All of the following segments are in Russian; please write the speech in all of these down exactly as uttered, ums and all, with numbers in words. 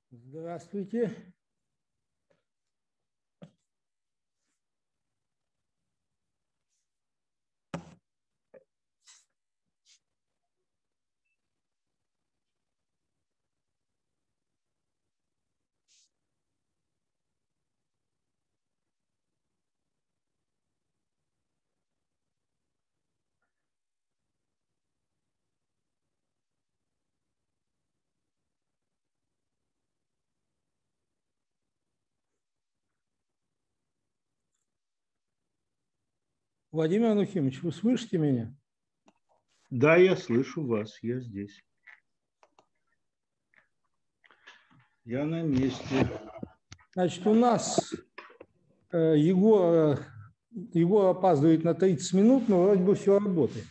Здравствуйте. Владимир Анухимович, вы слышите меня? Да, я слышу вас, я здесь. Я на месте. Значит, у нас э, Егор, э, Егор опаздывает на тридцать минут, но вроде бы все работает.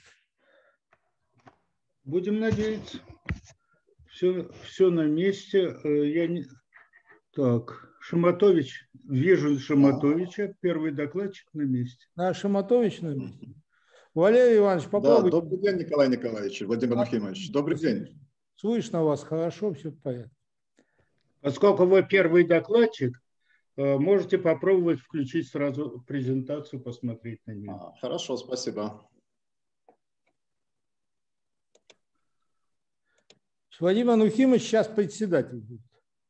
Будем надеяться. Все, все на месте. Я не... Так, Шаматович, вижу Шаматовича, первый докладчик на месте. Да, Шаматович на месте. Валерий Иванович, попробуйте. Да, добрый день, Николай Николаевич, Владимир Анухимович. Добрый день. Слышно вас хорошо, все в порядке. Поскольку вы первый докладчик, можете попробовать включить сразу презентацию, посмотреть на нее. А, хорошо, спасибо. Владимир Анухимович сейчас председатель будет.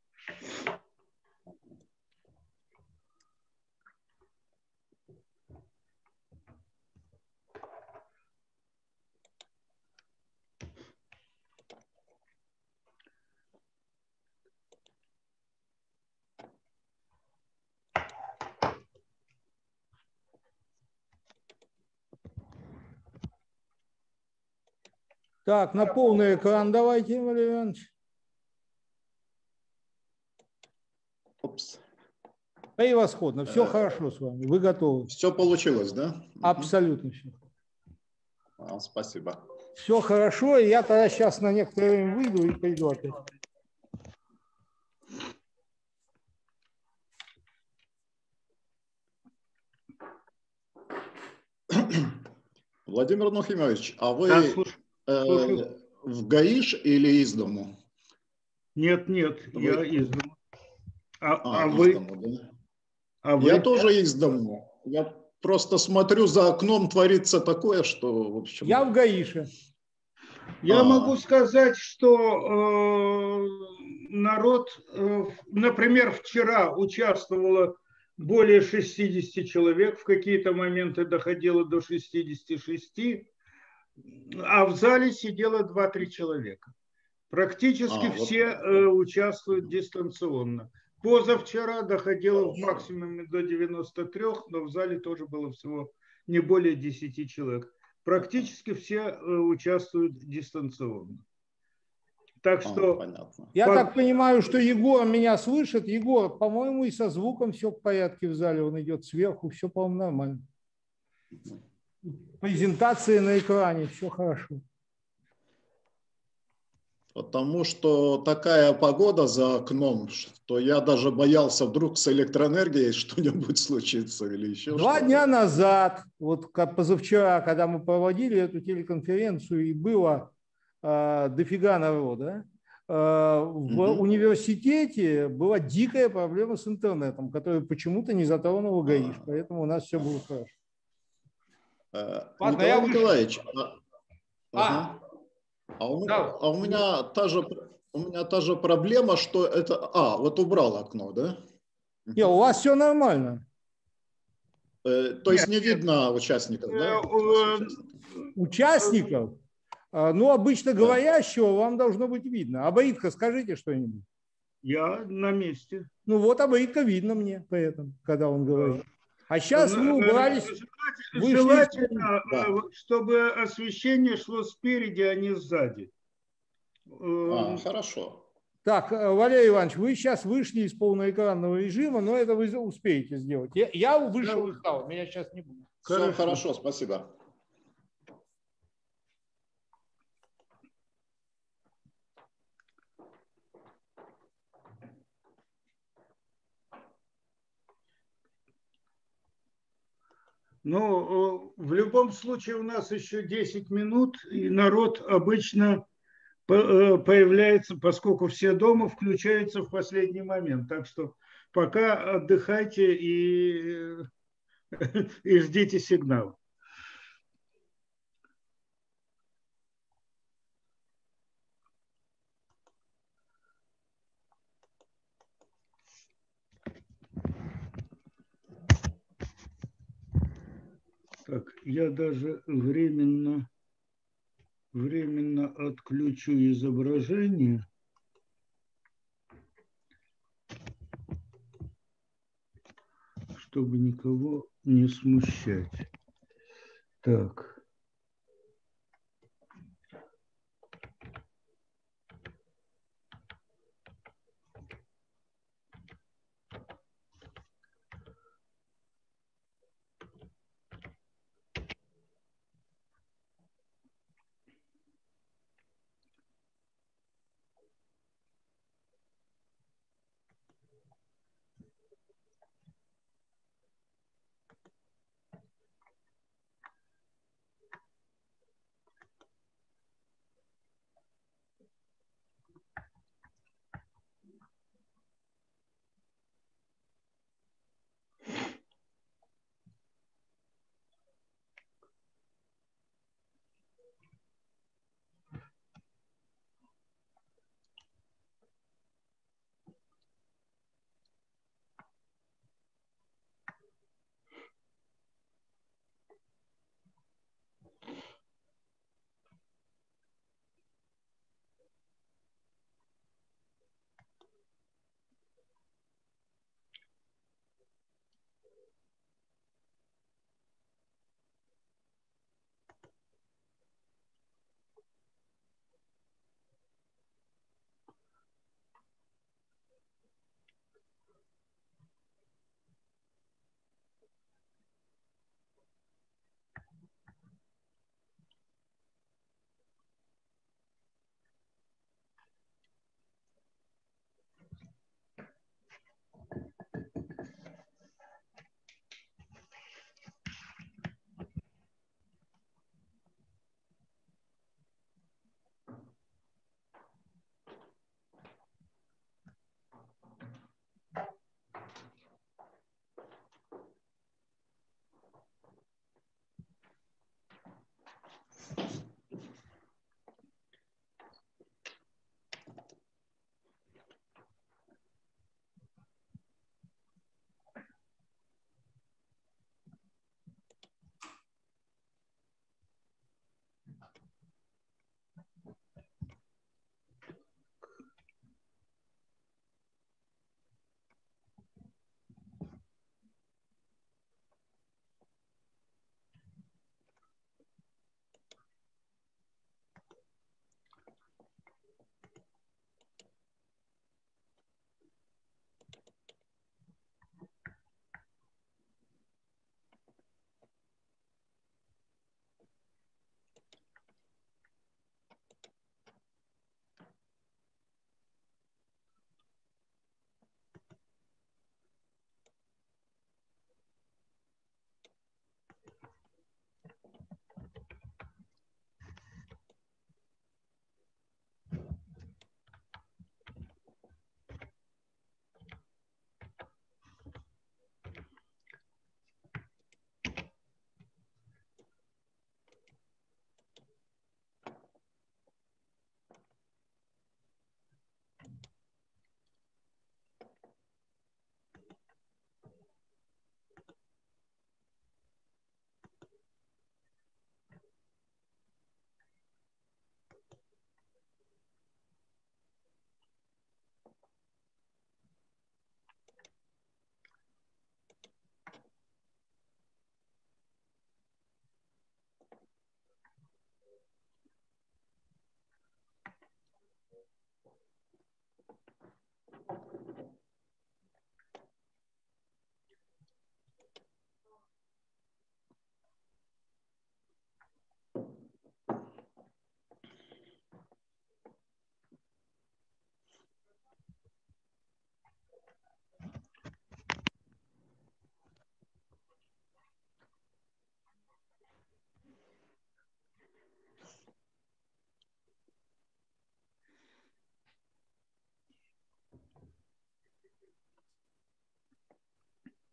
Так, на полный экран давайте, Валерий Иванович. Опс. Превосходно, все хорошо с вами, вы готовы. Все получилось, да? Абсолютно все. А, спасибо. Все хорошо, и я тогда сейчас на некоторое время выйду и приду опять. Владимир Анухимович, а вы Да, слушай, э, слушай. в ГАИШ или из дому? Нет, нет, Вы... я из дома. А, А, а из вы? дому, да? А вы? Я тоже из дому. Я просто смотрю, за окном творится такое, что, в общем... Я в ГАИШе. Я А. могу сказать, что э, народ, э, например, вчера участвовало более шестидесяти человек, в какие-то моменты доходило до шестидесяти шести, а в зале сидело два-три человека. Практически А, все вот. э, участвуют дистанционно. Позавчера доходило в максимуме до девяноста трёх, но в зале тоже было всего не более десяти человек. Практически все э, участвуют дистанционно. Так что... А, понятно. Я По... так понимаю, что Егор меня слышит. Егор, по-моему, и со звуком все в порядке в зале. Он идет сверху, все, по-моему, нормально. Презентация на экране, все хорошо. Потому что такая погода за окном, что я даже боялся, вдруг с электроэнергией что-нибудь случится или еще Два что-то. дня назад, вот как позавчера, когда мы проводили эту телеконференцию, и было э, дофига народа, э, в угу. университете была дикая проблема с интернетом, которая почему-то не затронула ГАИШ, а. поэтому у нас все было хорошо. А, Ладно, Николай Николаевич, а, а. Ага. А, у, Да. а у меня та же у меня та же проблема, что это... А, вот убрал окно, да? Не, у вас все нормально. Э, то есть не видно участников, да? Участников? Ну, обычно да. говорящего вам должно быть видно. Абаидка, скажите что-нибудь. Я на месте. Ну вот Абаидка видно мне, поэтому, когда он говорит. А сейчас мы убрались... Желательно, да. чтобы освещение шло спереди, а не сзади. А, хорошо. Так, Валерий Иванович, вы сейчас вышли из полноэкранного режима, но это вы успеете сделать. Я, я вышел из зала, меня сейчас не будет. Все хорошо, хорошо, спасибо. Ну, в любом случае у нас еще десять минут, и народ обычно появляется, поскольку все дома, включаются в последний момент. Так что пока отдыхайте и, и ждите сигнал. Так, я даже временно, временно отключу изображение. Чтобы никого не смущать. Так.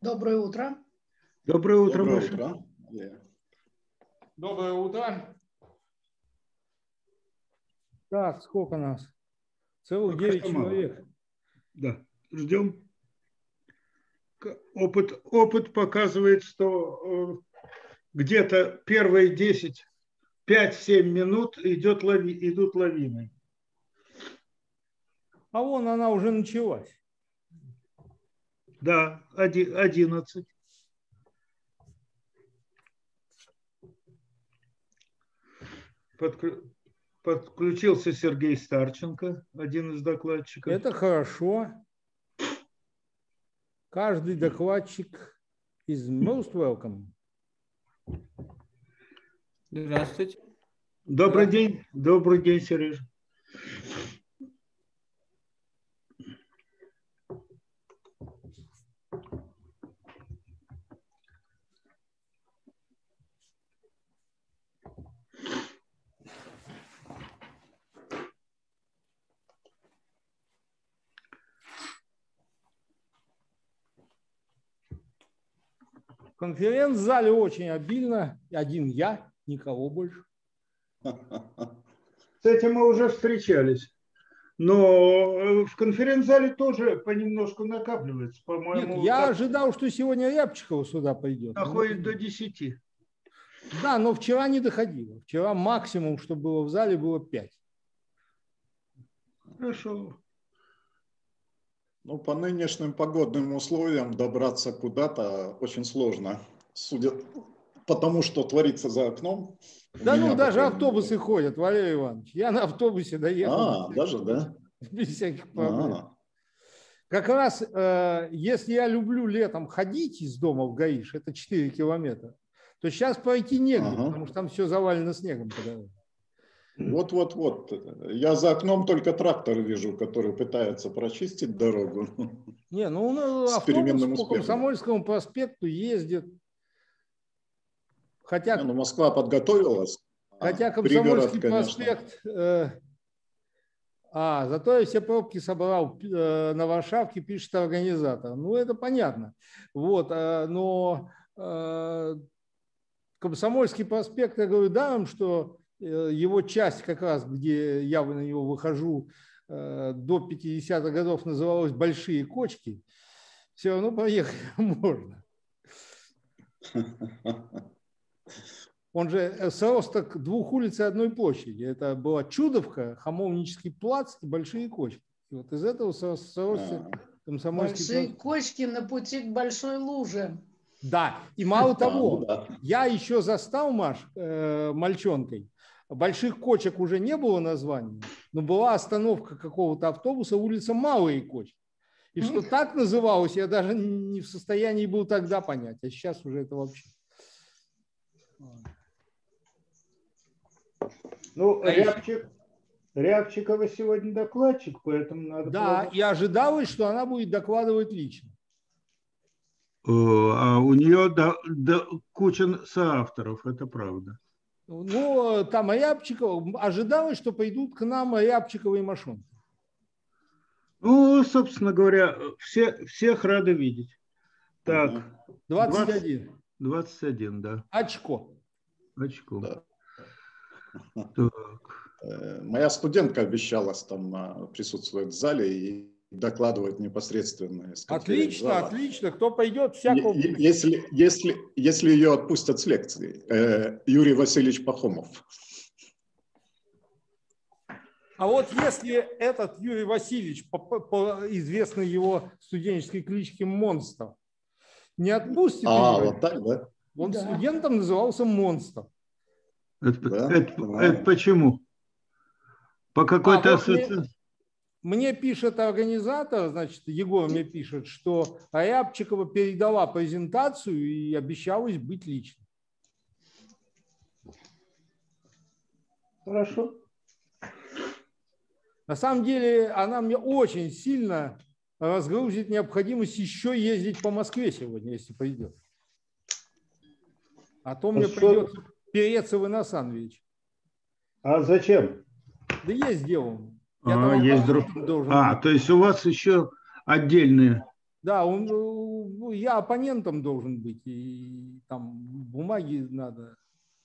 Доброе утро. Доброе утро, Доброе Маша. утро. Доброе утро. Так, сколько нас? Целых Пока девять что мало. человек. Да, ждем. К- Опыт, опыт показывает, что э, где-то первые десять, пять-семь минут идет лави, идут лавины. А вон она уже началась. Да, оди- одиннадцать. Подклю- Подключился Сергей Старченко, один из докладчиков. Это хорошо. Каждый докладчик is most welcome. Здравствуйте. Добрый Да. день, добрый день, Сережа. В конференц-зале очень обильно. Один я, никого больше. С этим мы уже встречались. Но в конференц-зале тоже понемножку накапливается, Нет, по-моему, я так ожидал, что сегодня Рябчикова сюда пойдет. доходит до десяти. Да, но вчера не доходило. Вчера максимум, что было в зале, было пять. Хорошо. Ну, по нынешним погодным условиям добраться куда-то очень сложно. Судя по тому, что творится за окном. у Да меня, ну, по даже крайней автобусы мере. ходят, Валерий Иванович. Я на автобусе доехал. А, даже, да? Без всяких проблем. А, Как раз, э, если я люблю летом ходить из дома в Гаиш, это четыре километра, то сейчас пройти негде, Ага. потому что там все завалено снегом по дороге. Вот-вот-вот. Я за окном только трактор вижу, который пытается прочистить дорогу. Не, ну, ну С автобус переменным по успехом. Комсомольскому проспекту ездит. Хотя, Не, ну, Москва подготовилась. А, хотя пригород, Комсомольский конечно. проспект... э, а, зато я все пробки собрал э, на Варшавке, пишет организатор. Ну, это понятно. Вот, э, но э, Комсомольский проспект, я говорю даром, что э, его часть как раз, где я на него выхожу, э, до пятидесятых годов называлась «Большие кочки», все равно проехать можно. Он же сросток двух улиц и одной площади. Это была Чудовка, Хамовнический плац и Большие кочки. И вот из этого сросся Комсомольский Большие проспект. кочки на пути к большой луже. Да, и мало А, того, ну да. я еще застал, Маш, э, мальчонкой. Больших кочек уже не было названия, но была остановка какого-то автобуса, улица Малые Кочки. И что так называлось, я даже не в состоянии был тогда понять, а сейчас уже это вообще. Ну, А еще- Рябчик, Рябчикова сегодня докладчик, поэтому надо... Да, полагать. и ожидалось, что она будет докладывать лично. Э, А у нее да- да, куча соавторов, это правда. Ну, там Рябчикова, ожидалось, что пойдут к нам Рябчикова и Машон. Ну, собственно говоря, все, всех рады видеть. Так, Ага. двадцать один. двадцать один, да. Очко. Очко. Да. Так. Э, Моя студентка обещалась там а, присутствовать в зале и докладывать непосредственно из Отлично, конференц-зала. отлично. Кто пойдет, всякого. Е- е- Если, если, если ее отпустят с лекции. Э, Юрий Васильевич Пахомов. А вот если этот Юрий Васильевич, по, по- по известной его студенческой кличке Монстр, не отпустит А, ее, вот так, да? он Да. студентом назывался Монстр. Это, Да, это- понимаю. это почему? По А какой-то вот мне, ассоциации? мне пишет организатор, значит, Егор мне пишет, что Рябчикова передала презентацию и обещалась быть лично. Хорошо. На самом деле она мне очень сильно разгрузит необходимость еще ездить по Москве сегодня, если придет. А то мне что- придется переться в Иносанович. А зачем? Да есть дело. А, Я там есть должен друг- должен А, быть. то есть у вас еще отдельные Да, он, я оппонентом должен быть, и там бумаги надо.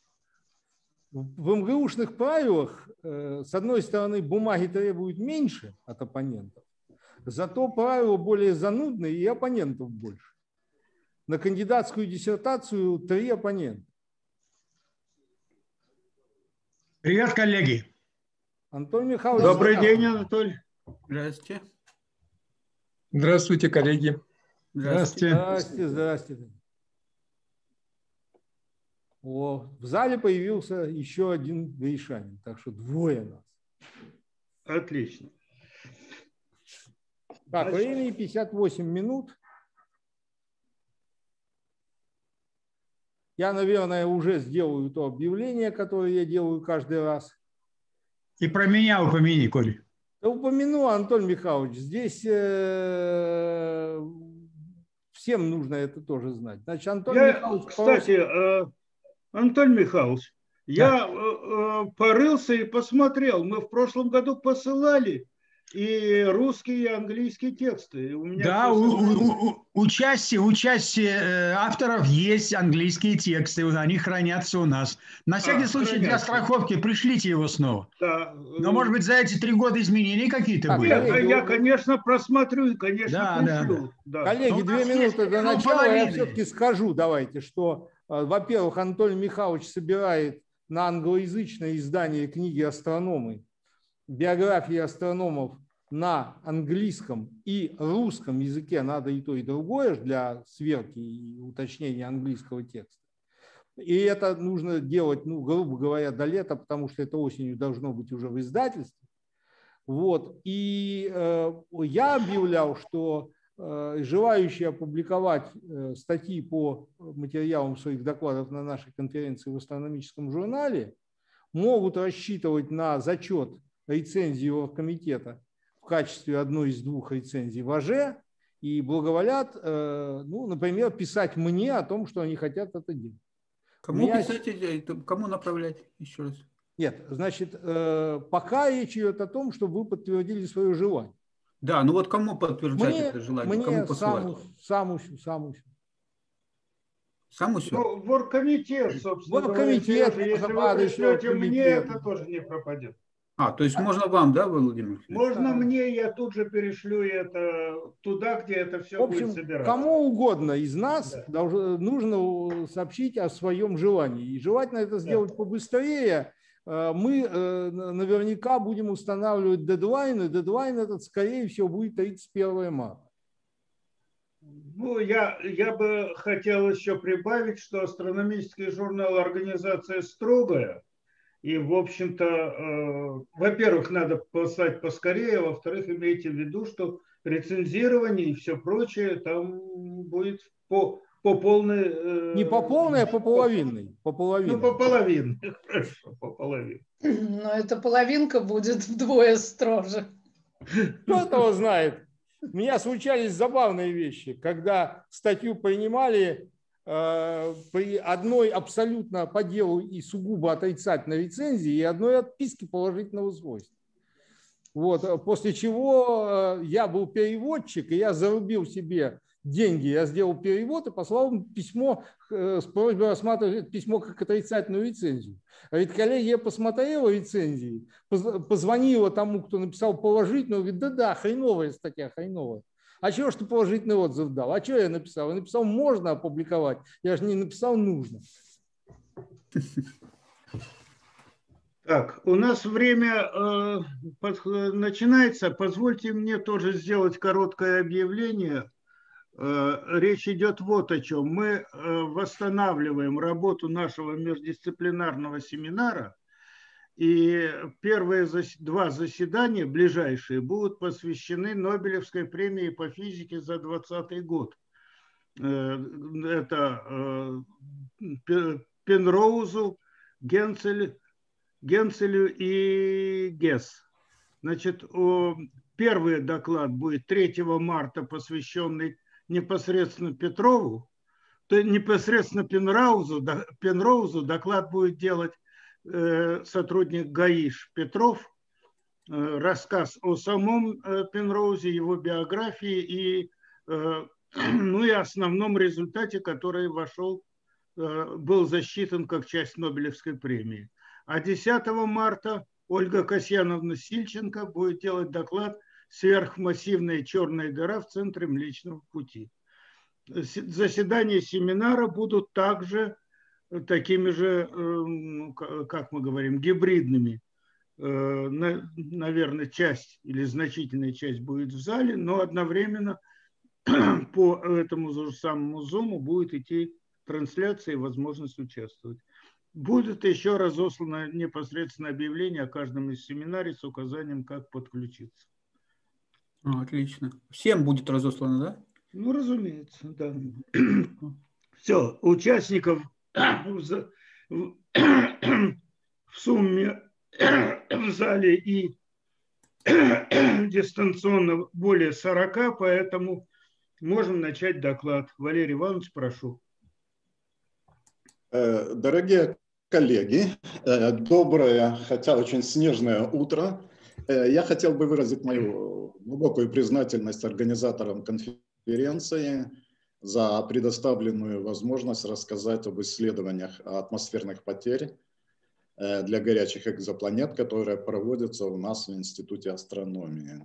В МГУшных правилах, с одной стороны, бумаги требуют меньше от оппонентов, зато правила более занудные и оппонентов больше. На кандидатскую диссертацию три оппонента. Привет, коллеги. Антон Михайлович. Добрый день, Анатолий. Здравствуйте. Здравствуйте, коллеги. Здравствуйте. Здравствуйте, здравствуйте. О, в зале появился еще один гришанин, так что двое нас. Отлично. Так, времени пятьдесят восемь минут. Я, наверное, уже сделаю то объявление, которое я делаю каждый раз. И про меня упомяни, Коля. Да упомяну, Антон Михайлович, здесь э, всем нужно это тоже знать. Значит, Антон Я, Михайлович, кстати, э, Антон Михайлович, Да. я э, э, порылся и посмотрел. Мы в прошлом году посылали и русские, и английские тексты. У меня Да, все у, сохранилось. у- у- участие, участие э, авторов есть английские тексты, они хранятся у нас. На всякий А, случай для хранятся. страховки пришлите его снова. Да. Но, может быть, за эти три года изменения какие-то Так, были? Нет, коллеги, я, вы- конечно, просмотрю и, конечно, Да, да, пришлю. Да. коллеги, Ну, у две нас есть минуты до примерно начала. Я половины. все-таки скажу, давайте, что, э, во-первых, Антон Михайлович собирает на англоязычное издание книги «Астрономы», биографии астрономов на английском и русском языке, надо и то, и другое для сверки и уточнения английского текста. И это нужно делать, ну, грубо говоря, до лета, потому что это осенью должно быть уже в издательстве. Вот. И э, я объявлял, что э, желающие опубликовать э, статьи по материалам своих докладов на нашей конференции в астрономическом журнале могут рассчитывать на зачет рецензии оргкомитета в качестве одной из двух рецензий в АЖ и благоволят, э, ну, например, писать мне о том, что они хотят это делать. Кому Меня- писать, это- кому направлять? Еще раз. Нет, значит, э, пока речь идет о том, чтобы вы подтвердили свое желание. Да, ну вот кому подтверждать Мне, это желание? мне Кому посылать? саму, саму, саму. Сам все? Ну, в оргкомитет, собственно В оргкомитет, говоря, Сережа, если вы можно пришлете подать мне, оргкомитет. это тоже не пропадет. А, то есть можно вам, да, Владимир Алексеевич? Можно мне, я тут же перешлю это туда, где это все В общем, будет собираться. кому угодно из нас Да. должно, нужно сообщить о своем желании. И желательно это сделать побыстрее. Э, Мы э, наверняка будем устанавливать дедлайны. Дедлайн этот, скорее всего, будет тридцать первого марта. Ну, я, я бы хотел еще прибавить, что астрономический журнал организация строгая. И, в общем-то, э, во-первых, надо послать поскорее, во-вторых, имейте в виду, что рецензирование и все прочее там будет по, по полной... э, Не по полной, а по половинной. По половинной. Ну, по половине. Хорошо, по половине. Но эта половинка будет вдвое строже. Кто этого знает? У меня случались забавные вещи, когда статью принимали э, при одной абсолютно по делу и сугубо отрицательной рецензии и одной отписке положительного свойства. Вот, после чего э, я был переводчик, и я зарубил себе деньги, я сделал перевод и послал им письмо э, с просьбой рассматривать это письмо как отрицательную рецензию. А ведь коллегия посмотрела рецензии, поз- позвонила тому, кто написал положительную, говорит, да-да, хреновая статья, хреновая. А чего ж ты положительный отзыв дал? А что я написал? Я написал, можно опубликовать, я же не написал, нужно. Так, у нас время э, под- начинается. Позвольте мне тоже сделать короткое объявление. Э, речь идет вот о чем. Мы э, восстанавливаем работу нашего междисциплинарного семинара. И первые зас- два заседания, ближайшие, будут посвящены Нобелевской премии по физике за двадцатый год. Э, это э, Пе- Пенроузу, Генцель, Генцелю и Гесс. Значит, о, первый доклад будет третьего марта, посвященный непосредственно Петрову, то есть непосредственно Пенроузу, да, Пенроузу доклад будет делать э, сотрудник ГАИШ Петров, э, рассказ о самом э, Пенроузе, его биографии и ну и основном результате, который вошел, был засчитан как часть Нобелевской премии. А десятого марта Ольга Касьяновна Сильченко будет делать доклад «Сверхмассивная черная дыра в центре Млечного Пути». Заседания семинара будут также такими же, как мы говорим, гибридными. Наверное, часть или значительная часть будет в зале, но одновременно по этому же самому Zoom будет идти трансляция и возможность участвовать. Будет еще разослано непосредственно объявление о каждом из семинарий с указанием, как подключиться. А, отлично. Всем будет разослано, да? Ну, разумеется, да. Все, участников в, в, в сумме в зале и дистанционно более сорока, поэтому можем начать доклад. Валерий Иванович, прошу. Дорогие коллеги, доброе, хотя очень снежное утро. Я хотел бы выразить мою глубокую признательность организаторам конференции за предоставленную возможность рассказать об исследованиях атмосферных потерь для горячих экзопланет, которые проводятся у нас в Институте астрономии.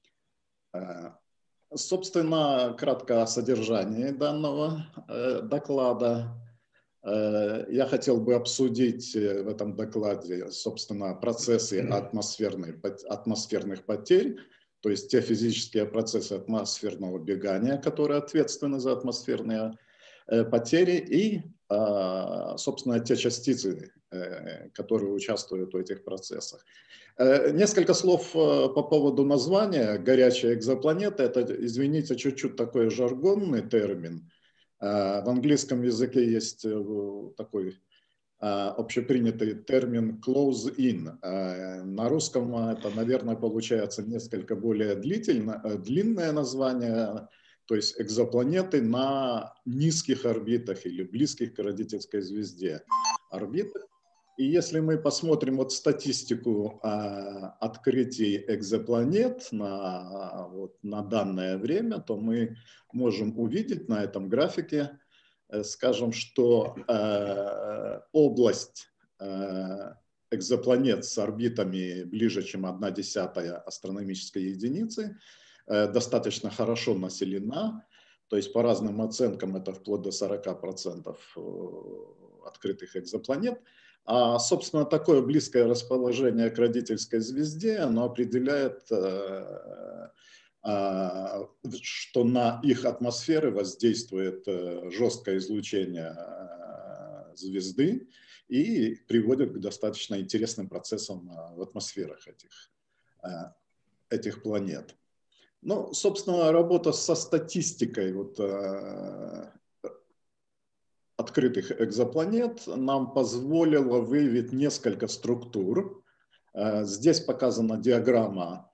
Собственно, кратко о содержании данного доклада. Я хотел бы обсудить в этом докладе, собственно, процессы атмосферных, атмосферных потерь, то есть те физические процессы атмосферного бегания, которые ответственны за атмосферные потери, и, собственно, те частицы, которые участвуют в этих процессах. Несколько слов по поводу названия «горячая экзопланета». Это, извините, чуть-чуть такой жаргонный термин. В английском языке есть такой общепринятый термин close in. На русском это, наверное, получается несколько более длительно, длинное название, то есть экзопланеты на низких орбитах или близких к родительской звезде орбитах. И если мы посмотрим вот статистику а, открытий экзопланет на, вот, на данное время, то мы можем увидеть на этом графике, э, скажем, что э, область э, экзопланет с орбитами ближе, чем одна десятая астрономической единицы, э, достаточно хорошо населена. То есть по разным оценкам это вплоть до сорока процентов открытых экзопланет. А, собственно, такое близкое расположение к родительской звезде, оно определяет, что на их атмосферы воздействует жесткое излучение звезды и приводит к достаточно интересным процессам в атмосферах этих, этих планет. Ну, собственно, работа со статистикой вот, открытых экзопланет нам позволила выявить несколько структур. Здесь показана диаграмма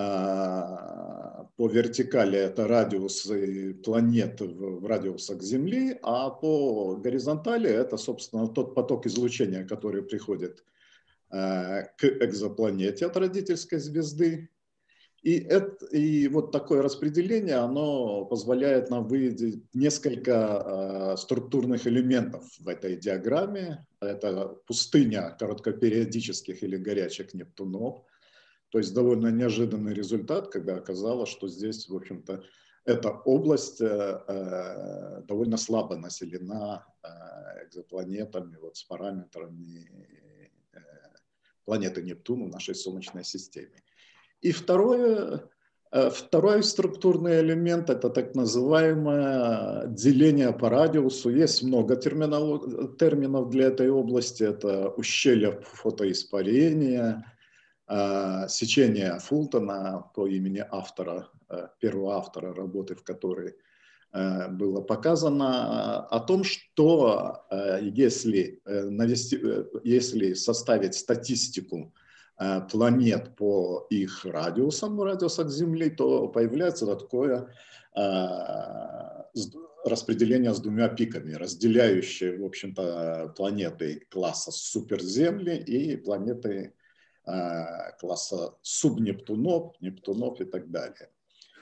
по вертикали, это радиусы планет в радиусах Земли, а по горизонтали это, собственно, тот поток излучения, который приходит к экзопланете от родительской звезды. И, это, и вот такое распределение, оно позволяет нам выявить несколько э, структурных элементов в этой диаграмме. Это пустыня короткопериодических или горячих Нептунов. То есть довольно неожиданный результат, когда оказалось, что здесь, в общем-то, эта область э, э, довольно слабо населена э, экзопланетами вот, с параметрами э, планеты Нептун в нашей Солнечной системе. И второе, второй структурный элемент – это так называемое деление по радиусу. Есть много терминов для этой области. Это ущелье фотоиспарения, сечение Фултона по имени автора, первого автора работы, в которой было показано о том, что если, навести, если составить статистику планет по их радиусам, в радиусах Земли, то появляется такое э, распределение с двумя пиками, разделяющие, в общем-то, планеты класса суперземли и планеты э, класса субнептунов, Нептунов и так далее.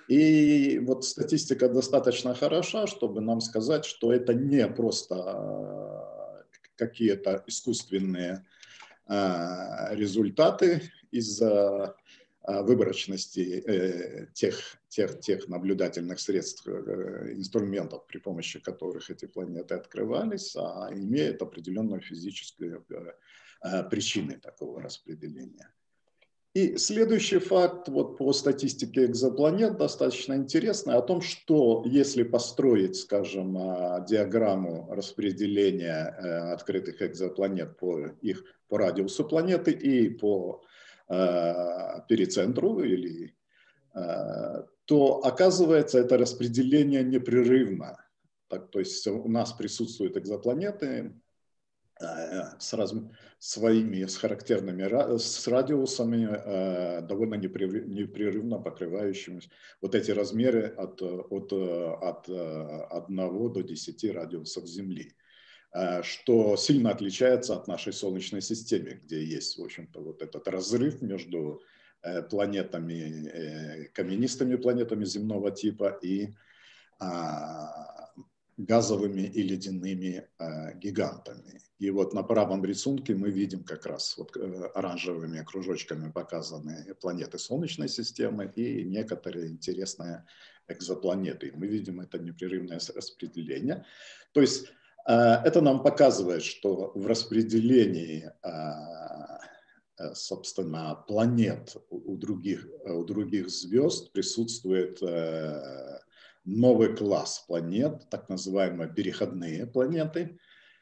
И вот статистика достаточно хороша, чтобы нам сказать, что это не просто какие-то искусственные результаты из-за выборочности тех, тех, тех наблюдательных средств, инструментов, при помощи которых эти планеты открывались, а имеет определенную физическую причины такого распределения. И следующий факт вот по статистике экзопланет достаточно интересный о том, что если построить, скажем, диаграмму распределения открытых экзопланет по их по радиусу планеты и по э, перицентру, или, э, то оказывается это распределение непрерывно. Так, то есть у нас присутствуют экзопланеты с раз, своими, с характерными, с радиусами, э, довольно непрерывно покрывающими вот эти размеры от, от, от одного до десяти радиусов Земли, э, что сильно отличается от нашей Солнечной системы, где есть, в общем-то, вот этот разрыв между э, планетами, э, каменистыми планетами земного типа и э, газовыми и ледяными э, гигантами. И вот на правом рисунке мы видим как раз вот, э, оранжевыми кружочками показаны планеты Солнечной системы и некоторые интересные экзопланеты. Мы видим это непрерывное распределение. То есть э, это нам показывает, что в распределении э, собственно, планет у других, у других звезд присутствует э, новый класс планет, так называемые переходные планеты.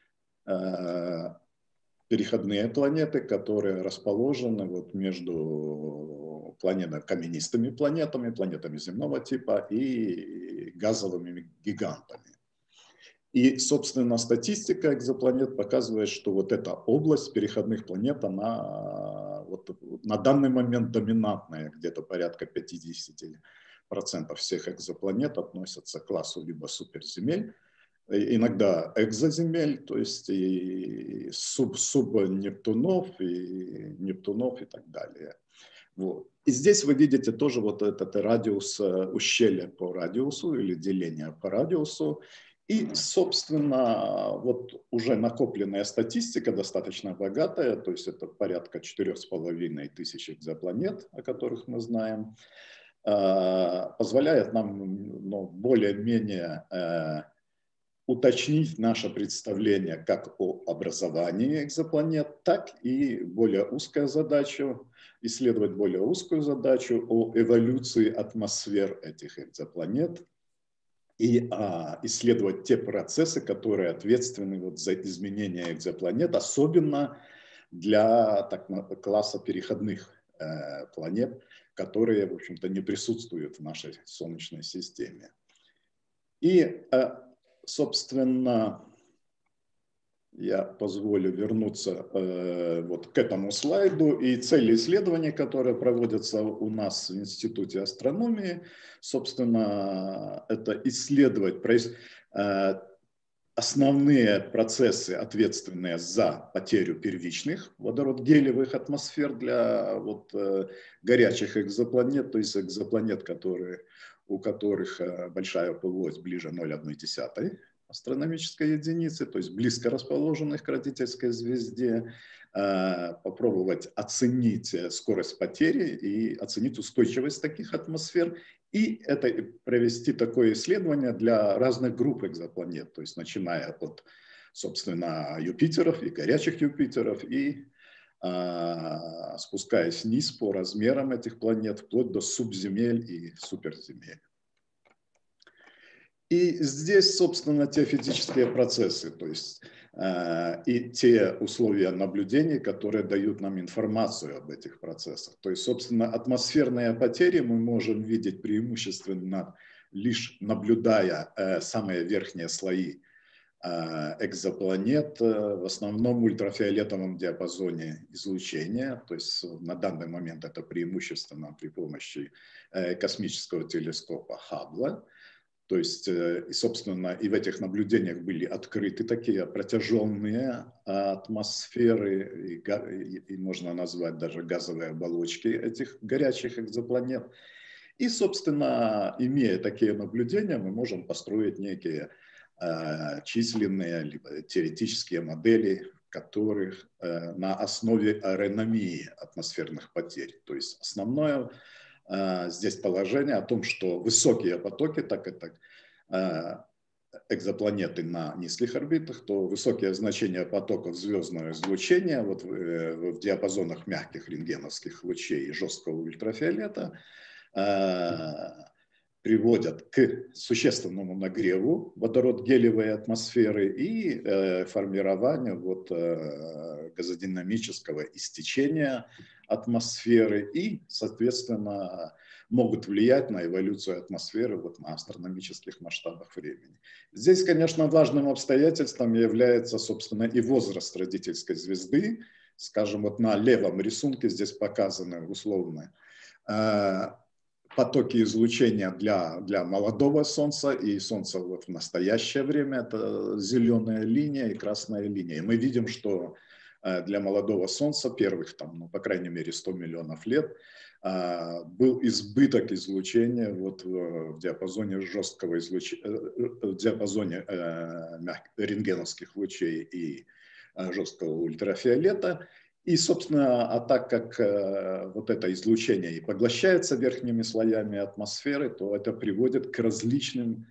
Переходные планеты, которые расположены вот между планетами, каменистыми планетами, планетами земного типа и газовыми гигантами. И, собственно, статистика экзопланет показывает, что вот эта область переходных планет, она вот на данный момент доминантная, где-то порядка пятьдесят процентов всех экзопланет относятся к классу либо суперземель, иногда экзоземель, то есть и суб, субнептунов, и Нептунов и так далее. Вот. И здесь вы видите тоже вот этот радиус, ущелье по радиусу или деление по радиусу. И, собственно, вот уже накопленная статистика достаточно богатая, то есть это порядка четырех с половиной тысяч экзопланет, о которых мы знаем, позволяет нам, ну, более-менее уточнить наше представление как о образовании экзопланет, так и более узкую задачу, исследовать более узкую задачу о эволюции атмосфер этих экзопланет и а, исследовать те процессы, которые ответственны вот за изменение экзопланет, особенно для так, класса переходных э, планет, которые, в общем-то, не присутствуют в нашей Солнечной системе. И, э, собственно, я позволю вернуться э, вот к этому слайду. И цели исследований, которые проводятся у нас в Институте астрономии, собственно, это исследовать э, основные процессы, ответственные за потерю первичных водород-гелевых атмосфер для вот, э, горячих экзопланет, то есть экзопланет, которые, у которых э, большая ОП-ось ближе ноль целых одна десятая астрономической единицы, то есть близко расположенных к родительской звезде, э, попробовать оценить скорость потери и оценить устойчивость таких атмосфер. И это провести такое исследование для разных групп экзопланет, то есть начиная от, собственно, Юпитеров и горячих Юпитеров, и э, спускаясь вниз по размерам этих планет, вплоть до субземель и суперземель. И здесь, собственно, те физические процессы, то есть э, и те условия наблюдения, которые дают нам информацию об этих процессах. То есть, собственно, атмосферные потери мы можем видеть преимущественно лишь наблюдая э, самые верхние слои э, экзопланет, э, в основном в ультрафиолетовом диапазоне излучения. То есть на данный момент это преимущественно при помощи э, космического телескопа Хаббла. То есть, и, собственно, и в этих наблюдениях были открыты такие протяженные атмосферы, и, и, и можно назвать даже газовые оболочки этих горячих экзопланет. И, собственно, имея такие наблюдения, мы можем построить некие э, численные либо теоретические модели, которых э, на основе аэрономии атмосферных потерь. То есть основное э, здесь положение о том, что высокие потоки, так это э, экзопланеты на низких орбитах, то высокие значения потоков звездного излучения вот в, в диапазонах мягких рентгеновских лучей и жесткого ультрафиолета э, приводят к существенному нагреву водород-гелевой атмосферы и э, формированию вот, э, газодинамического истечения атмосферы и, соответственно, могут влиять на эволюцию атмосферы вот, на астрономических масштабах времени. Здесь, конечно, важным обстоятельством является, собственно, и возраст родительской звезды. Скажем, вот на левом рисунке здесь показаны условно э, потоки излучения для, для молодого Солнца и Солнца вот в настоящее время. Это зеленая линия и красная линия. И мы видим, что для молодого Солнца первых, там, ну, по крайней мере, сто миллионов лет был избыток излучения вот в диапазоне жесткого излучения, в диапазоне рентгеновских лучей и жесткого ультрафиолета. И, собственно, а так как э, вот это излучение и поглощается верхними слоями атмосферы, то это приводит к различным,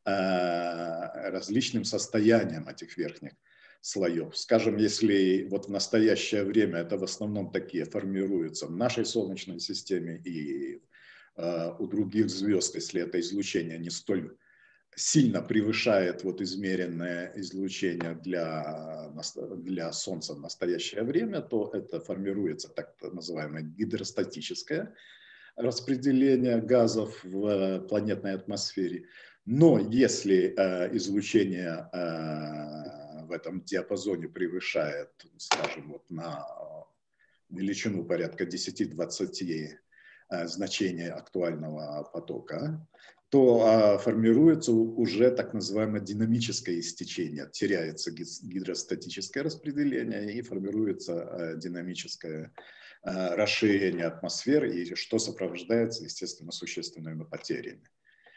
э, различным состояниям этих верхних слоев. Скажем, если вот в настоящее время это в основном такие формируются в нашей Солнечной системе и э, у других звезд, если это излучение не столь сильно превышает вот измеренное излучение для, для Солнца в настоящее время, то это формируется так называемое гидростатическое распределение газов в планетной атмосфере. Но если э, излучение э, в этом диапазоне превышает, скажем, вот на величину порядка десяти-двадцати э, значения актуального потока, то а, формируется уже так называемое динамическое истечение, теряется гидростатическое распределение и формируется а, динамическое а, расширение атмосферы, и что сопровождается, естественно, существенными потерями.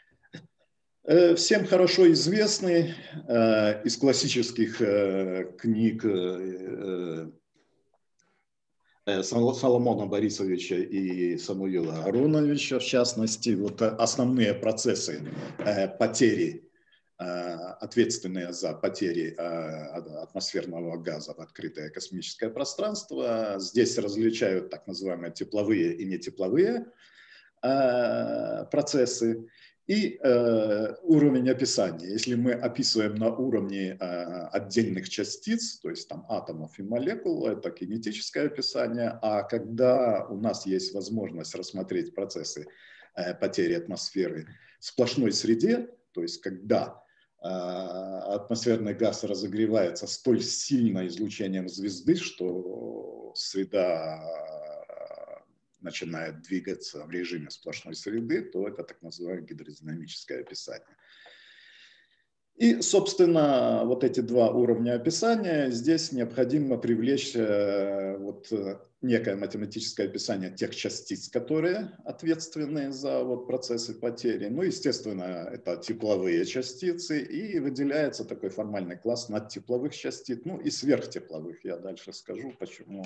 Всем хорошо известный э, из классических э, книг э, Соломона Борисовича и Самуила Ароновича, в частности, вот основные процессы э, потери, э, ответственные за потери э, атмосферного газа в открытое космическое пространство. Здесь различают так называемые тепловые и нетепловые э, процессы. И э, уровень описания. Если мы описываем на уровне э, отдельных частиц, то есть там атомов и молекул, это кинетическое описание, а когда у нас есть возможность рассмотреть процессы э, потери атмосферы в сплошной среде, то есть когда э, атмосферный газ разогревается столь сильно излучением звезды, что среда начинает двигаться в режиме сплошной среды, то это так называемое гидродинамическое описание. И, собственно, вот эти два уровня описания, здесь необходимо привлечь вот некое математическое описание тех частиц, которые ответственны за вот процессы потери. Ну, естественно, это тепловые частицы, и выделяется такой формальный класс надтепловых частиц, ну и сверхтепловых. Я дальше скажу, почему.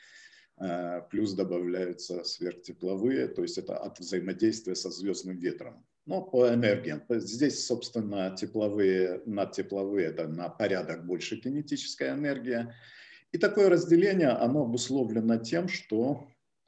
Плюс добавляются сверхтепловые, то есть это от взаимодействия со звездным ветром. Но по энергиям. Здесь, собственно, тепловые, надтепловые – это на порядок больше кинетическая энергия. И такое разделение, оно обусловлено тем, что,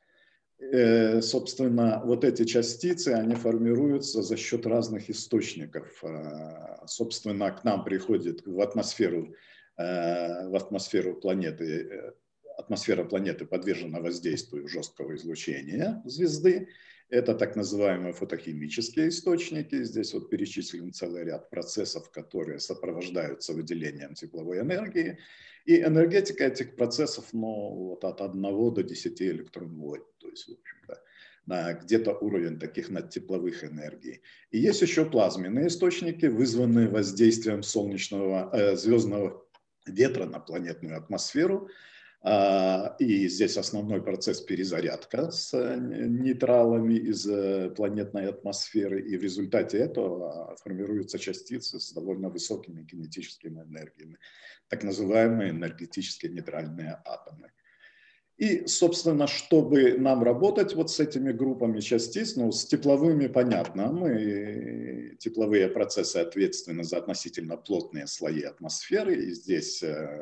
э, собственно, вот эти частицы, они формируются за счет разных источников. Собственно, к нам приходит в атмосферу, э, в атмосферу планеты Атмосфера планеты подвержена воздействию жесткого излучения звезды. Это так называемые фотохимические источники. Здесь вот перечислен целый ряд процессов, которые сопровождаются выделением тепловой энергии. И энергетика этих процессов, ну, вот от одного до десяти электронвольт. То есть, в общем-то, на где-то уровень таких надтепловых энергий. И есть еще плазменные источники, вызванные воздействием солнечного, э, звездного ветра на планетную атмосферу. И здесь основной процесс перезарядка с нейтралами из планетной атмосферы. И в результате этого формируются частицы с довольно высокими кинетическими энергиями, так называемые энергетически нейтральные атомы. И, собственно, чтобы нам работать вот с этими группами частиц, ну, с тепловыми понятно, мы, тепловые процессы ответственны за относительно плотные слои атмосферы, и здесь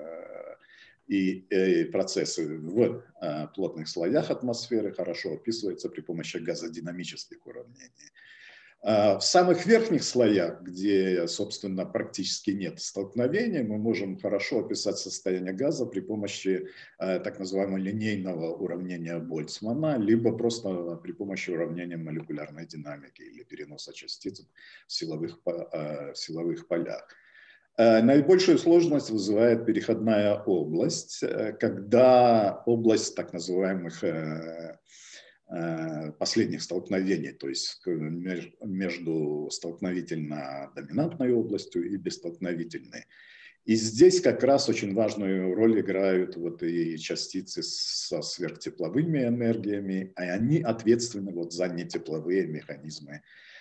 и, и процессы в плотных слоях атмосферы хорошо описываются при помощи газодинамических уравнений. В самых верхних слоях, где, собственно, практически нет столкновений, мы можем хорошо описать состояние газа при помощи так называемого линейного уравнения Больцмана, либо просто при помощи уравнения молекулярной динамики или переноса частиц в силовых, в силовых полях. Наибольшую сложность вызывает переходная область, когда область так называемых последних столкновений, то есть между столкновительно-доминантной областью и бесстолкновительной. И здесь как раз очень важную роль играют вот и частицы со сверхтепловыми энергиями, а они ответственны вот за нетепловые механизмы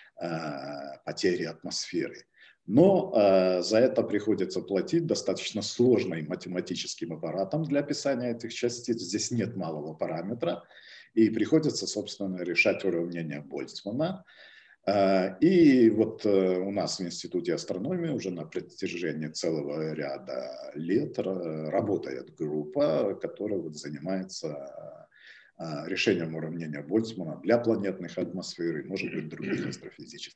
потери атмосферы. Но э, за это приходится платить достаточно сложным математическим аппаратом для описания этих частиц. Здесь нет малого параметра, и приходится, собственно, решать уравнение Больцмана. Э, и вот э, у нас в Институте астрономии уже на протяжении целого ряда лет работает группа, которая вот занимается э, решением уравнения Больцмана для планетных атмосфер и, может быть, других астрофизических.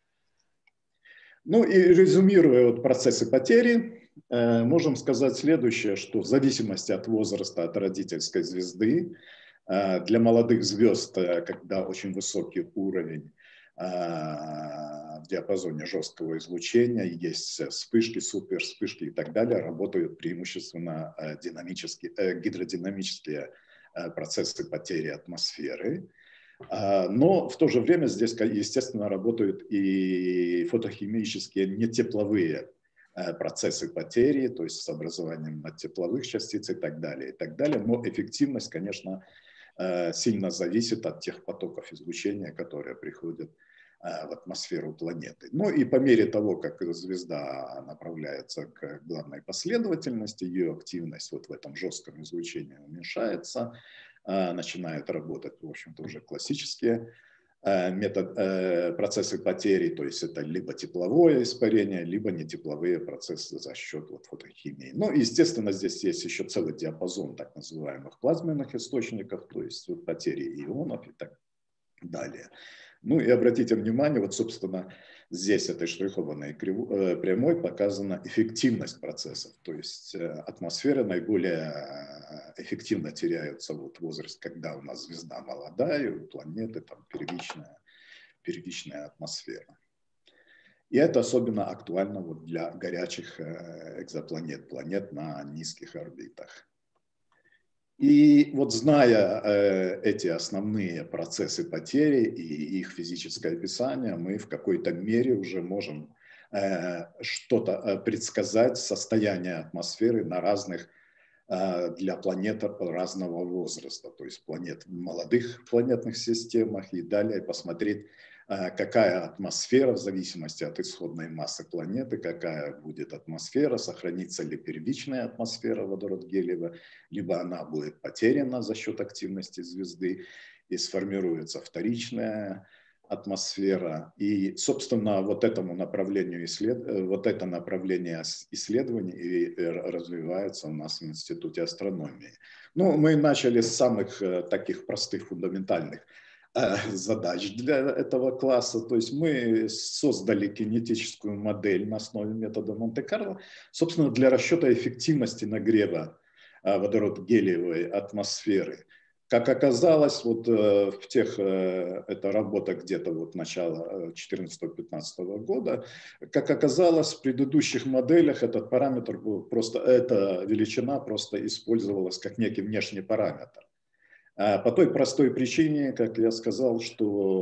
Ну и резюмируя вот процессы потери, э, можем сказать следующее, что в зависимости от возраста, от родительской звезды, э, для молодых звезд, э, когда очень высокий уровень э, в диапазоне жесткого излучения, есть вспышки, супервспышки и так далее, работают преимущественно э, динамические, э, гидродинамические э, процессы потери атмосферы. Но в то же время здесь, естественно, работают и фотохимические нетепловые процессы потери, то есть с образованием надтепловых частиц и так далее, и так далее. Но эффективность, конечно, сильно зависит от тех потоков излучения, которые приходят в атмосферу планеты. Ну и по мере того, как звезда направляется к главной последовательности, ее активность вот в этом жестком излучении уменьшается, начинают работать, в общем-то, уже классические метод, процессы потери, то есть это либо тепловое испарение, либо нетепловые процессы за счет вот фотохимии. Ну, естественно, здесь есть еще целый диапазон так называемых плазменных источников, то есть вот потери ионов и так далее. Ну и обратите внимание, вот, собственно, здесь этой штрихованной прямой показана эффективность процессов. То есть атмосфера наиболее эффективно теряется вот в возрасте, когда у нас звезда молодая, у планеты там первичная, первичная атмосфера. И это особенно актуально вот для горячих экзопланет, планет на низких орбитах. И вот зная э, эти основные процессы потери и их физическое описание, мы в какой-то мере уже можем э, что-то предсказать, состояние атмосферы на разных, э, для планет разного возраста, то есть планет в молодых планетных системах, и далее посмотреть, э, какая атмосфера в зависимости от исходной массы планеты, какая будет атмосфера, сохранится ли первичная атмосфера водород-гелиевая, либо она будет потеряна за счет активности звезды и сформируется вторичная атмосфера. И, собственно, вот этому направлению исслед... вот это направление исследований и развивается у нас в Институте астрономии. Ну, мы начали с самых таких простых, фундаментальных задач для этого класса. То есть мы создали кинетическую модель на основе метода Монте-Карло, собственно, для расчета эффективности нагрева водород-гелиевой атмосферы. Как оказалось, вот в тех, это работа где-то вот начала четырнадцатого-пятнадцатого года, как оказалось, в предыдущих моделях этот параметр был просто, эта величина просто использовалась как некий внешний параметр. По той простой причине, как я сказал, что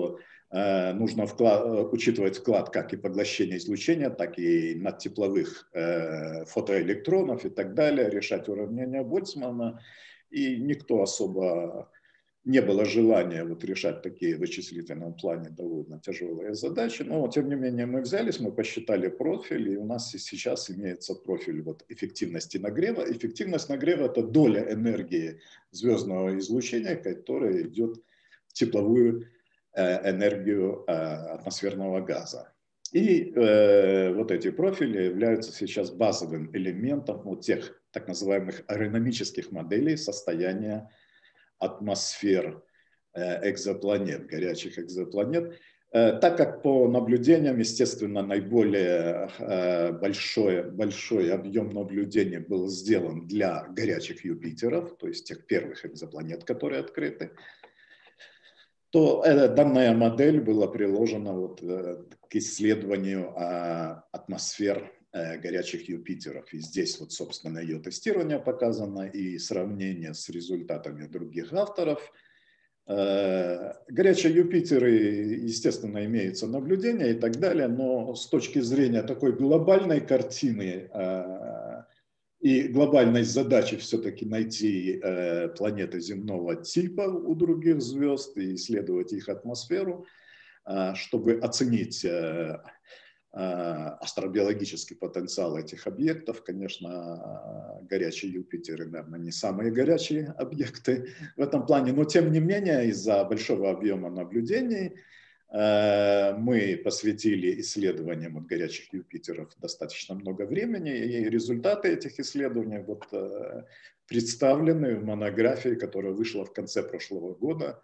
Нужно вклад, учитывать вклад как и поглощения излучения, так и надтепловых фотоэлектронов и так далее, решать уравнения Больцмана. И никто особо не было желания вот решать такие в вычислительном плане довольно тяжелые задачи. Но, тем не менее, мы взялись, мы посчитали профиль, и у нас сейчас имеется профиль вот эффективности нагрева. Эффективность нагрева – это доля энергии звездного излучения, которая идет в тепловую энергию атмосферного газа. И э, вот эти профили являются сейчас базовым элементом вот тех так называемых аэродинамических моделей состояния атмосфер э, экзопланет, горячих экзопланет. Э, так как по наблюдениям, естественно, наиболее э, большой, большой объем наблюдений был сделан для горячих Юпитеров, то есть тех первых экзопланет, которые открыты, то данная модель была приложена вот к исследованию атмосфер горячих Юпитеров. И здесь вот, собственно, ее тестирование показано и сравнение с результатами других авторов. Горячие Юпитеры, естественно, имеются наблюдения и так далее, но с точки зрения такой глобальной картины и глобальной задачи все-таки найти э, планеты земного типа у других звезд и исследовать их атмосферу, э, чтобы оценить э, э, астробиологический потенциал этих объектов. Конечно, горячие Юпитеры, наверное, не самые горячие объекты в этом плане, но тем не менее из-за большого объема наблюдений мы посвятили исследованиям от горячих Юпитеров достаточно много времени, и результаты этих исследований вот представлены в монографии, которая вышла в конце прошлого года.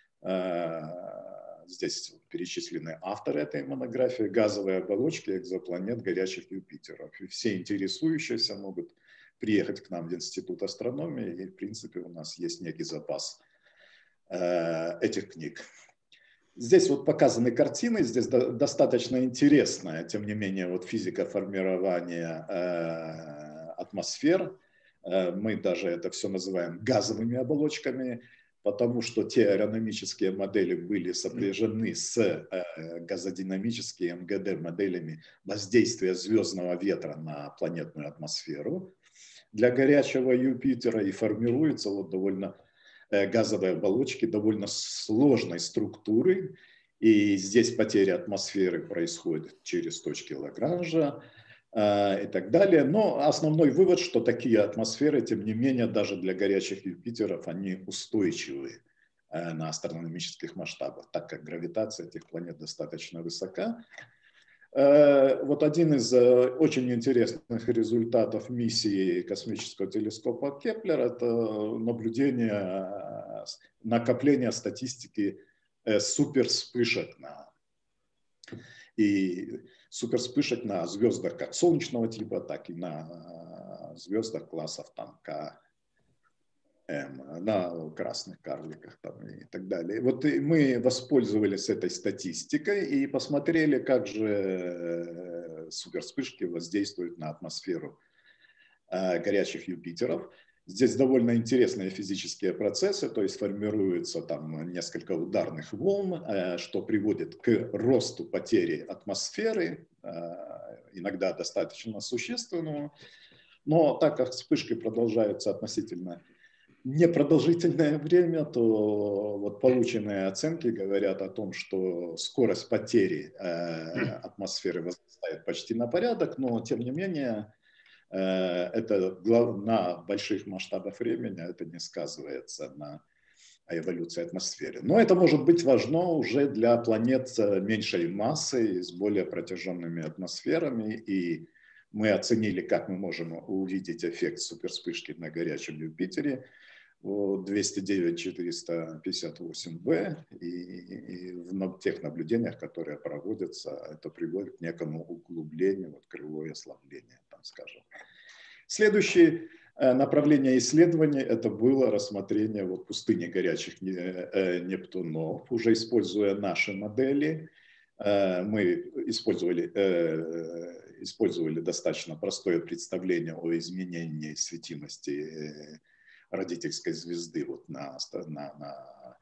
Здесь перечислены авторы этой монографии: газовые оболочки экзопланет горячих Юпитеров. И все интересующиеся могут приехать к нам в Институт астрономии, и в принципе у нас есть некий запас этих книг. Здесь вот показаны картины, здесь достаточно интересная, тем не менее, вот физика формирования э, атмосфер. Э, мы даже это все называем газовыми оболочками, потому что те аэродинамические модели были сопряжены с э, газодинамическими эм гэ дэ моделями воздействия звездного ветра на планетную атмосферу для горячего Юпитера, и формируется вот довольно газовые оболочки довольно сложной структуры, и здесь потеря атмосферы происходит через точки Лагранжа э, и так далее. Но основной вывод, что такие атмосферы, тем не менее, даже для горячих Юпитеров, они устойчивы э, на астрономических масштабах, так как гравитация этих планет достаточно высока. Э, вот один из э, очень интересных результатов миссии космического телескопа Кеплер – это наблюдение, накопление статистики э, супервспышек на, и супервспышек на звездах как солнечного типа, так и на звездах классов там К, М, на красных карликах там, и так далее. Вот мы воспользовались этой статистикой и посмотрели, как же супервспышки воздействуют на атмосферу э, горячих Юпитеров. Здесь довольно интересные физические процессы, то есть формируются там несколько ударных волн, э, что приводит к росту потери атмосферы, э, иногда достаточно существенному. Но так как вспышки продолжаются относительно непродолжительное время, то вот полученные оценки говорят о том, что скорость потери э, атмосферы возрастает почти на порядок, но тем не менее э, это на больших масштабах времени это не сказывается на эволюции атмосферы. Но это может быть важно уже для планет меньшей массы с более протяженными атмосферами, и мы оценили, как мы можем увидеть эффект супервспышки на горячем Юпитере двести девять четыреста пятьдесят восемь бэ, и, и в тех наблюдениях, которые проводятся, это приводит к некому углублению, вот кривое ослабление, там, скажем. Следующее направление исследований – это было рассмотрение вот пустыни горячих Нептунов, уже используя наши модели. Мы использовали, использовали достаточно простое представление о изменении светимости родительской звезды вот на, на, на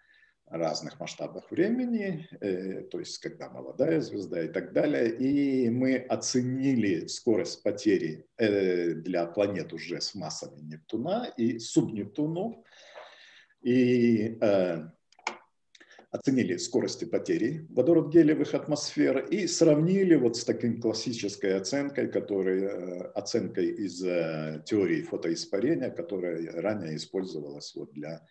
разных масштабах времени, то есть когда молодая звезда и так далее. И мы оценили скорость потери для планет уже с массами Нептуна и субнептунов. И оценили скорости потери водород-гелиевых атмосфер и сравнили вот с такой классической оценкой, которая, оценкой из теории фотоиспарения, которая ранее использовалась вот для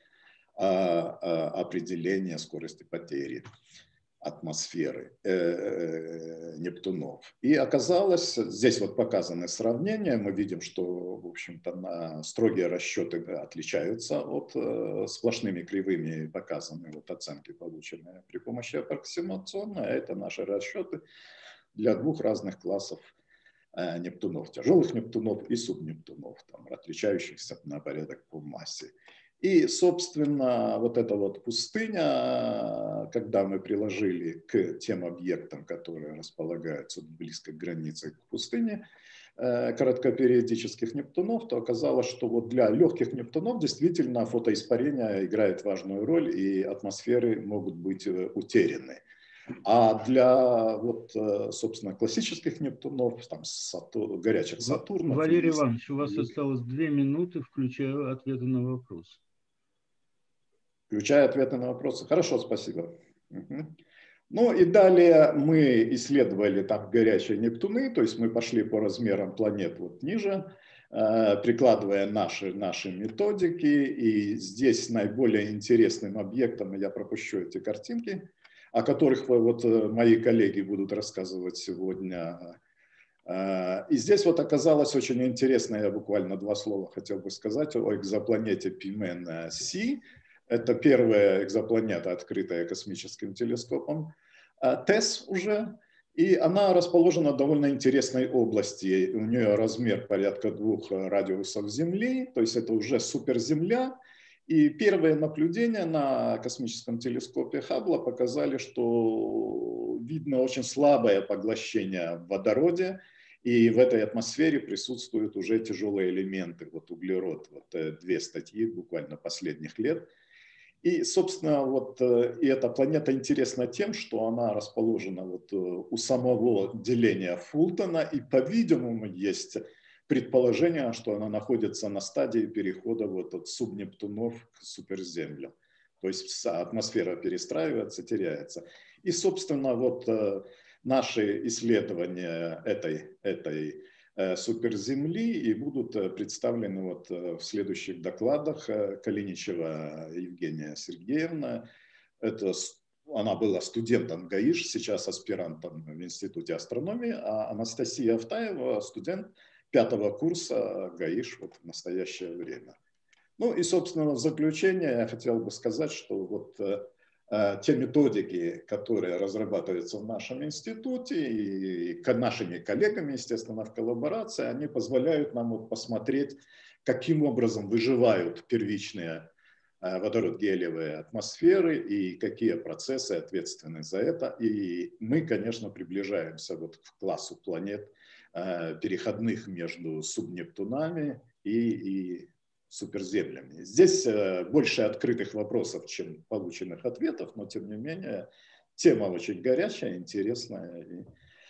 определения скорости потери атмосферы э, Нептунов. И оказалось, здесь вот показаны сравнения, мы видим, что, в общем-то, строгие расчеты отличаются от э, сплошными кривыми, показаны вот оценки, полученные при помощи аппроксимационной, а это наши расчеты для двух разных классов э, Нептунов, тяжелых Нептунов и субнептунов, там, отличающихся на порядок по массе. И, собственно, вот эта вот пустыня, когда мы приложили к тем объектам, которые располагаются близко к границе к пустыне, короткопериодических Нептунов, то оказалось, что вот для легких Нептунов действительно фотоиспарение играет важную роль, и атмосферы могут быть утеряны. А для, вот, собственно, классических Нептунов, там, Сатур, горячих Сатурнов... Валерий Иванович, у вас осталось две минуты, включая ответы на вопросы. Включая ответы на вопросы. Хорошо, спасибо. Угу. Ну и далее мы исследовали там горячие Нептуны, то есть мы пошли по размерам планет вот ниже, э, прикладывая наши, наши методики. И здесь наиболее интересным объектом, я пропущу эти картинки, о которых вот мои коллеги будут рассказывать сегодня. И здесь вот оказалось очень интересно, я буквально два слова хотел бы сказать о экзопланете Пимен-Си. Это первая экзопланета, открытая космическим телескопом ТЭСС уже. И она расположена в довольно интересной области. У нее размер порядка двух радиусов Земли, то есть это уже суперземля. И первые наблюдения на космическом телескопе Хаббла показали, что видно очень слабое поглощение в водороде, и в этой атмосфере присутствуют уже тяжелые элементы, вот углерод, вот две статьи буквально последних лет. И, собственно, вот и эта планета интересна тем, что она расположена вот у самого деления Фултона, и, по-видимому, есть предположение, что она находится на стадии перехода вот от субнептунов к суперземлям. То есть атмосфера перестраивается, теряется. И, собственно, вот наши исследования этой, этой суперземли и будут представлены вот в следующих докладах. Калиничева Евгения Сергеевна, это, она была студентом ГАИШ, сейчас аспирантом в Институте астрономии, а Анастасия Автаева студент пятого курса ГАИШ вот в настоящее время. Ну и, собственно, в заключение я хотел бы сказать, что вот те методики, которые разрабатываются в нашем институте и нашими коллегами, естественно, в коллаборации, они позволяют нам вот посмотреть, каким образом выживают первичные водород-гелиевые атмосферы и какие процессы ответственны за это. И мы, конечно, приближаемся вот к классу планет, переходных между субнептунами и, и суперземлями. Здесь больше открытых вопросов, чем полученных ответов, но тем не менее тема очень горячая, интересная. И,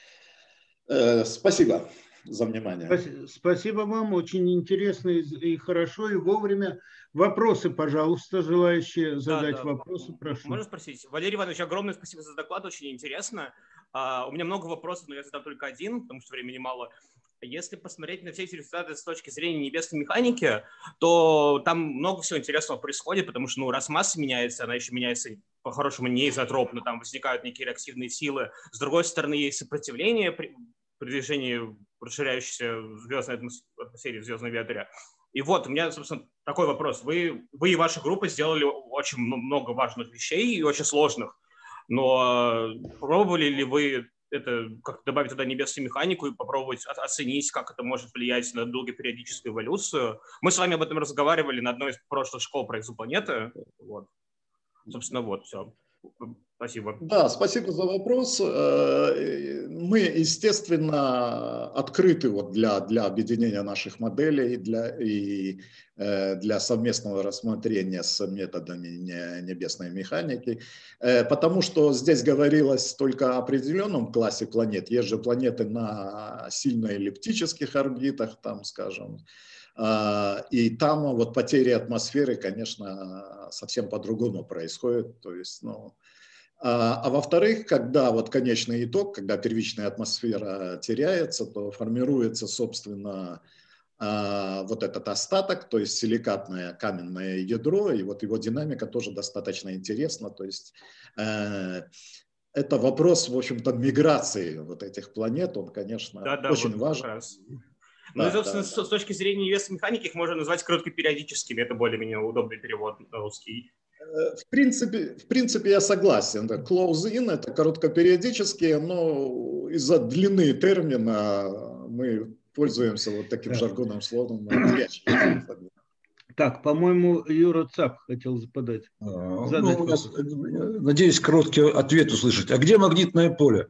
э, спасибо за внимание. Спасибо вам, очень интересно и хорошо, и вовремя. Вопросы, пожалуйста, желающие задать да, да. вопросы, прошу. Можно спросить? Валерий Иванович, огромное спасибо за доклад, очень интересно. Uh, у меня много вопросов, но я задам только один, потому что времени мало. Если посмотреть на все эти результаты с точки зрения небесной механики, то там много всего интересного происходит, потому что, ну, раз масса меняется, она еще меняется по-хорошему не изотропно, там возникают некие реактивные силы. С другой стороны, есть сопротивление при, при движении расширяющейся звездной атмосфере, в звездном векторе. И вот у меня, собственно, такой вопрос. Вы, вы и ваша группа сделали очень много важных вещей и очень сложных. Но пробовали ли вы это как-то добавить туда небесную механику и попробовать оценить, как это может влиять на долгопериодическую эволюцию? Мы с вами об этом разговаривали на одной из прошлых школ про экзопланеты. Вот. Собственно, вот, все. Спасибо. Да, спасибо за вопрос. Мы, естественно, открыты вот для, для объединения наших моделей для, и для совместного рассмотрения с методами небесной механики, потому что здесь говорилось только о определенном классе планет. Есть же планеты на сильно эллиптических орбитах, там, скажем, и там вот потери атмосферы, конечно, совсем по-другому происходит. То есть, ну, А, а во-вторых, когда вот конечный итог, когда первичная атмосфера теряется, то формируется, собственно, вот этот остаток, то есть силикатное каменное ядро, и вот его динамика тоже достаточно интересна. То есть это вопрос, в общем-то, миграции вот этих планет, он, конечно, да, да, очень вот важен. Ну да, и, собственно, да, с, да. с точки зрения небесной механики их можно назвать короткопериодическими, это более-менее удобный перевод на русский. В принципе, в принципе, я согласен. Close-in – это короткопериодические, но из-за длины термина мы пользуемся вот таким да. жаргонным словом. Так, по-моему, Юра Цап хотел задать. А, ну, я, надеюсь, короткий ответ услышать. А где магнитное поле?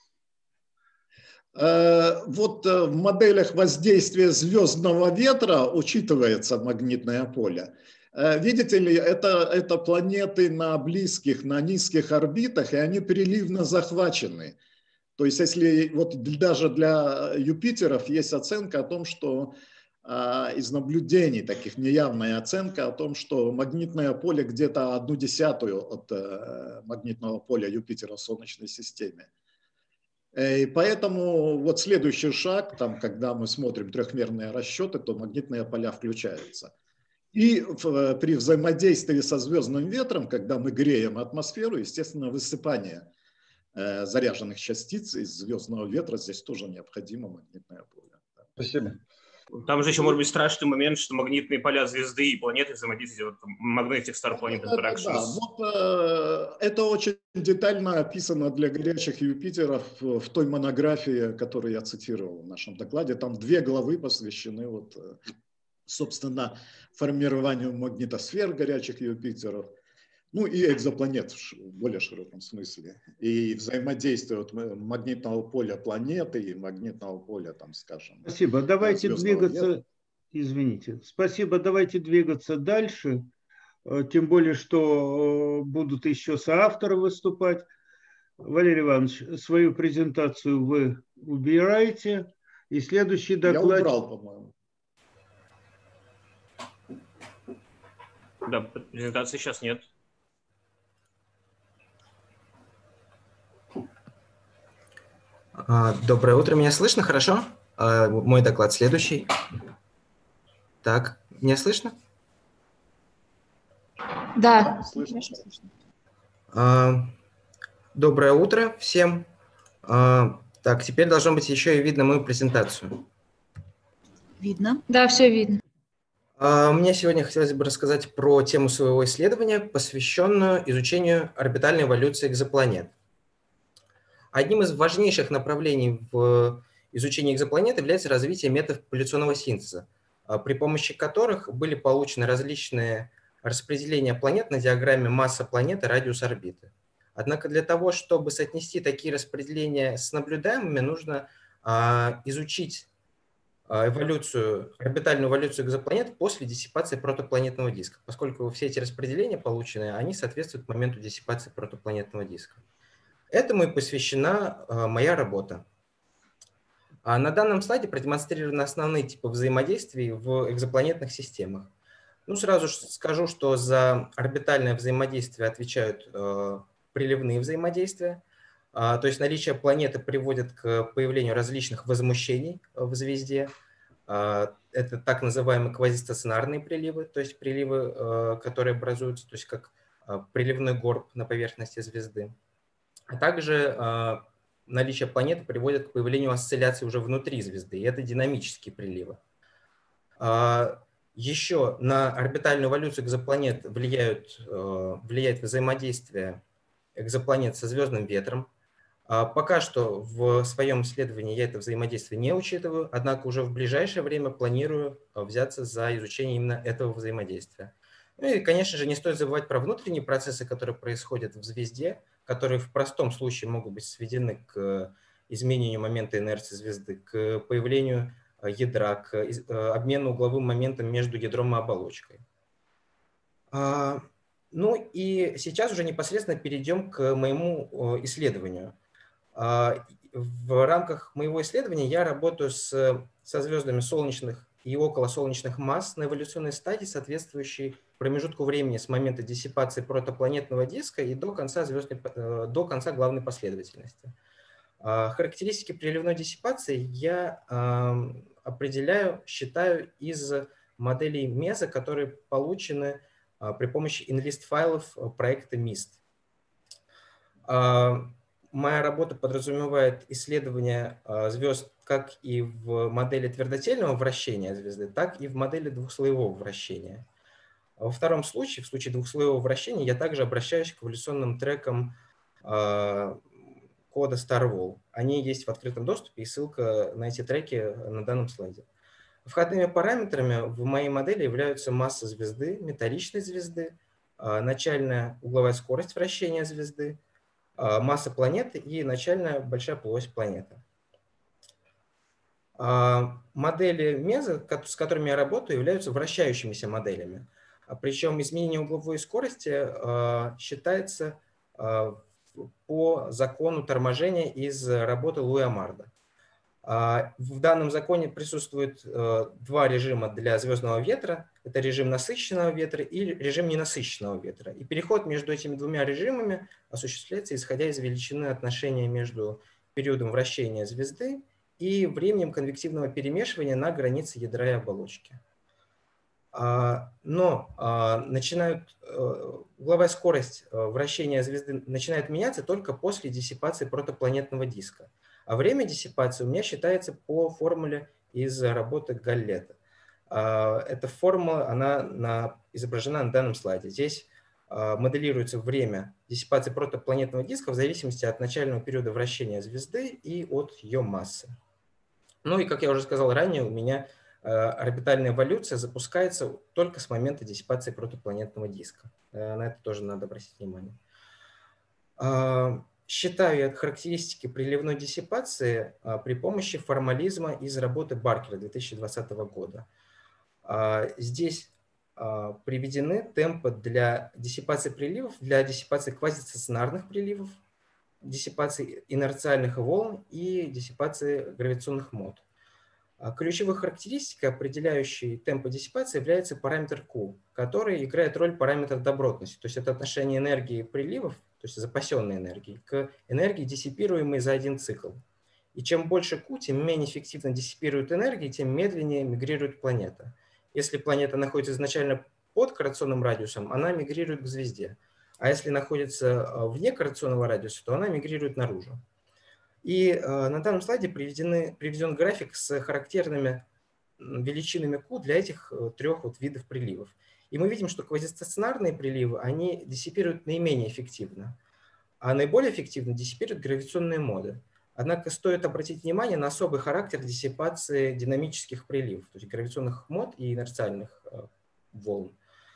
Вот в моделях воздействия звездного ветра учитывается магнитное поле. Видите ли, это, это планеты на близких, на низких орбитах, и они переливно захвачены. То есть, если вот даже для Юпитеров есть оценка о том, что а, из наблюдений, таких неявная оценка о том, что магнитное поле где-то одну десятую от а, магнитного поля Юпитера в Солнечной системе. И поэтому вот следующий шаг, там, когда мы смотрим трехмерные расчеты, то магнитные поля включаются. И в, при взаимодействии со звездным ветром, когда мы греем атмосферу, естественно, высыпание э, заряженных частиц из звездного ветра, здесь тоже необходимо магнитное поле. Спасибо. Там же еще может быть страшный момент, что магнитные поля звезды и планеты взаимодействуют. Magnetic Star Planet Interactions. Да, да, да. Вот, э, это очень детально описано для горячих Юпитеров в той монографии, которую я цитировал в нашем докладе. Там две главы посвящены вот, собственно, формированию магнитосфер горячих Юпитеров, ну и экзопланет в более широком смысле. И взаимодействие вот магнитного поля планеты и магнитного поля, там, скажем. Спасибо. Давайте двигаться, ветра. Извините. Спасибо. Давайте двигаться дальше. Тем более, что будут еще соавторы выступать. Валерий Иванович, свою презентацию вы убираете. И следующий доклад... Я убрал, по-моему. Да, презентации сейчас нет. Доброе утро, меня слышно хорошо? Мой доклад следующий. Так, меня слышно? Да. Слышно. Доброе утро всем. Так, теперь должно быть еще и видно мою презентацию. Видно? Да, все видно. Мне сегодня хотелось бы рассказать про тему своего исследования, посвященную изучению орбитальной эволюции экзопланет. Одним из важнейших направлений в изучении экзопланет является развитие методов популяционного синтеза, при помощи которых были получены различные распределения планет на диаграмме масса планеты, радиус орбиты. Однако для того, чтобы соотнести такие распределения с наблюдаемыми, нужно изучить эволюцию, орбитальную эволюцию экзопланет после диссипации протопланетного диска, поскольку все эти распределения полученные, они соответствуют моменту диссипации протопланетного диска. Этому и посвящена моя работа. На данном слайде продемонстрированы основные типы взаимодействий в экзопланетных системах. Ну, сразу скажу, что за орбитальное взаимодействие отвечают приливные взаимодействия. То есть наличие планеты приводит к появлению различных возмущений в звезде. Это так называемые квазистационарные приливы, то есть приливы, которые образуются, то есть как приливной горб на поверхности звезды. А также наличие планеты приводит к появлению осцилляций уже внутри звезды, и это динамические приливы. Еще на орбитальную эволюцию экзопланет влияют, влияет взаимодействие экзопланет со звездным ветром. Пока что в своем исследовании я это взаимодействие не учитываю, однако уже в ближайшее время планирую взяться за изучение именно этого взаимодействия. Ну и, конечно же, не стоит забывать про внутренние процессы, которые происходят в звезде, которые в простом случае могут быть сведены к изменению момента инерции звезды, к появлению ядра, к обмену угловым моментом между ядром и оболочкой. Ну и сейчас уже непосредственно перейдем к моему исследованию. В рамках моего исследования я работаю с, со звездами солнечных и околосолнечных масс на эволюционной стадии, соответствующей промежутку времени с момента диссипации протопланетного диска и до конца, звездной, до конца главной последовательности. Характеристики приливной диссипации я определяю, считаю из моделей меза, которые получены при помощи инлист-файлов проекта мист. Моя работа подразумевает исследование звезд как и в модели твердотельного вращения звезды, так и в модели двухслоевого вращения. Во втором случае, в случае двухслоевого вращения, я также обращаюсь к эволюционным трекам кода StarWall. Они есть в открытом доступе, и ссылка на эти треки на данном слайде. Входными параметрами в моей модели являются масса звезды, металличной звезды, начальная угловая скорость вращения звезды, масса планеты и начальная большая полуось планеты. Модели меза, с которыми я работаю, являются вращающимися моделями. Причем изменение угловой скорости считается по закону торможения из работы Луи Амарда. В данном законе присутствует два режима для звездного ветра. Это режим насыщенного ветра и режим ненасыщенного ветра. И переход между этими двумя режимами осуществляется, исходя из величины отношения между периодом вращения звезды и временем конвективного перемешивания на границе ядра и оболочки. Но начинают, угловая скорость вращения звезды начинает меняться только после диссипации протопланетного диска. А время диссипации у меня считается по формуле из работы Галлета. Эта формула, она на, изображена на данном слайде. Здесь моделируется время диссипации протопланетного диска в зависимости от начального периода вращения звезды и от ее массы. Ну и, как я уже сказал ранее, у меня орбитальная эволюция запускается только с момента диссипации протопланетного диска. На это тоже надо обратить внимание. Считаю я характеристики приливной диссипации при помощи формализма из работы Баркера две тысячи двадцатого года. Здесь приведены темпы для диссипации приливов, для диссипации квазистационарных приливов, диссипации инерциальных волн и диссипации гравитационных мод. Ключевой характеристикой, определяющей темпы диссипации, является параметр Q, который играет роль параметра добротности, то есть это отношение энергии приливов, то есть запасенной энергии, к энергии, диссипируемой за один цикл. И чем больше Q, тем менее эффективно диссипирует энергии, тем медленнее мигрирует планета. Если планета находится изначально под корреляционным радиусом, она мигрирует к звезде. А если находится вне корреляционного радиуса, то она мигрирует наружу. И на данном слайде приведены, приведен график с характерными величинами Q для этих трех вот видов приливов. И мы видим, что квазистационарные приливы, они диссипируют наименее эффективно, а наиболее эффективно диссипируют гравитационные моды. Однако стоит обратить внимание на особый характер диссипации динамических приливов, то есть гравитационных мод и инерциальных волн.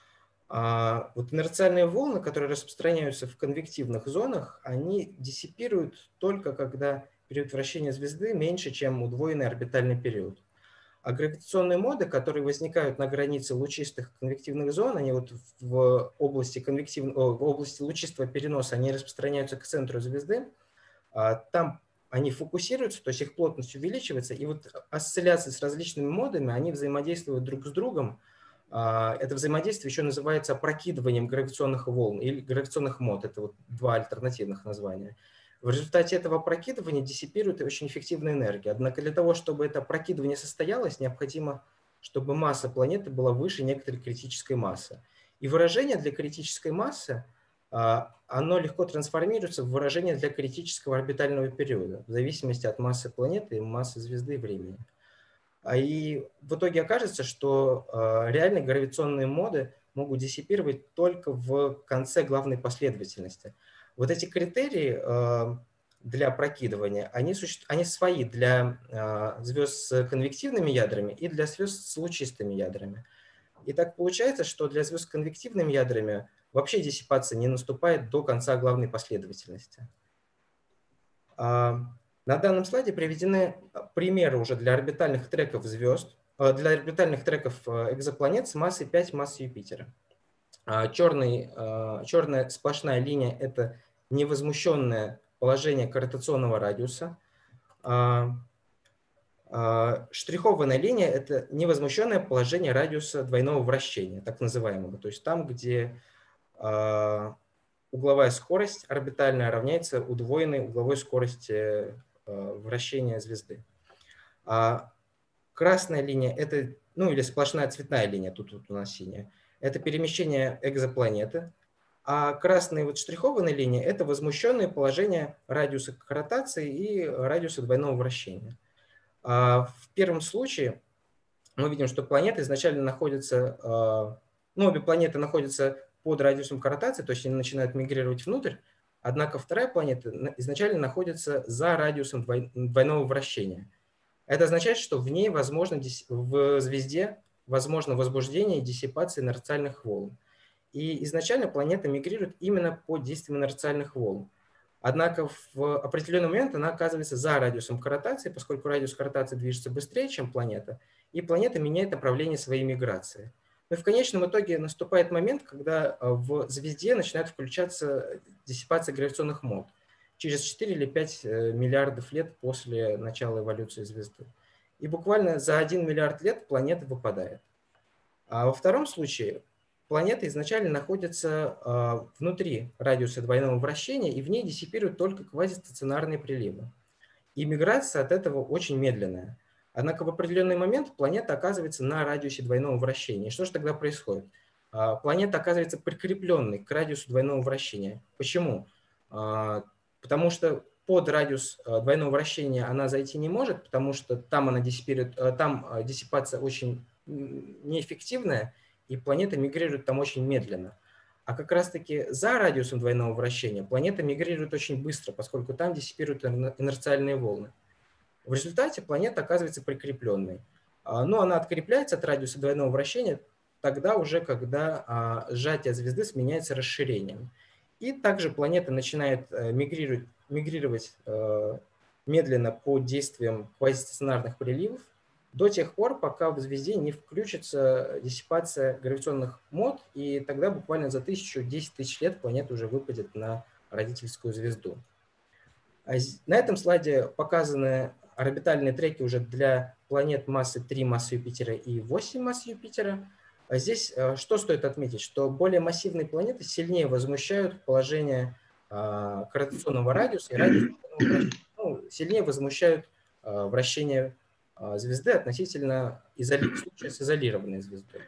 А вот инерциальные волны, которые распространяются в конвективных зонах, они диссипируют только когда период вращения звезды меньше, чем удвоенный орбитальный период. А гравитационные моды, которые возникают на границе лучистых конвективных зон, они вот в области, конвективного, в области лучистого переноса, они распространяются к центру звезды, там они фокусируются, то есть их плотность увеличивается, и вот осцилляции с различными модами, они взаимодействуют друг с другом. Это взаимодействие еще называется опрокидыванием гравитационных волн или гравитационных мод. Это вот два альтернативных названия. В результате этого опрокидывания диссипирует очень эффективная энергия. Однако для того, чтобы это опрокидывание состоялось, необходимо, чтобы масса планеты была выше некоторой критической массы. И выражение для критической массы, оно легко трансформируется в выражение для критического орбитального периода, в зависимости от массы планеты, массы звезды и времени. И в итоге окажется, что реальные гравитационные моды могут диссипировать только в конце главной последовательности. Вот эти критерии для опрокидывания, они, суще... они свои для звезд с конвективными ядрами и для звезд с лучистыми ядрами. И так получается, что для звезд с конвективными ядрами вообще диссипация не наступает до конца главной последовательности. На данном слайде приведены примеры уже для орбитальных треков звезд, для орбитальных треков экзопланет с массой пять масс Юпитера. Черный, черная сплошная линия – это невозмущенное положение корротационного радиуса. Штрихованная линия – это невозмущенное положение радиуса двойного вращения, так называемого. То есть там, где угловая скорость орбитальная равняется удвоенной угловой скорости вращения звезды. Красная линия – это, ну или сплошная цветная линия, тут, тут у нас синяя, это перемещение экзопланеты. А красные вот штрихованные линии – это возмущенные положения радиуса корротации и радиуса двойного вращения. В первом случае мы видим, что планеты изначально находятся, ну, обе планеты находятся под радиусом корротации, то есть они начинают мигрировать внутрь, однако вторая планета изначально находится за радиусом двойного вращения. Это означает, что в ней возможно, в звезде возможно возбуждение и диссипация инерциальных волн. И изначально планета мигрирует именно под действием инерциальных волн. Однако в определенный момент она оказывается за радиусом корротации, поскольку радиус корротации движется быстрее, чем планета, и планета меняет направление своей миграции. Но в конечном итоге наступает момент, когда в звезде начинает включаться диссипация гравитационных мод через четыре или пять миллиардов лет после начала эволюции звезды. И буквально за один миллиард лет планета выпадает. А во втором случае планета изначально находится внутри радиуса двойного вращения, и в ней диссипируют только квазистационарные приливы. И миграция от этого очень медленная. Однако в определенный момент планета оказывается на радиусе двойного вращения. И что же тогда происходит? Планета оказывается прикрепленной к радиусу двойного вращения. Почему? Потому что под радиус двойного вращения она зайти не может, потому что там, она диссипирует, там диссипация очень неэффективная, и планета мигрирует там очень медленно. А как раз-таки за радиусом двойного вращения планета мигрирует очень быстро, поскольку там диссипируют инерциальные волны. В результате планета оказывается прикрепленной. Но она открепляется от радиуса двойного вращения тогда уже, когда сжатие звезды сменяется расширением. И также планета начинает мигрировать, мигрировать медленно под действием квазистационарных приливов до тех пор, пока в звезде не включится диссипация гравитационных мод, и тогда буквально за тысячу-десять тысяч лет планета уже выпадет на родительскую звезду. На этом слайде показаны орбитальные треки уже для планет массы три массы Юпитера и восемь масс Юпитера. Здесь что стоит отметить, что более массивные планеты сильнее возмущают положение корротационного радиуса и радиуса, ну, сильнее возмущают вращение звезды относительно изоли... случая с изолированной звездой.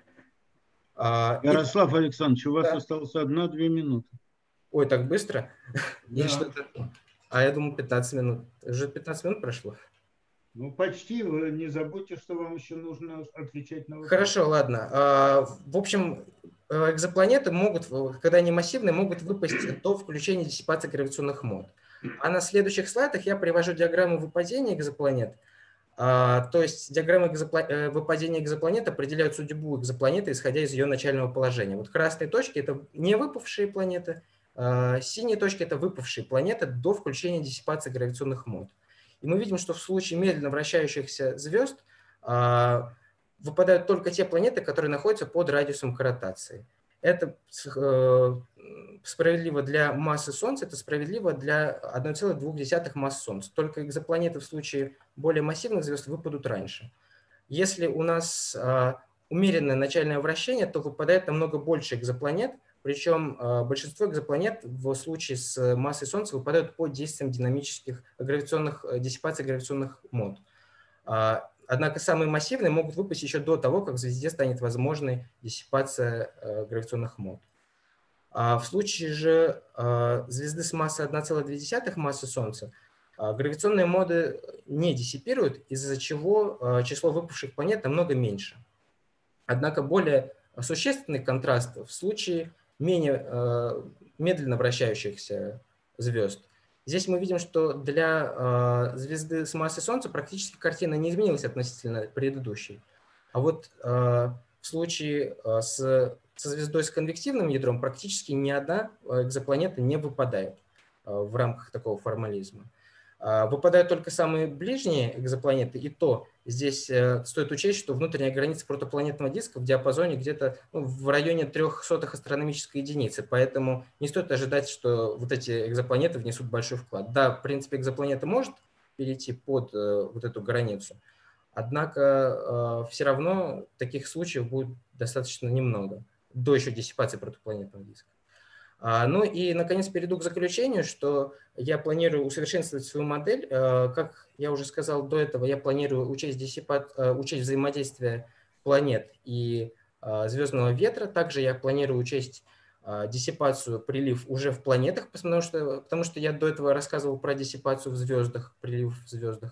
Ярослав и... Александрович, у вас да. осталось одна-две минуты. Ой, так быстро? Да. А я думаю, пятнадцать минут. Уже пятнадцать минут прошло. Ну, почти. Вы не забудьте, что вам еще нужно отвечать на вопрос. Хорошо, ладно. В общем, экзопланеты могут, когда они массивные, могут выпасть до включения диссипации гравитационных мод. А на следующих слайдах я привожу диаграмму выпадения экзопланет. То есть диаграммы экзопла... выпадения экзопланет определяют судьбу экзопланеты, исходя из ее начального положения. Вот красные точки – это не выпавшие планеты, синие точки – это выпавшие планеты до включения диссипации гравитационных мод. И мы видим, что в случае медленно вращающихся звезд выпадают только те планеты, которые находятся под радиусом корротации. Это справедливо для массы Солнца, это справедливо для одной целой двух десятых масс Солнца. Только экзопланеты в случае более массивных звезд выпадут раньше. Если у нас умеренное начальное вращение, то выпадает намного больше экзопланет, причем большинство экзопланет в случае с массой Солнца выпадают под действием динамических гравитационных, диссипации гравитационных мод. Однако самые массивные могут выпасть еще до того, как в звезде станет возможной диссипация гравитационных мод. А в случае же звезды с массой одна целая две десятых массы Солнца гравитационные моды не диссипируют, из-за чего число выпавших планет намного меньше. Однако более существенный контраст в случае менее медленно вращающихся звезд. Здесь мы видим, что для звезды с массой Солнца практически картина не изменилась относительно предыдущей. А вот в случае с со звездой с конвективным ядром практически ни одна экзопланета не выпадает в рамках такого формализма. Выпадают только самые ближние экзопланеты, и то здесь стоит учесть, что внутренняя граница протопланетного диска в диапазоне где-то ну, в районе трех сотых астрономической единицы, поэтому не стоит ожидать, что вот эти экзопланеты внесут большой вклад. Да, в принципе, экзопланета может перейти под вот эту границу, однако все равно таких случаев будет достаточно немного, до еще диссипации протопланетного диска. Ну и, наконец, перейду к заключению, что я планирую усовершенствовать свою модель. Как я уже сказал до этого, я планирую учесть, диссипат, учесть взаимодействие планет и звездного ветра. Также я планирую учесть диссипацию, прилив уже в планетах, потому что, потому что я до этого рассказывал про диссипацию в звездах, прилив в звездах.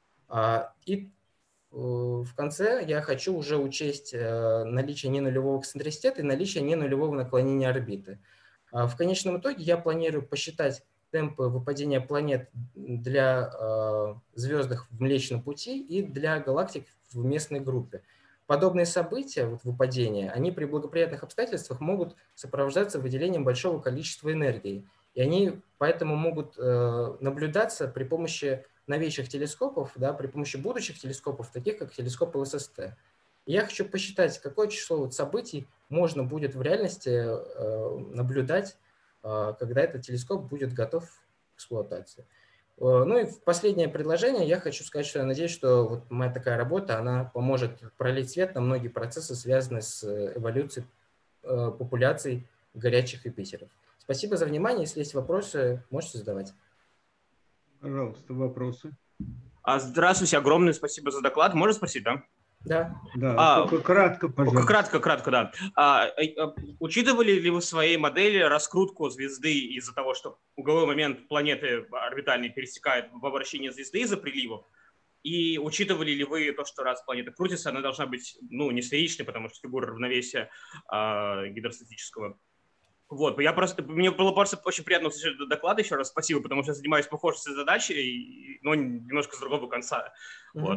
И в конце я хочу уже учесть наличие ненулевого эксцентриситета и наличие ненулевого наклонения орбиты. В конечном итоге я планирую посчитать темпы выпадения планет для э, звездных в Млечном Пути и для галактик в местной группе. Подобные события, вот выпадения, они при благоприятных обстоятельствах могут сопровождаться выделением большого количества энергии. И они поэтому могут э, наблюдаться при помощи новейших телескопов, да, при помощи будущих телескопов, таких как телескоп эл эс эс тэ. Я хочу посчитать, какое число вот событий можно будет в реальности э, наблюдать, э, когда этот телескоп будет готов к эксплуатации. Э, ну и в последнее предложение я хочу сказать, что я надеюсь, что вот моя такая работа, она поможет пролить свет на многие процессы, связанные с эволюцией э, популяций горячих Юпитеров. Спасибо за внимание. Если есть вопросы, можете задавать. Пожалуйста, вопросы. Здравствуйте, огромное спасибо за доклад. Можно спросить, да? Да. Да, а, только кратко, пожалуйста. Кратко, кратко, да. А, а, учитывали ли вы в своей модели раскрутку звезды из-за того, что угловой момент планеты орбитальной пересекает в обращении звезды из-за приливов? И учитывали ли вы то, что раз планета крутится, она должна быть ну, не сферичной, потому что фигура равновесия а, гидростатического? Вот, я просто, мне было просто очень приятно услышать этот доклад еще раз. Спасибо, потому что я занимаюсь похожей задачей, но немножко с другого конца. Mm-hmm. Вот.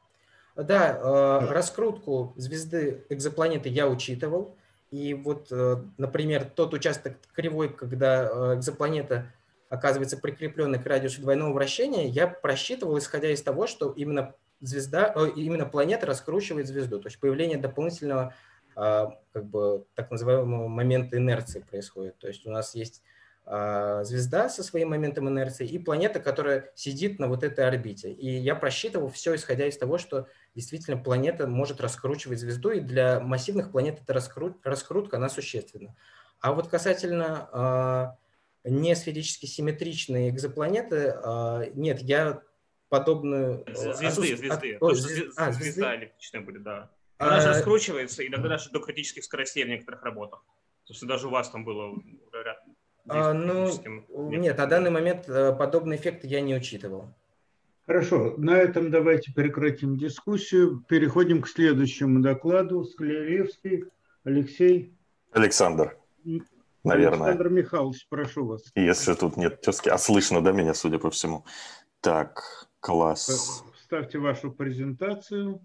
Да, раскрутку звезды экзопланеты я учитывал. И вот, например, тот участок кривой, когда экзопланета оказывается прикрепленной к радиусу двойного вращения, я просчитывал, исходя из того, что именно звезда, именно планета раскручивает звезду. То есть появление дополнительного, как бы, так называемого момента инерции происходит. То есть у нас есть звезда со своим моментом инерции и планета, которая сидит на вот этой орбите. И я просчитывал все, исходя из того, что действительно планета может раскручивать звезду, и для массивных планет эта раскрут, раскрутка, она существенна. А вот касательно э, несферически симметричной экзопланеты, э, нет, я подобную... Звезды, отсутств... звезды. От... То, звезд... звезда, а, звезда электричная будет, да. Она а... же раскручивается, иногда даже до критических скоростей в некоторых работах. Собственно, даже у вас там было... А, ну, нет, на данный момент подобный эффект я не учитывал. Хорошо, на этом давайте прекратим дискуссию. Переходим к следующему докладу. Скляревский, Алексей. Александр, наверное. Александр Михайлович, прошу вас. Если тут нет тезки. А слышно, да, меня, судя по всему? Так, класс. Ставьте вашу презентацию.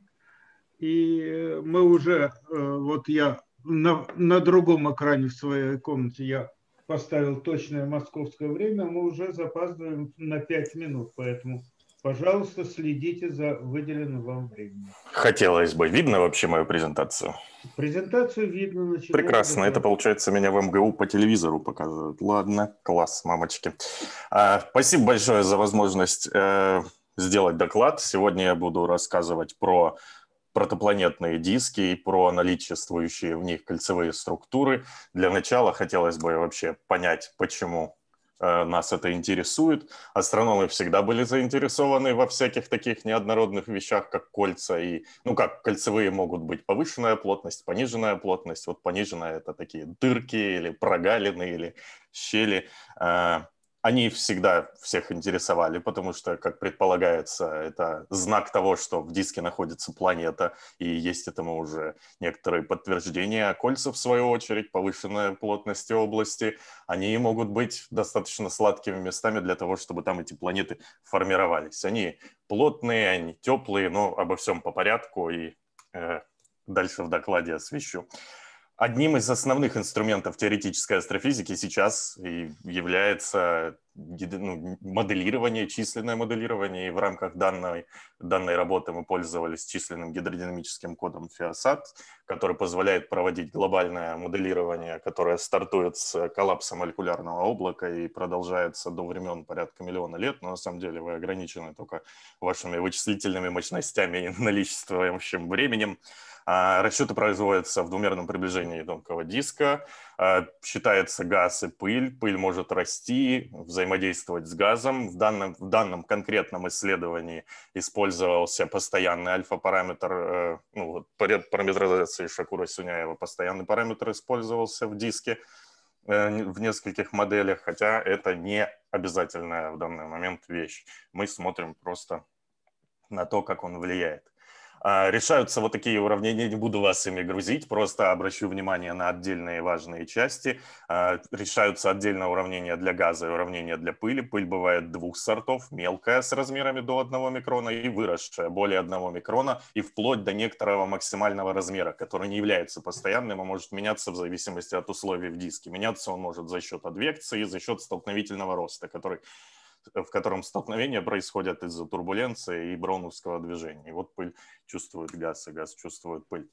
И мы уже, вот я на, на другом экране в своей комнате, я поставил точное московское время, мы уже запаздываем на пять минут, поэтому, пожалуйста, следите за выделенным вам временем. Хотелось бы. Видно вообще мою презентацию? Презентацию видно. Прекрасно. Это, получается, меня в эм гэ у по телевизору показывают. Ладно, класс, мамочки. А, спасибо большое за возможность э, сделать доклад. Сегодня я буду рассказывать про протопланетные диски и про наличествующие в них кольцевые структуры. Для начала хотелось бы вообще понять, почему э, нас это интересует. Астрономы всегда были заинтересованы во всяких таких неоднородных вещах, как кольца. И, ну как, кольцевые могут быть повышенная плотность, пониженная плотность. Вот пониженная — это такие дырки или прогалины или щели. Э, Они всегда всех интересовали, потому что, как предполагается, это знак того, что в диске находится планета, и есть этому уже некоторые подтверждения. А кольца, в свою очередь, повышенной плотности области, они могут быть достаточно сладкими местами для того, чтобы там эти планеты формировались. Они плотные, они теплые, но обо всем по порядку, и э, дальше в докладе освещу. Одним из основных инструментов теоретической астрофизики сейчас и является ну, моделирование, численное моделирование. И в рамках данной, данной работы мы пользовались численным гидродинамическим кодом Фиосат, который позволяет проводить глобальное моделирование, которое стартует с коллапса молекулярного облака и продолжается до времен порядка миллиона лет. Но на самом деле вы ограничены только вашими вычислительными мощностями и наличествующим временем. Расчеты производятся в двумерном приближении тонкого диска. Считается газ и пыль. Пыль может расти, взаимодействовать с газом. В данном, в данном конкретном исследовании использовался постоянный альфа-параметр, ну, вот, параметризации Шакура-Сюняева, постоянный параметр использовался в диске в нескольких моделях, хотя это не обязательная в данный момент вещь. Мы смотрим просто на то, как он влияет. Решаются вот такие уравнения, не буду вас ими грузить, просто обращу внимание на отдельные важные части. Решаются отдельно уравнения для газа и уравнения для пыли. Пыль бывает двух сортов: мелкая с размерами до одного микрона и выросшая более одного микрона и вплоть до некоторого максимального размера, который не является постоянным, а может меняться в зависимости от условий в диске. Меняться он может за счет адвекции и за счет столкновительного роста, который в котором столкновения происходят из-за турбуленции и броуновского движения. И вот пыль чувствует газ, и газ чувствует пыль.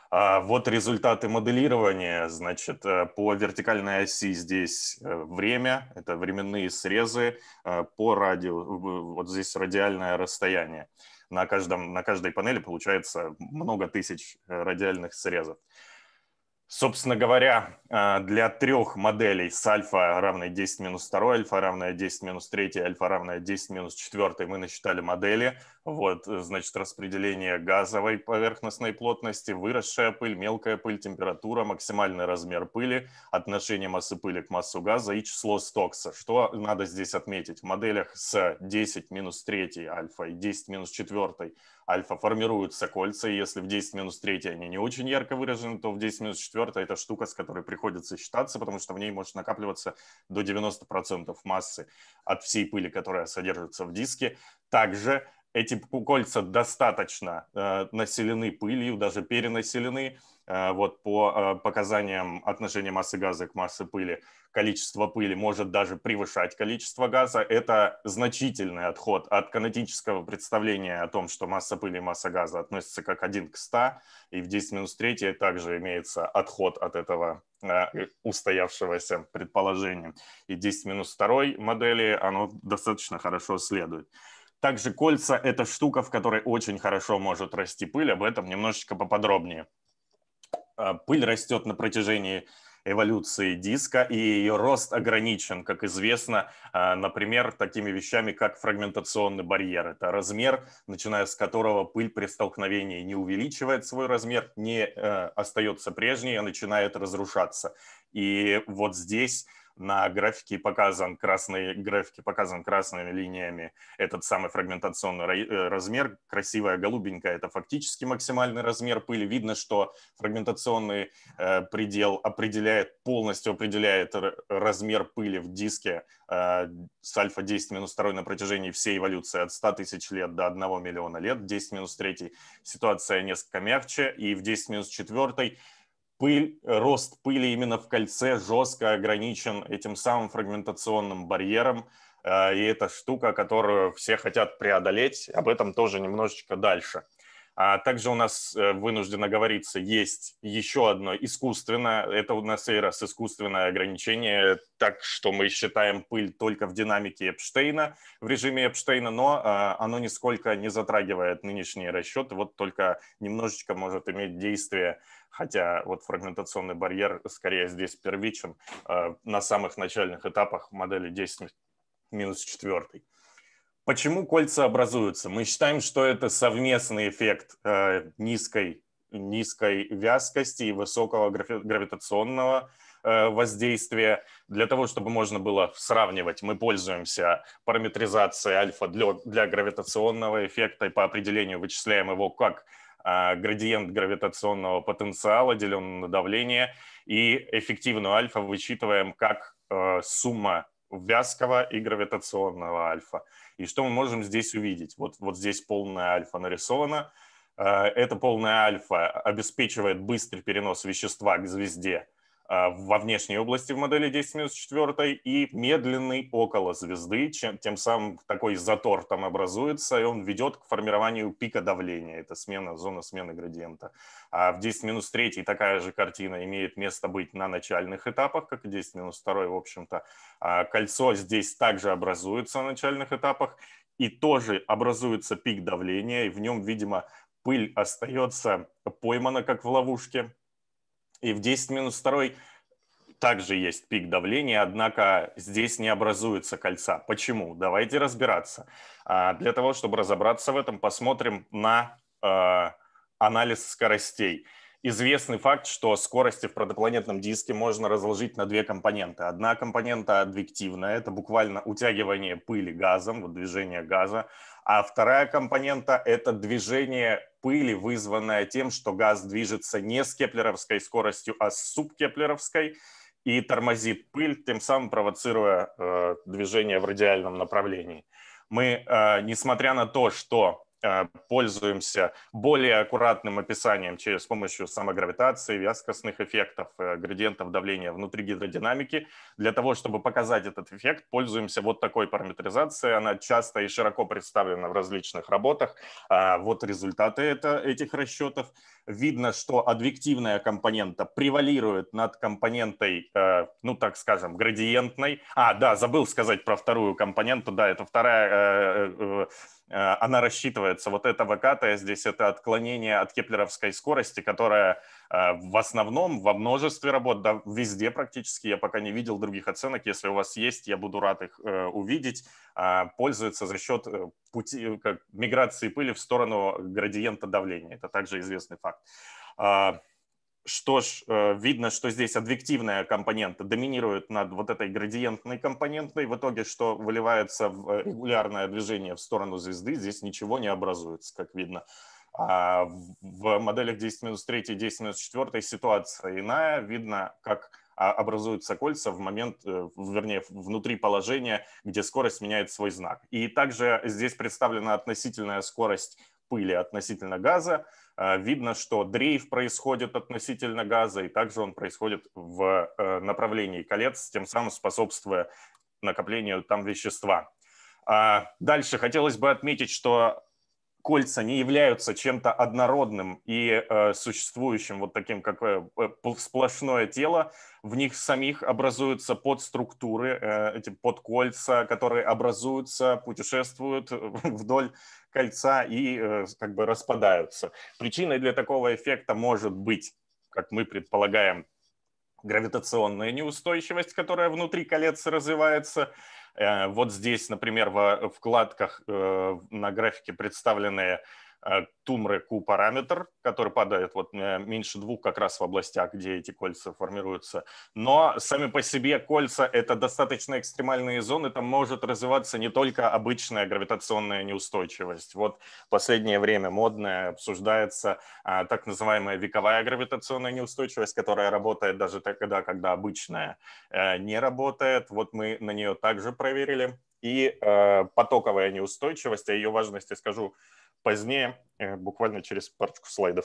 А вот результаты моделирования. Значит, по вертикальной оси здесь время, это временные срезы, по радио, вот здесь радиальное расстояние. На, каждом, на каждой панели получается много тысяч радиальных срезов. Собственно говоря, для трех моделей с альфа равной десять минус два, альфа равная десять минус три, альфа равная десять минус четыре мы насчитали модели. Вот, значит, распределение газовой поверхностной плотности, выросшая пыль, мелкая пыль, температура, максимальный размер пыли, отношение массы пыли к массу газа и число Стокса. Что надо здесь отметить? В моделях с десять минус три альфа и десять минус четыре альфа формируются кольца, и если в десять минус три они не очень ярко выражены, то в десять минус четыре это штука, с которой приходится считаться, потому что в ней может накапливаться до девяноста процентов массы от всей пыли, которая содержится в диске. Также эти кольца достаточно э, населены пылью, даже перенаселены. Э, вот по э, показаниям отношения массы газа к массе пыли, количество пыли может даже превышать количество газа. Это значительный отход от канонического представления о том, что масса пыли и масса газа относятся как один к ста. И в десять минус три также имеется отход от этого э, устоявшегося предположения. И десять минус два модели оно достаточно хорошо следует. Также кольца – это штука, в которой очень хорошо может расти пыль. Об этом немножечко поподробнее. Пыль растет на протяжении эволюции диска, и ее рост ограничен, как известно, например, такими вещами, как фрагментационный барьер. Это размер, начиная с которого пыль при столкновении не увеличивает свой размер, не остается прежней, а начинает разрушаться. И вот здесь на графике показан, красный, графике показан красными линиями этот самый фрагментационный размер. Красивая голубенькая – это фактически максимальный размер пыли. Видно, что фрагментационный э, предел определяет, полностью определяет размер пыли в диске э, с альфа десять минус два на протяжении всей эволюции от ста тысяч лет до одного миллиона лет. В десять минус три ситуация несколько мягче, и в десять минус четыре Пыль, рост пыли именно в кольце жестко ограничен этим самым фрагментационным барьером. И это штука, которую все хотят преодолеть. Об этом тоже немножечко дальше. А также у нас, вынуждено говориться, есть еще одно искусственное, это у нас и раз искусственное ограничение, так что мы считаем пыль только в динамике Эпштейна, в режиме Эпштейна, но оно нисколько не затрагивает нынешние расчеты, вот только немножечко может иметь действие. Хотя вот фрагментационный барьер скорее здесь первичен на самых начальных этапах модели десять минус четыре. Почему кольца образуются? Мы считаем, что это совместный эффект низкой, низкой вязкости и высокого гравитационного воздействия. Для того, чтобы можно было сравнивать, мы пользуемся параметризацией альфа для, для гравитационного эффекта и по определению вычисляем его как градиент гравитационного потенциала, деленный на давление, и эффективную альфа вычитываем как э, сумма вязкого и гравитационного альфа. И что мы можем здесь увидеть? Вот, вот здесь полная альфа нарисована. Это полная альфа, обеспечивает быстрый перенос вещества к звезде во внешней области в модели десять минус четыре и медленный около звезды, чем, тем самым такой затор там образуется, и он ведет к формированию пика давления. Это смена, зона смены градиента. А в десять минус три такая же картина имеет место быть на начальных этапах, как и десять минус два, в общем-то. Кольцо здесь также образуется на начальных этапах, и тоже образуется пик давления, и в нем, видимо, пыль остается поймана, как в ловушке. И в десять минус два также есть пик давления, однако здесь не образуется кольца. Почему? Давайте разбираться. Для того, чтобы разобраться в этом, посмотрим на анализ скоростей. Известный факт, что скорости в протопланетном диске можно разложить на две компоненты. Одна компонента адвективная, это буквально утягивание пыли газом, вот движение газа. А вторая компонента – это движение пыли, вызванное тем, что газ движется не с кеплеровской скоростью, а с субкеплеровской и тормозит пыль, тем самым провоцируя э, движение в радиальном направлении. Мы, э, несмотря на то, что пользуемся более аккуратным описанием через с помощью самогравитации, вязкостных эффектов, градиентов давления внутри гидродинамики. Для того, чтобы показать этот эффект, пользуемся вот такой параметризацией. Она часто и широко представлена в различных работах. Вот результаты это, этих расчетов. Видно, что адвективная компонента превалирует над компонентой, ну так скажем, градиентной. А, да, забыл сказать про вторую компоненту. Да, это вторая... Она рассчитывается, вот это выкатая здесь, это отклонение от кеплеровской скорости, которая в основном во множестве работ, да, везде практически, я пока не видел других оценок, если у вас есть, я буду рад их увидеть, пользуется за счет пути, как, миграции пыли в сторону градиента давления. Это также известный факт. Что ж, видно, что здесь адвективная компонента доминирует над вот этой градиентной компонентой. В итоге, что выливается в регулярное движение в сторону звезды, здесь ничего не образуется, как видно. А в моделях десять минус три и десять минус четыре ситуация иная. Видно, как образуются кольца в момент, вернее, внутри положения, где скорость меняет свой знак. И также здесь представлена относительная скорость пыли относительно газа. Видно, что дрейф происходит относительно газа, и также он происходит в направлении колец, тем самым способствуя накоплению там вещества. Дальше хотелось бы отметить, что кольца не являются чем-то однородным и существующим вот таким, как сплошное тело. В них самих образуются подструктуры, эти подкольца, которые образуются, путешествуют вдоль кольца и как бы распадаются. Причиной для такого эффекта может быть, как мы предполагаем, гравитационная неустойчивость, которая внутри колец развивается. Вот здесь, например, в вкладках на графике представлены Тумре Q-параметр, который падает вот меньше двух как раз в областях, где эти кольца формируются. Но сами по себе кольца – это достаточно экстремальные зоны, там может развиваться не только обычная гравитационная неустойчивость. Вот в последнее время модная обсуждается а, так называемая вековая гравитационная неустойчивость, которая работает даже тогда, когда обычная э, не работает. Вот мы на нее также проверили. И э, потоковая неустойчивость, о ее важности скажу позднее, буквально через парочку слайдов.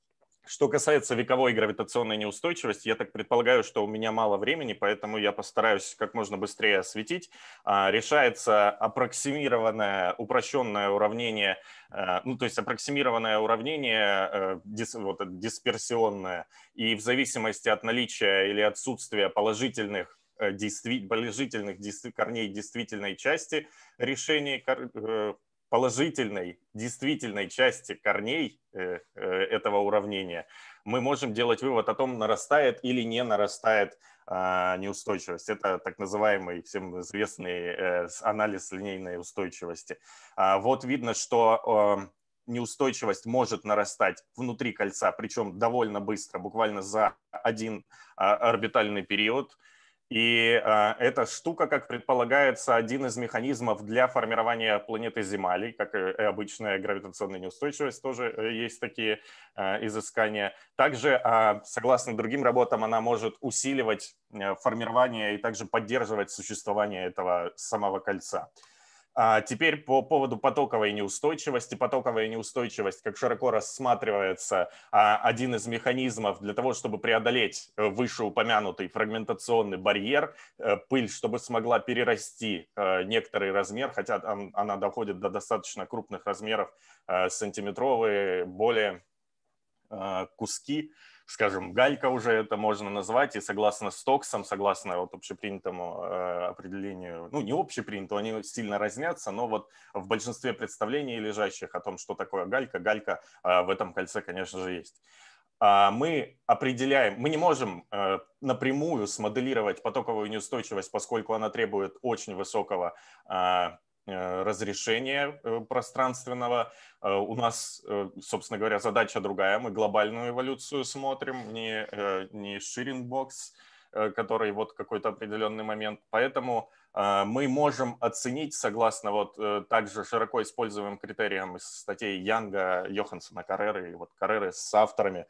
Что касается вековой гравитационной неустойчивости, я так предполагаю, что у меня мало времени, поэтому я постараюсь как можно быстрее осветить. Решается аппроксимированное, упрощенное уравнение, ну то есть аппроксимированное уравнение вот, дисперсионное, и в зависимости от наличия или отсутствия положительных положительных корней действительной части решений положительной, действительной части корней э, э, этого уравнения, мы можем делать вывод о том, нарастает или не нарастает э, неустойчивость. Это так называемый всем известный э, анализ линейной устойчивости. А вот видно, что э, неустойчивость может нарастать внутри кольца, причем довольно быстро, буквально за один э, орбитальный период. И э, эта штука, как предполагается, один из механизмов для формирования планеты Земли, как и обычная гравитационная неустойчивость, тоже есть такие э, изыскания. Также, э, согласно другим работам, она может усиливать э, формирование и также поддерживать существование этого самого кольца. А теперь по поводу потоковой неустойчивости. Потоковая неустойчивость, как широко рассматривается, один из механизмов для того, чтобы преодолеть вышеупомянутый фрагментационный барьер, пыль, чтобы смогла перерасти некоторый размер, хотя она доходит до достаточно крупных размеров, сантиметровые, более куски, скажем, галька уже это можно назвать, и согласно стоксам, согласно вот общепринятому э, определению, ну не общепринятому, они сильно разнятся, но вот в большинстве представлений, лежащих о том, что такое галька, галька э, в этом кольце, конечно же, есть. А мы определяем, мы не можем э, напрямую смоделировать потоковую неустойчивость, поскольку она требует очень высокого э, разрешения пространственного. У нас, собственно говоря, задача другая. Мы глобальную эволюцию смотрим, не, не sharing box, который вот какой-то определенный момент. Поэтому мы можем оценить, согласно вот также широко используемым критериям из статей Янга, Йохансона, Карреры и вот Карреры с авторами,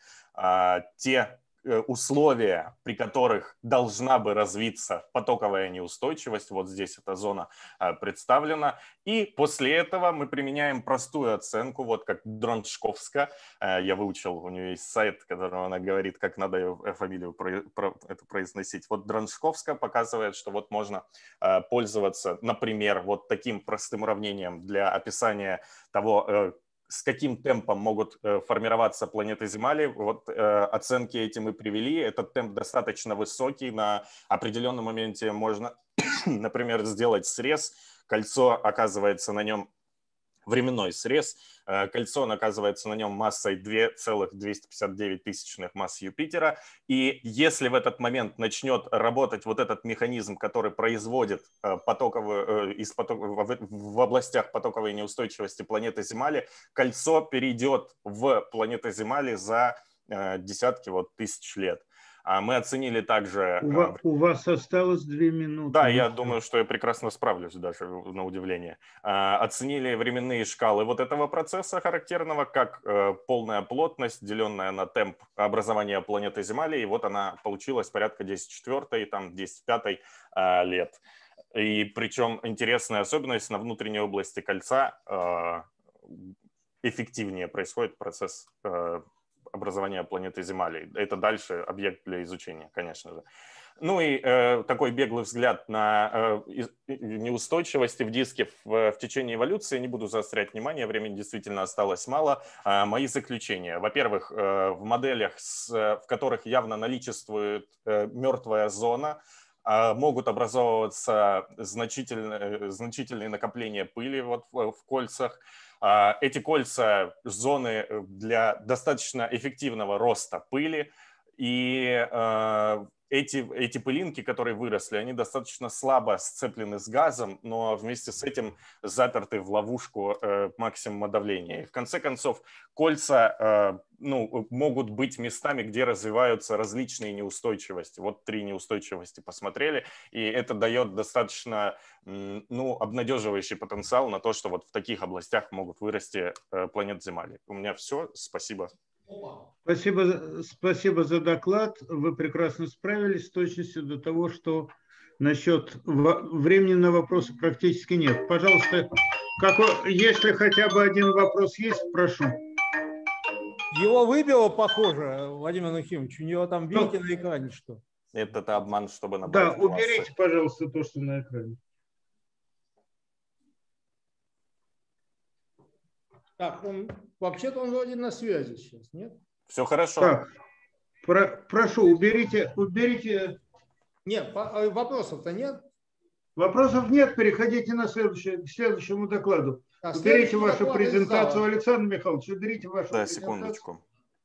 те условия, при которых должна бы развиться потоковая неустойчивость. Вот здесь эта зона представлена. И после этого мы применяем простую оценку, вот как Дроншковска. Я выучил, у нее есть сайт, в котором она говорит, как надо ее фамилию про, про, это произносить. Вот Дроншковска показывает, что вот можно пользоваться, например, вот таким простым уравнением для описания того, с каким темпом могут формироваться планеты Земли. Вот э, оценки эти мы привели. Этот темп достаточно высокий. На определенном моменте можно, например, сделать срез. Кольцо оказывается на нем, временной срез. Кольцо оказывается на нем массой две целых двести пятьдесят девять тысячных масс Юпитера. И если в этот момент начнет работать вот этот механизм, который производит потоковую, из поток, в областях потоковой неустойчивости планеты Земли, кольцо перейдет в планету Земли за десятки вот, тысяч лет. Мы оценили также... У вас, у вас осталось две минуты. Да, я думаю, что я прекрасно справлюсь даже, на удивление. Оценили временные шкалы вот этого процесса характерного, как полная плотность, деленная на темп образования планеты Земли, и вот она получилась порядка десять четвёртой, там десять пятой лет. И причем интересная особенность, на внутренней области кольца эффективнее происходит процесс образования планеты Земли. Это дальше объект для изучения, конечно же. Ну и э, такой беглый взгляд на э, неустойчивости в диске в, в течение эволюции. Не буду заострять внимание, времени действительно осталось мало. А, мои заключения. Во-первых, э, в моделях, с, в которых явно наличествует э, мертвая зона, э, могут образовываться значительные, значительные накопления пыли вот в, в кольцах. Эти кольца – зоны для достаточно эффективного роста пыли, и эти, эти пылинки, которые выросли, они достаточно слабо сцеплены с газом, но вместе с этим заперты в ловушку максимума давления. И в конце концов, кольца ну, могут быть местами, где развиваются различные неустойчивости. Вот три неустойчивости посмотрели, и это дает достаточно ну, обнадеживающий потенциал на то, что вот в таких областях могут вырасти планеты Земли. У меня все. Спасибо. Спасибо, спасибо за доклад. Вы прекрасно справились с точностью до того, что насчет времени на вопросы практически нет. Пожалуйста, какой, если хотя бы один вопрос есть, прошу. Его выбило, похоже, Владимир Нахимович. У него там, видите, на экране что? Это, это обман, чтобы набрать Да, уберите, классы. Пожалуйста, то, что на экране. Так, он вообще-то он вроде на связи сейчас, нет? Все хорошо. Так, про, прошу, уберите, уберите. Нет, вопросов-то нет. Вопросов нет, переходите на следующий, к следующему докладу. А уберите вашу презентацию, Александр Михайлович, уберите вашу да, презентацию. Секундочку.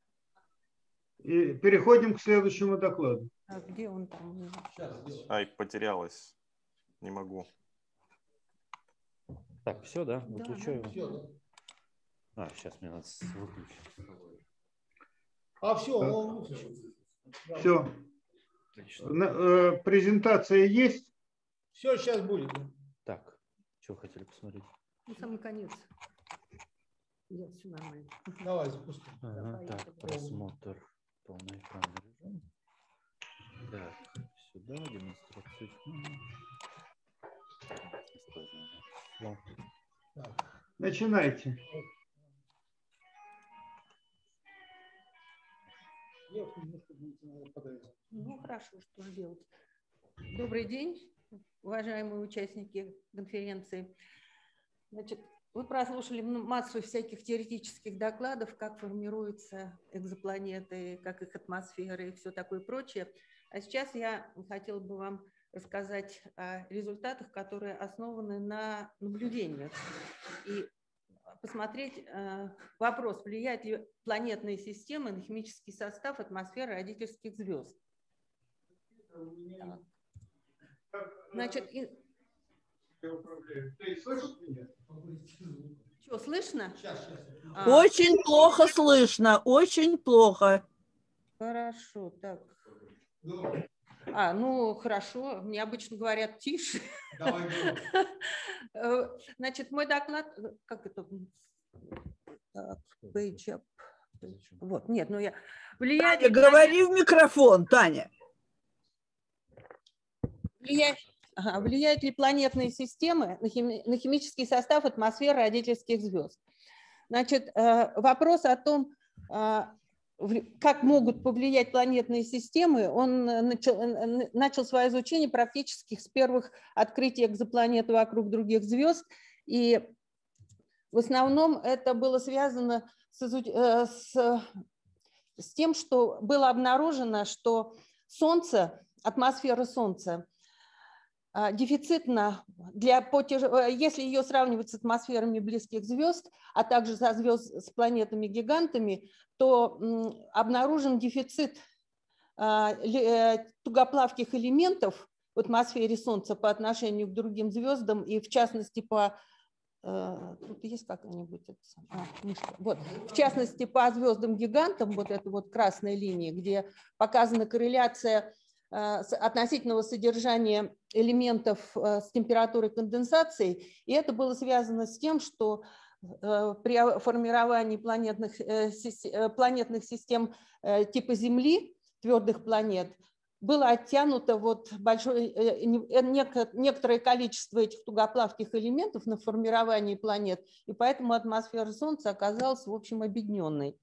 И переходим к следующему докладу. А где он там? Ай, потерялась. Не могу. Так, все, да? Выключаю. Да, все, да. А, сейчас мне надо выключить. А все, он выключил. Все. Отлично. Презентация есть? Все, сейчас будет. Так, что хотели посмотреть? Ну, самый конец. Нет, все нормально. Давай, запускай. Ага, так, просмотр полноэкранный режим. Так, сюда, демонстрацию. Начинайте. Ну, хорошо, что же делать. Добрый день, уважаемые участники конференции. Значит, вы прослушали массу всяких теоретических докладов, как формируются экзопланеты, как их атмосферы и все такое прочее. А сейчас я хотела бы вам рассказать о результатах, которые основаны на наблюдениях. И посмотреть э, вопрос, влияет ли планетные системы на химический состав атмосферы родительских звезд. Так. Значит, и... Ты слышишь меня? Что, слышно? Сейчас, сейчас. А. Очень плохо слышно, очень плохо. Хорошо, так. А, ну, хорошо, мне обычно говорят тише. Давай, давай. Значит, мой доклад, как это? Так, page up. Вот, нет, ну я... Влияние... Таня, говори в микрофон, Таня. Влияет... Ага, влияют ли планетные системы на, хими... на химический состав атмосферы родительских звезд? Значит, вопрос о том, как могут повлиять планетные системы, он начал, начал свое изучение практически с первых открытий экзопланет вокруг других звезд. И в основном это было связано с, с, с тем, что было обнаружено, что Солнце, атмосфера Солнца, дефицитна, для, если ее сравнивать с атмосферами близких звезд, а также со звезд с планетами-гигантами, то обнаружен дефицит тугоплавких элементов в атмосфере Солнца по отношению к другим звездам, и в частности по... Тут есть какая-нибудь... А, вот. В частности по звездам-гигантам, вот эта вот красная линия, где показана корреляция относительного содержания элементов с температурой конденсации, и это было связано с тем, что при формировании планетных, планетных систем типа Земли, твердых планет, было оттянуто вот большое, некоторое количество этих тугоплавких элементов на формирование планет, и поэтому атмосфера Солнца оказалась, в общем, объединенной.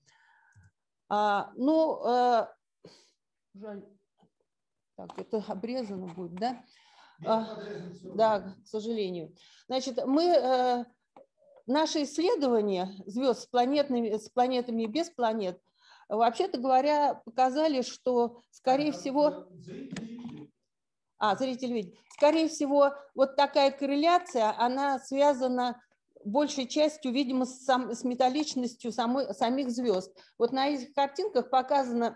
Ну, жаль. Так, это обрезано будет, да? А, да, к сожалению. Значит, мы, э, наши исследования звезд с, планетными, с планетами и без планет, вообще-то говоря, показали, что, скорее всего... А, зритель видит. Скорее всего, вот такая корреляция, она связана большей частью, видимо, с, сам, с металличностью самой, самих звезд. Вот на этих картинках показано...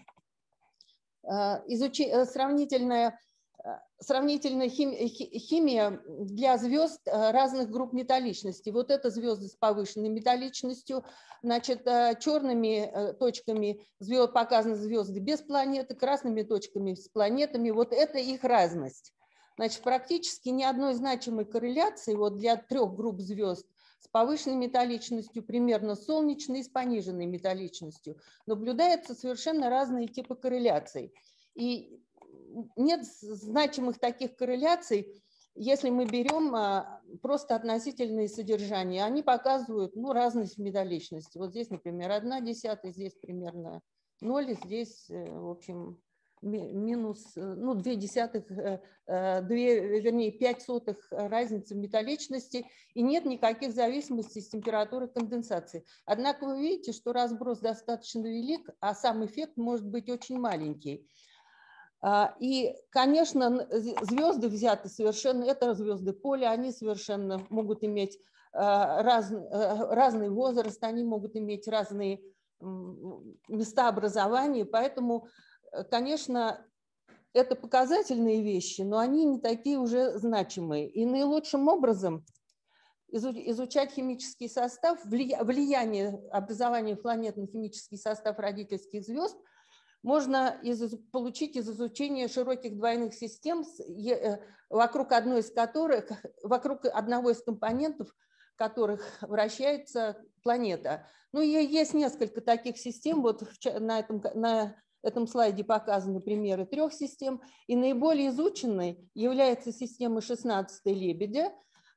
Изучи, сравнительная, сравнительная химия, химия для звезд разных групп металличности. Вот это звезды с повышенной металличностью. Значит, черными точками звезд показаны звезды без планеты, красными точками с планетами. Вот это их разность. Значит, практически ни одной значимой корреляции вот для трех групп звезд с повышенной металличностью, примерно солнечной, и с пониженной металличностью, наблюдаются совершенно разные типы корреляций. И нет значимых таких корреляций, если мы берем просто относительные содержания. Они показывают, ну, разность в металличности. Вот здесь, например, одна десятая, здесь примерно ноль, здесь, в общем, минус, ну, две десятых, две, вернее, пять сотых разницы в металличности, и нет никаких зависимостей с температурой конденсации. Однако вы видите, что разброс достаточно велик, а сам эффект может быть очень маленький. И, конечно, звезды взяты совершенно, это звезды поля, они совершенно могут иметь раз, разный возраст, они могут иметь разные места образования, поэтому, конечно, это показательные вещи, но они не такие уже значимые. И наилучшим образом изучать химический состав, влияние образования планет на химический состав родительских звезд можно из, получить из изучения широких двойных систем, вокруг одной из которых, вокруг одного из компонентов которых вращается планета. Ну, и есть несколько таких систем, вот на этом, на этом слайде показаны примеры трех систем, и наиболее изученной является система шестнадцатой Лебедя,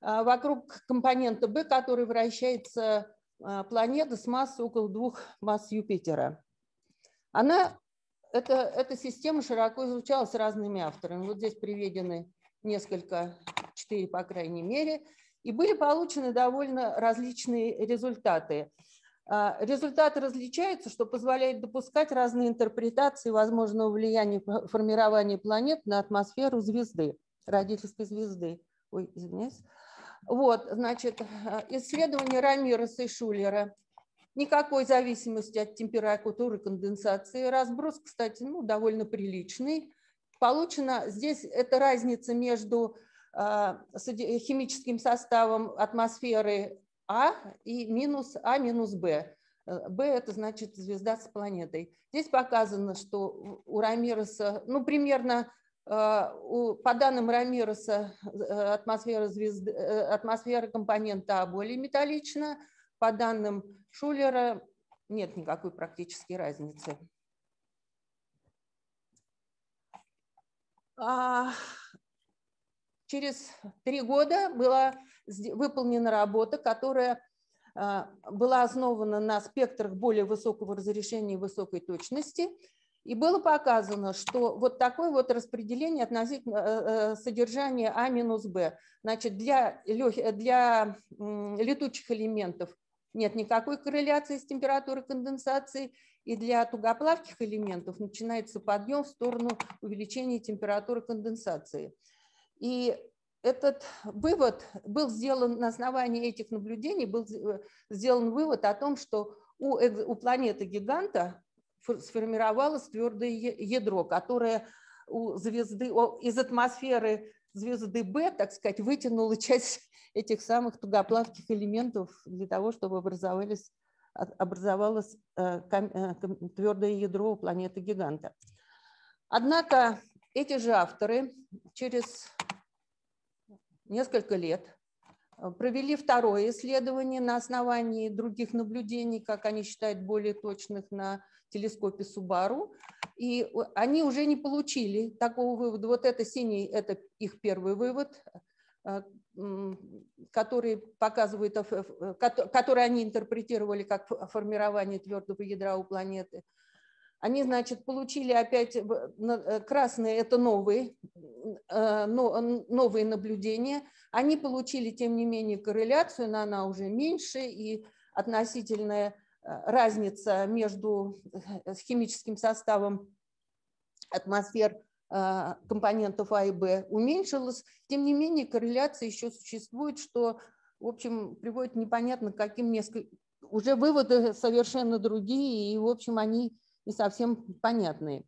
вокруг компонента B, который вращается планета с массой около двух масс Юпитера. Она, это, эта система широко изучалась разными авторами. Вот здесь приведены несколько, четыре по крайней мере, и были получены довольно различные результаты. Результаты различаются, что позволяет допускать разные интерпретации возможного влияния формирования планет на атмосферу звезды, родительской звезды. Ой, извиняюсь. Вот, значит, исследование Рамиреса и Шулера. Никакой зависимости от температуры конденсации. Разброс, кстати, ну, довольно приличный. Получена здесь эта разница между химическим составом атмосферы А и минус А минус Б. Б – это значит звезда с планетой. Здесь показано, что у Рамиреса, ну, примерно по данным Рамиреса атмосфера, звезды, атмосфера компонента А более металлична, по данным Шулера нет никакой практической разницы. Через три года была выполнена работа, которая была основана на спектрах более высокого разрешения и высокой точности. И было показано, что вот такое вот распределение относительно содержания А минус Б. Значит, для, для летучих элементов нет никакой корреляции с температурой конденсации, и для тугоплавких элементов начинается подъем в сторону увеличения температуры конденсации. И этот вывод был сделан на основании этих наблюдений, был сделан вывод о том, что у, у планеты-гиганта сформировалось твердое ядро, которое у звезды, из атмосферы звезды Б, так сказать, вытянуло часть этих самых тугоплавких элементов для того, чтобы образовались, образовалось твердое ядро у планеты-гиганта. Однако эти же авторы через несколько лет провели второе исследование на основании других наблюдений, как они считают, более точных, на телескопе Субару. И они уже не получили такого вывода. Вот это синий, это их первый вывод, который показывает, который они интерпретировали как формирование твердого ядра у планеты. Они, значит, получили опять красные, это новые, новые наблюдения. Они получили, тем не менее, корреляцию, но она уже меньше, и относительная разница между химическим составом атмосфер компонентов А и Б уменьшилась. Тем не менее, корреляция еще существует, что, в общем, приводит непонятно к каким несколько... Уже выводы совершенно другие, и, в общем, они не совсем понятные.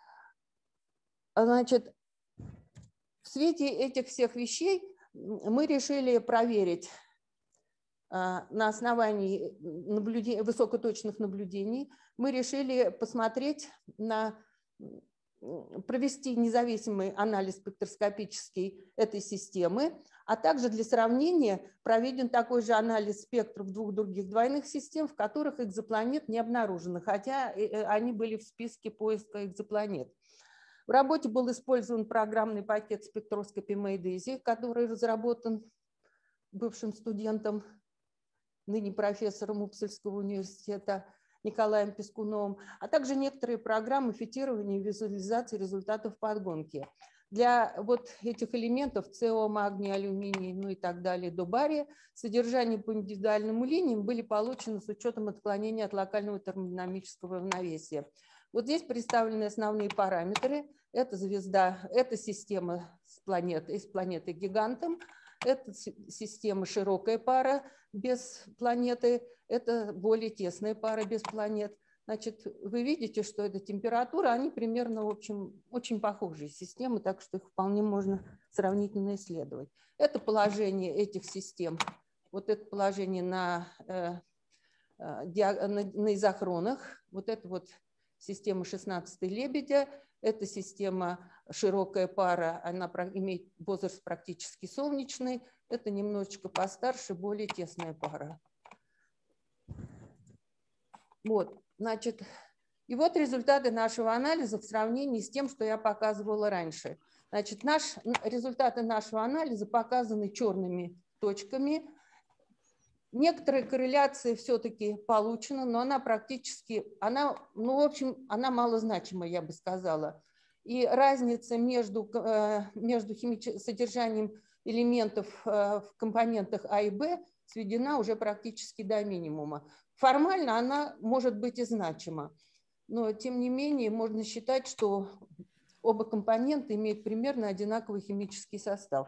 Значит, в свете этих всех вещей мы решили проверить на основании наблюдений, высокоточных наблюдений, мы решили посмотреть на, провести независимый анализ спектроскопический этой системы, а также для сравнения проведен такой же анализ спектров двух других двойных систем, в которых экзопланет не обнаружено, хотя они были в списке поиска экзопланет. В работе был использован программный пакет спектроскопии Мэйдези, который разработан бывшим студентом, ныне профессором Упсальского университета Николаем Пескуновым, а также некоторые программы фитирования и визуализации результатов подгонки. Для вот этих элементов СО, магний, алюминий, ну и так далее, до бария, содержание по индивидуальным линиям были получены с учетом отклонения от локального термодинамического равновесия. Вот здесь представлены основные параметры. Это звезда, это система с планетой, с планетой-гигантом, это система широкая пара без планеты, это более тесная пара без планет. Значит, вы видите, что это температура, они примерно, в общем, очень похожие системы, так что их вполне можно сравнительно исследовать. Это положение этих систем, вот это положение на, э, на, на изохронах, вот это вот система шестнадцатый Лебедя, это система широкая пара, она имеет возраст практически солнечный, это немножечко постарше, более тесная пара. Вот, значит, и вот результаты нашего анализа в сравнении с тем, что я показывала раньше. Значит, наш, результаты нашего анализа показаны черными точками. Некоторая корреляция все-таки получена, но она практически, она, ну, в общем, она малозначима, я бы сказала. И разница между, между химич... содержанием элементов в компонентах А и Б сведена уже практически до минимума. Формально она может быть и значима, но тем не менее можно считать, что оба компонента имеют примерно одинаковый химический состав.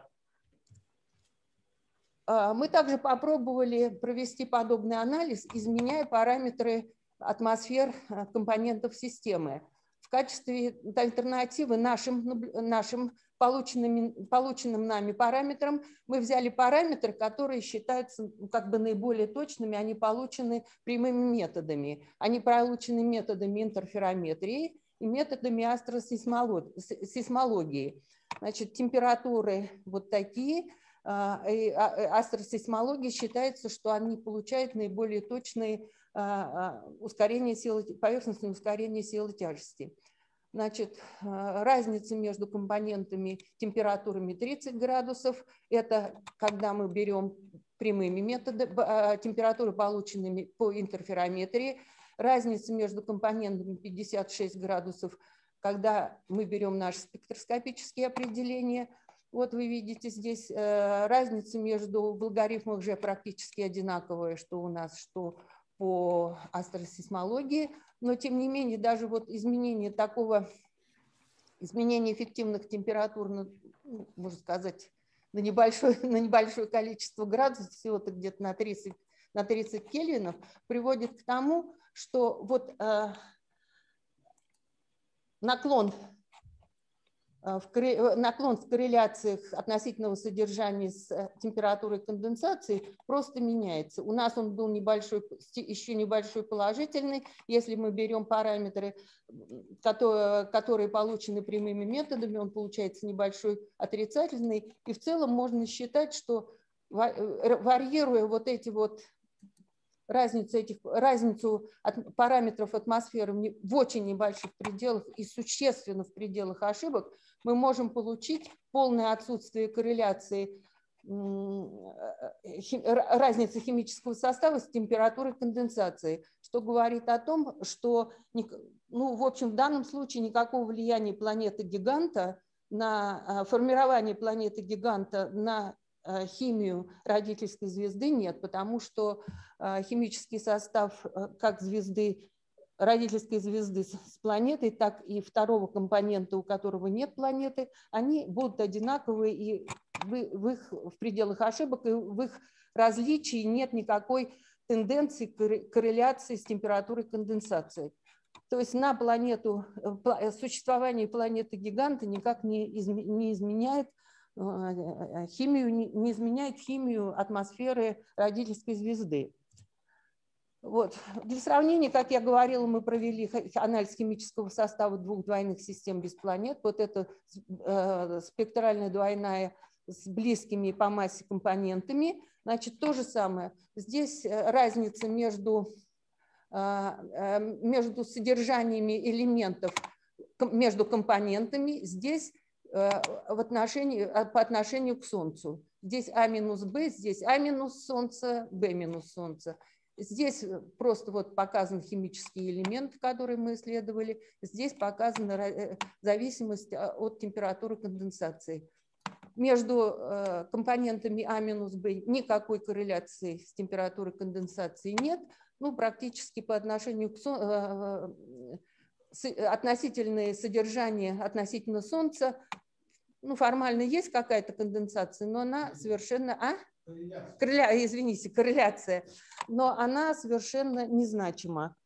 Мы также попробовали провести подобный анализ, изменяя параметры атмосфер компонентов системы. В качестве альтернативы нашим, нашим полученным, полученным нами параметрам мы взяли параметры, которые считаются как бы наиболее точными, они получены прямыми методами. Они получены методами интерферометрии и методами астросейсмологии. Значит, температуры вот такие. Астросейсмологии считается, что они получают наиболее точные ускорение силы, поверхностное ускорение силы тяжести. Значит, разница между компонентами температурами тридцать градусов, это когда мы берем прямыми методами, температуры, полученными по интерферометрии. Разница между компонентами пятьдесят шесть градусов, когда мы берем наши спектроскопические определения. Вот вы видите здесь э, разница между в логарифмах же практически одинаковая, что у нас, что по астросейсмологии, но тем не менее даже вот изменение такого, изменение эффективных температур, на, можно сказать, на небольшое, на небольшое количество градусов, всего-то где-то на тридцать, на тридцать кельвинов, приводит к тому, что вот э, наклон В, наклон в корреляциях относительного содержания с температурой конденсации просто меняется. У нас он был небольшой, еще небольшой положительный. Если мы берем параметры, которые, которые получены прямыми методами, он получается небольшой отрицательный. И в целом можно считать, что варьируя вот эти вот разницу, этих, разницу от параметров атмосферы в очень небольших пределах и существенно в пределах ошибок, мы можем получить полное отсутствие корреляции разницы химического состава с температурой конденсации, что говорит о том, что, ну, в общем, в данном случае никакого влияния планеты-гиганта на формирование планеты-гиганта на химию родительской звезды нет, потому что химический состав как звезды, родительской звезды с планетой, так и второго компонента, у которого нет планеты, они будут одинаковые и в, их, в пределах ошибок, и в их различии нет никакой тенденции к корреляции с температурой конденсации. То есть на планету, существование планеты-гиганта никак не, изме, не изменяет химию, не изменяет химию атмосферы родительской звезды. Вот. Для сравнения, как я говорила, мы провели анализ химического состава двух двойных систем без планет. Вот это э, спектральная двойная с близкими по массе компонентами. Значит, то же самое. Здесь разница между, э, между содержаниями элементов, между компонентами. Здесь в отношении, по отношению к Солнцу. Здесь А минус Б, здесь А минус Солнце, Б минус Солнце. Здесь просто вот показан химический элемент, который мы исследовали. Здесь показана зависимость от температуры конденсации. Между компонентами А минус Б никакой корреляции с температурой конденсации нет. Ну, практически по отношению к Солнцу, относительное содержание относительно Солнца, ну, формально есть какая-то конденсация, но она совершенно... А? Корреля... Извините, корреляция. Но она совершенно незначима.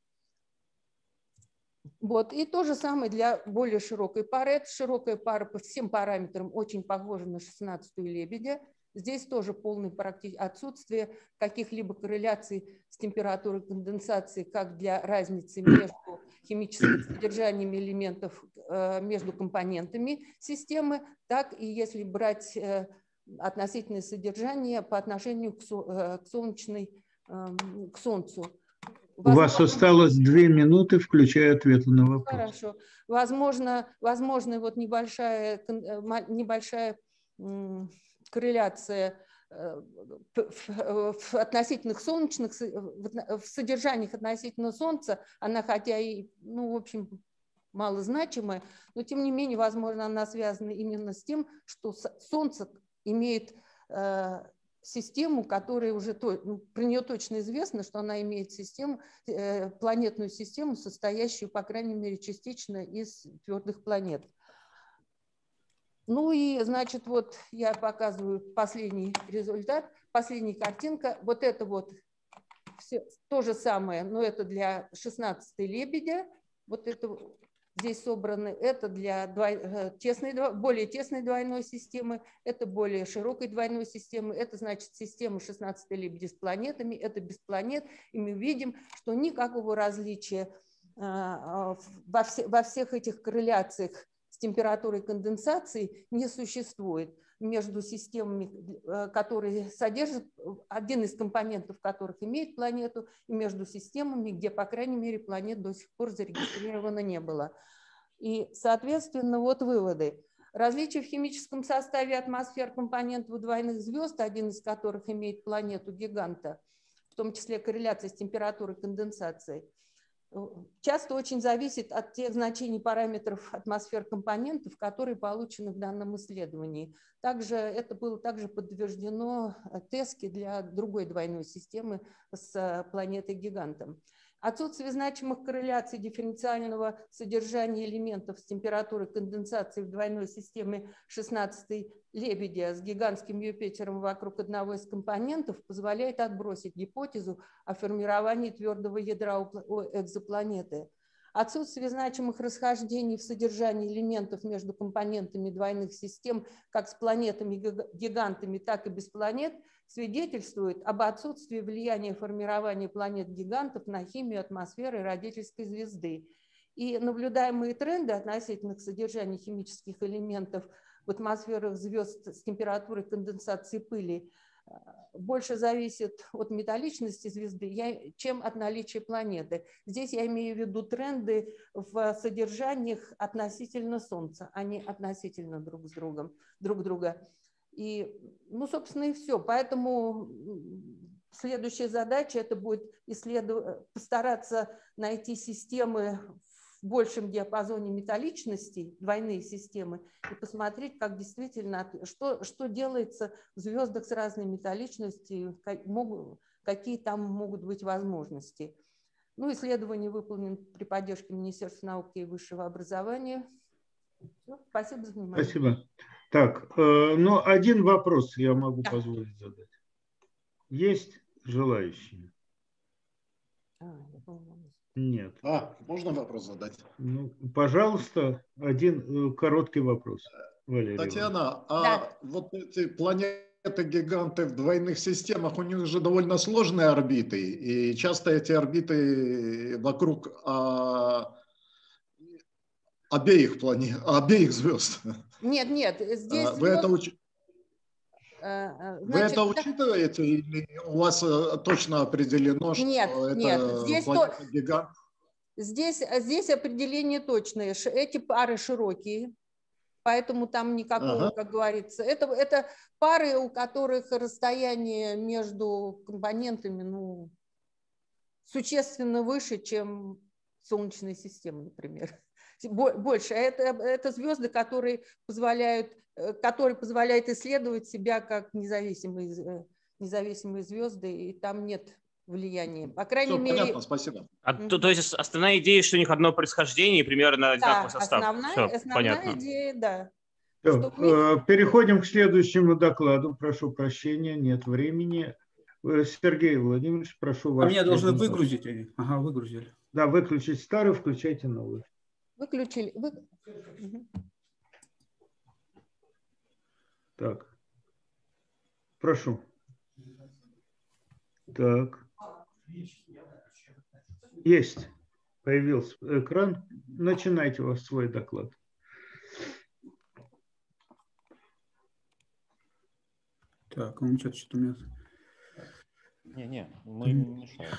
Вот. И то же самое для более широкой пары. Эта широкая пара по всем параметрам очень похожа на шестнадцатую Лебедя. Здесь тоже полное отсутствие каких-либо корреляций с температурой конденсации, как для разницы между химическим содержанием элементов между компонентами системы, так и если брать относительное содержание по отношению к солнечной, к Солнцу. У вас осталось две минуты, включая ответы на вопрос. Хорошо. Возможно, возможно вот небольшая, небольшая корреляция в относительных солнечных, в содержаниях относительно Солнца, она хотя и, ну, в общем, малозначимая, но тем не менее, возможно, она связана именно с тем, что Солнце имеет э, систему, которая уже, ну, про нее точно известно, что она имеет систему, э, планетную систему, состоящую, по крайней мере, частично из твердых планет. Ну и, значит, вот я показываю последний результат, последняя картинка. Вот это вот все, то же самое, но это для шестнадцатой Лебедя. Вот это здесь собраны. Это для двой, тесной, более тесной двойной системы, это более широкой двойной системы. Это, значит, система шестнадцатой Лебедя с планетами, это без планет. И мы видим, что никакого различия во, все, во всех этих корреляциях с температурой конденсации не существует между системами, которые содержат, один из компонентов которых имеет планету, и между системами, где, по крайней мере, планет до сих пор зарегистрировано не было. И, соответственно, вот выводы. Различия в химическом составе атмосфер компонентов у двойных звезд, один из которых имеет планету-гиганта, в том числе корреляция с температурой конденсации, часто очень зависит от тех значений параметров атмосфер компонентов, которые получены в данном исследовании. Также это было также подтверждено Теске для другой двойной системы с планетой-гигантом. Отсутствие значимых корреляций дифференциального содержания элементов с температурой конденсации в двойной системе шестнадцатой Лебедя с гигантским Юпитером вокруг одного из компонентов позволяет отбросить гипотезу о формировании твердого ядра у экзопланеты. Отсутствие значимых расхождений в содержании элементов между компонентами двойных систем как с планетами-гигантами, так и без планет свидетельствует об отсутствии влияния формирования планет-гигантов на химию атмосферы родительской звезды. И наблюдаемые тренды относительно содержания химических элементов в атмосферах звезд с температурой конденсации пыли больше зависит от металличности звезды, чем от наличия планеты. Здесь я имею в виду тренды в содержаниях относительно Солнца, а не относительно друг с другом, друг друга. И, ну, собственно, и все. Поэтому следующая задача это будет исследовать, постараться найти системы в большем диапазоне металличности, двойные системы, и посмотреть, как действительно, что, что делается в звездах с разной металличностью, как, могут, какие там могут быть возможности. Ну, исследование выполнено при поддержке Министерства науки и высшего образования. Все, спасибо за внимание. Спасибо. Так, э, ну, один вопрос я могу да. позволить задать. Есть желающие? А, я помню. Нет. А, можно вопрос задать? Ну, пожалуйста, один короткий вопрос. Валерий Татьяна, Иванович. а да. вот эти планеты-гиганты в двойных системах, у них же довольно сложные орбиты, и часто эти орбиты вокруг а, обеих планет, обеих звезд. Нет, нет, здесь... Вы это уч... Значит, Вы это учитываете или у вас точно определено, что нет, это нет, здесь, планета-гигант? Здесь, здесь определение точное. Эти пары широкие, поэтому там никакого, ага. как говорится. Это, это пары, у которых расстояние между компонентами ну, существенно выше, чем Солнечная система, например. Больше. Это, это звезды, которые позволяют, которые позволяют исследовать себя как независимые, независимые звезды, и там нет влияния. По крайней Все, мере... понятно, спасибо. А, то, то есть основная идея, что у них одно происхождение и примерно одинаковый да, состав. Основная, Все, основная понятно. идея, да. Все, мы... Переходим к следующему докладу. Прошу прощения, нет времени. Сергей Владимирович, прошу вас. А меня должны выгрузить. Ага, выгрузили. Да, выключить старый, включайте новый. Выключили. Вы... Так. Прошу. Так. Есть. Появился экран. Начинайте у вас свой доклад. Так, он что-то что-то у меня... Не-не, мы не мешаем.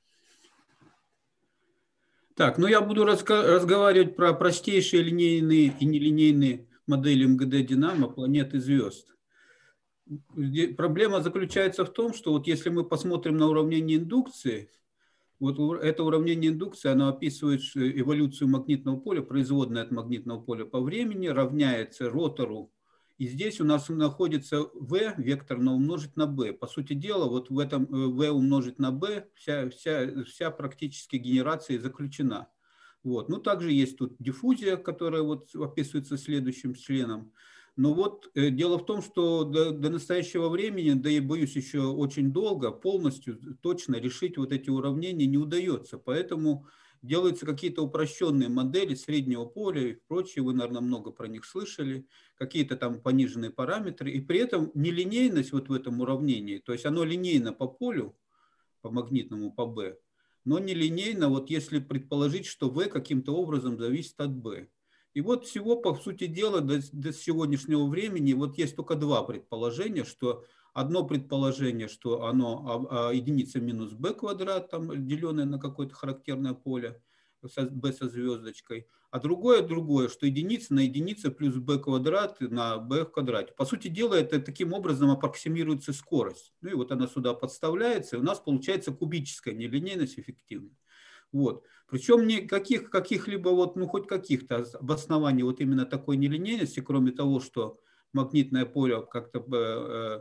Так, ну я буду разговаривать про простейшие линейные и нелинейные модели МГД-Динамо планет и звезд. Проблема заключается в том, что вот если мы посмотрим на уравнение индукции, вот это уравнение индукции, оно описывает эволюцию магнитного поля, производная от магнитного поля по времени, равняется ротору. И здесь у нас находится v векторно умножить на b. По сути дела, вот в этом v умножить на b вся, вся, вся практически генерация заключена. Вот. Ну, также есть тут диффузия, которая вот описывается следующим членом. Но вот э, дело в том, что до, до настоящего времени, да и боюсь еще очень долго, полностью точно решить вот эти уравнения не удается. Поэтому делаются какие-то упрощенные модели среднего поля и прочее. Вы, наверное, много про них слышали. Какие-то там пониженные параметры. И при этом нелинейность вот в этом уравнении, то есть оно линейно по полю, по магнитному, по B, но нелинейно, вот если предположить, что V каким-то образом зависит от B. И вот всего, по сути дела, до, до сегодняшнего времени вот есть только два предположения, что одно предположение, что оно а, а, единица минус b квадрат, там, деленное на какое-то характерное поле, b со звездочкой, а другое, другое, что единица на единица плюс b квадрат на b в квадрате. По сути дела, это таким образом аппроксимируется скорость. Ну и вот она сюда подставляется, и у нас получается кубическая нелинейность эффективная. Вот. Причем никаких каких-либо, вот, ну хоть каких-то обоснований вот именно такой нелинейности, кроме того, что магнитное поле как-то э,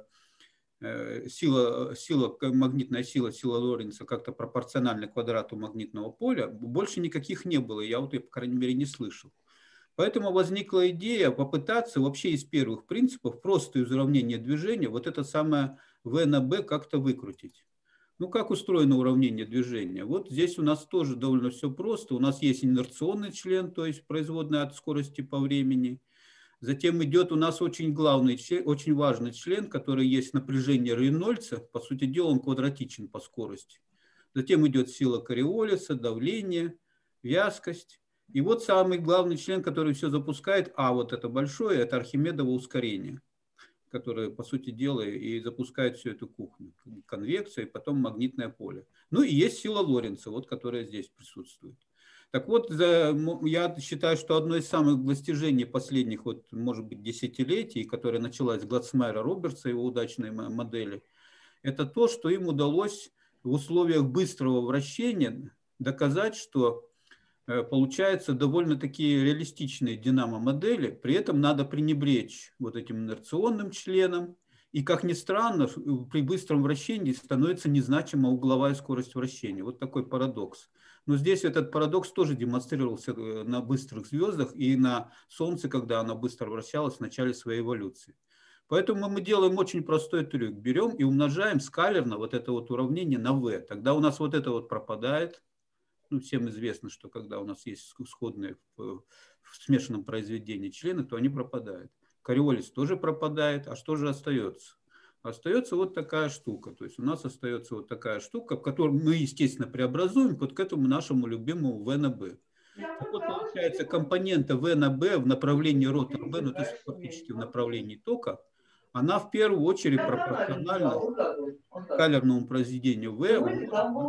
э, сила, сила, магнитная сила, сила Лоренца как-то пропорциональна квадрату магнитного поля, больше никаких не было, я вот, по крайней мере, не слышал. Поэтому возникла идея попытаться вообще из первых принципов просто из уравнения движения вот это самое v на b как-то выкрутить. Ну, как устроено уравнение движения? Вот здесь у нас тоже довольно все просто. У нас есть инерционный член, то есть производная от скорости по времени. Затем идет у нас очень главный, очень важный член, который есть напряжение Рейнольдса. По сути дела, он квадратичен по скорости. Затем идет сила Кориолиса, давление, вязкость. И вот самый главный член, который все запускает, а вот это большое, это Архимедово ускорение, которая, по сути дела, и запускает всю эту кухню. Конвекция и потом магнитное поле. Ну и есть сила Лоренца, вот, которая здесь присутствует. Так вот, за, я считаю, что одно из самых достижений последних, вот, может быть, десятилетий, которое началось с Глацмайера Робертса, его удачной модели, это то, что им удалось в условиях быстрого вращения доказать, что получаются довольно-таки реалистичные динамо-модели, при этом надо пренебречь вот этим инерционным членом, и, как ни странно, при быстром вращении становится незначима угловая скорость вращения. Вот такой парадокс. Но здесь этот парадокс тоже демонстрировался на быстрых звездах и на Солнце, когда оно быстро вращалось в начале своей эволюции. Поэтому мы делаем очень простой трюк. Берем и умножаем скалерно вот это вот уравнение на v. Тогда у нас вот это вот пропадает. Ну, всем известно, что когда у нас есть сходные в, в смешанном произведении члены, то они пропадают. Кориолис тоже пропадает, а что же остается? Остается вот такая штука. То есть у нас остается вот такая штука, в которую мы, естественно, преобразуем вот к этому нашему любимому v на b. Так вот, получается, компонента v на b в направлении ротора b, ну, то есть фактически в направлении тока, она в первую очередь пропорциональна скалерному произведению v.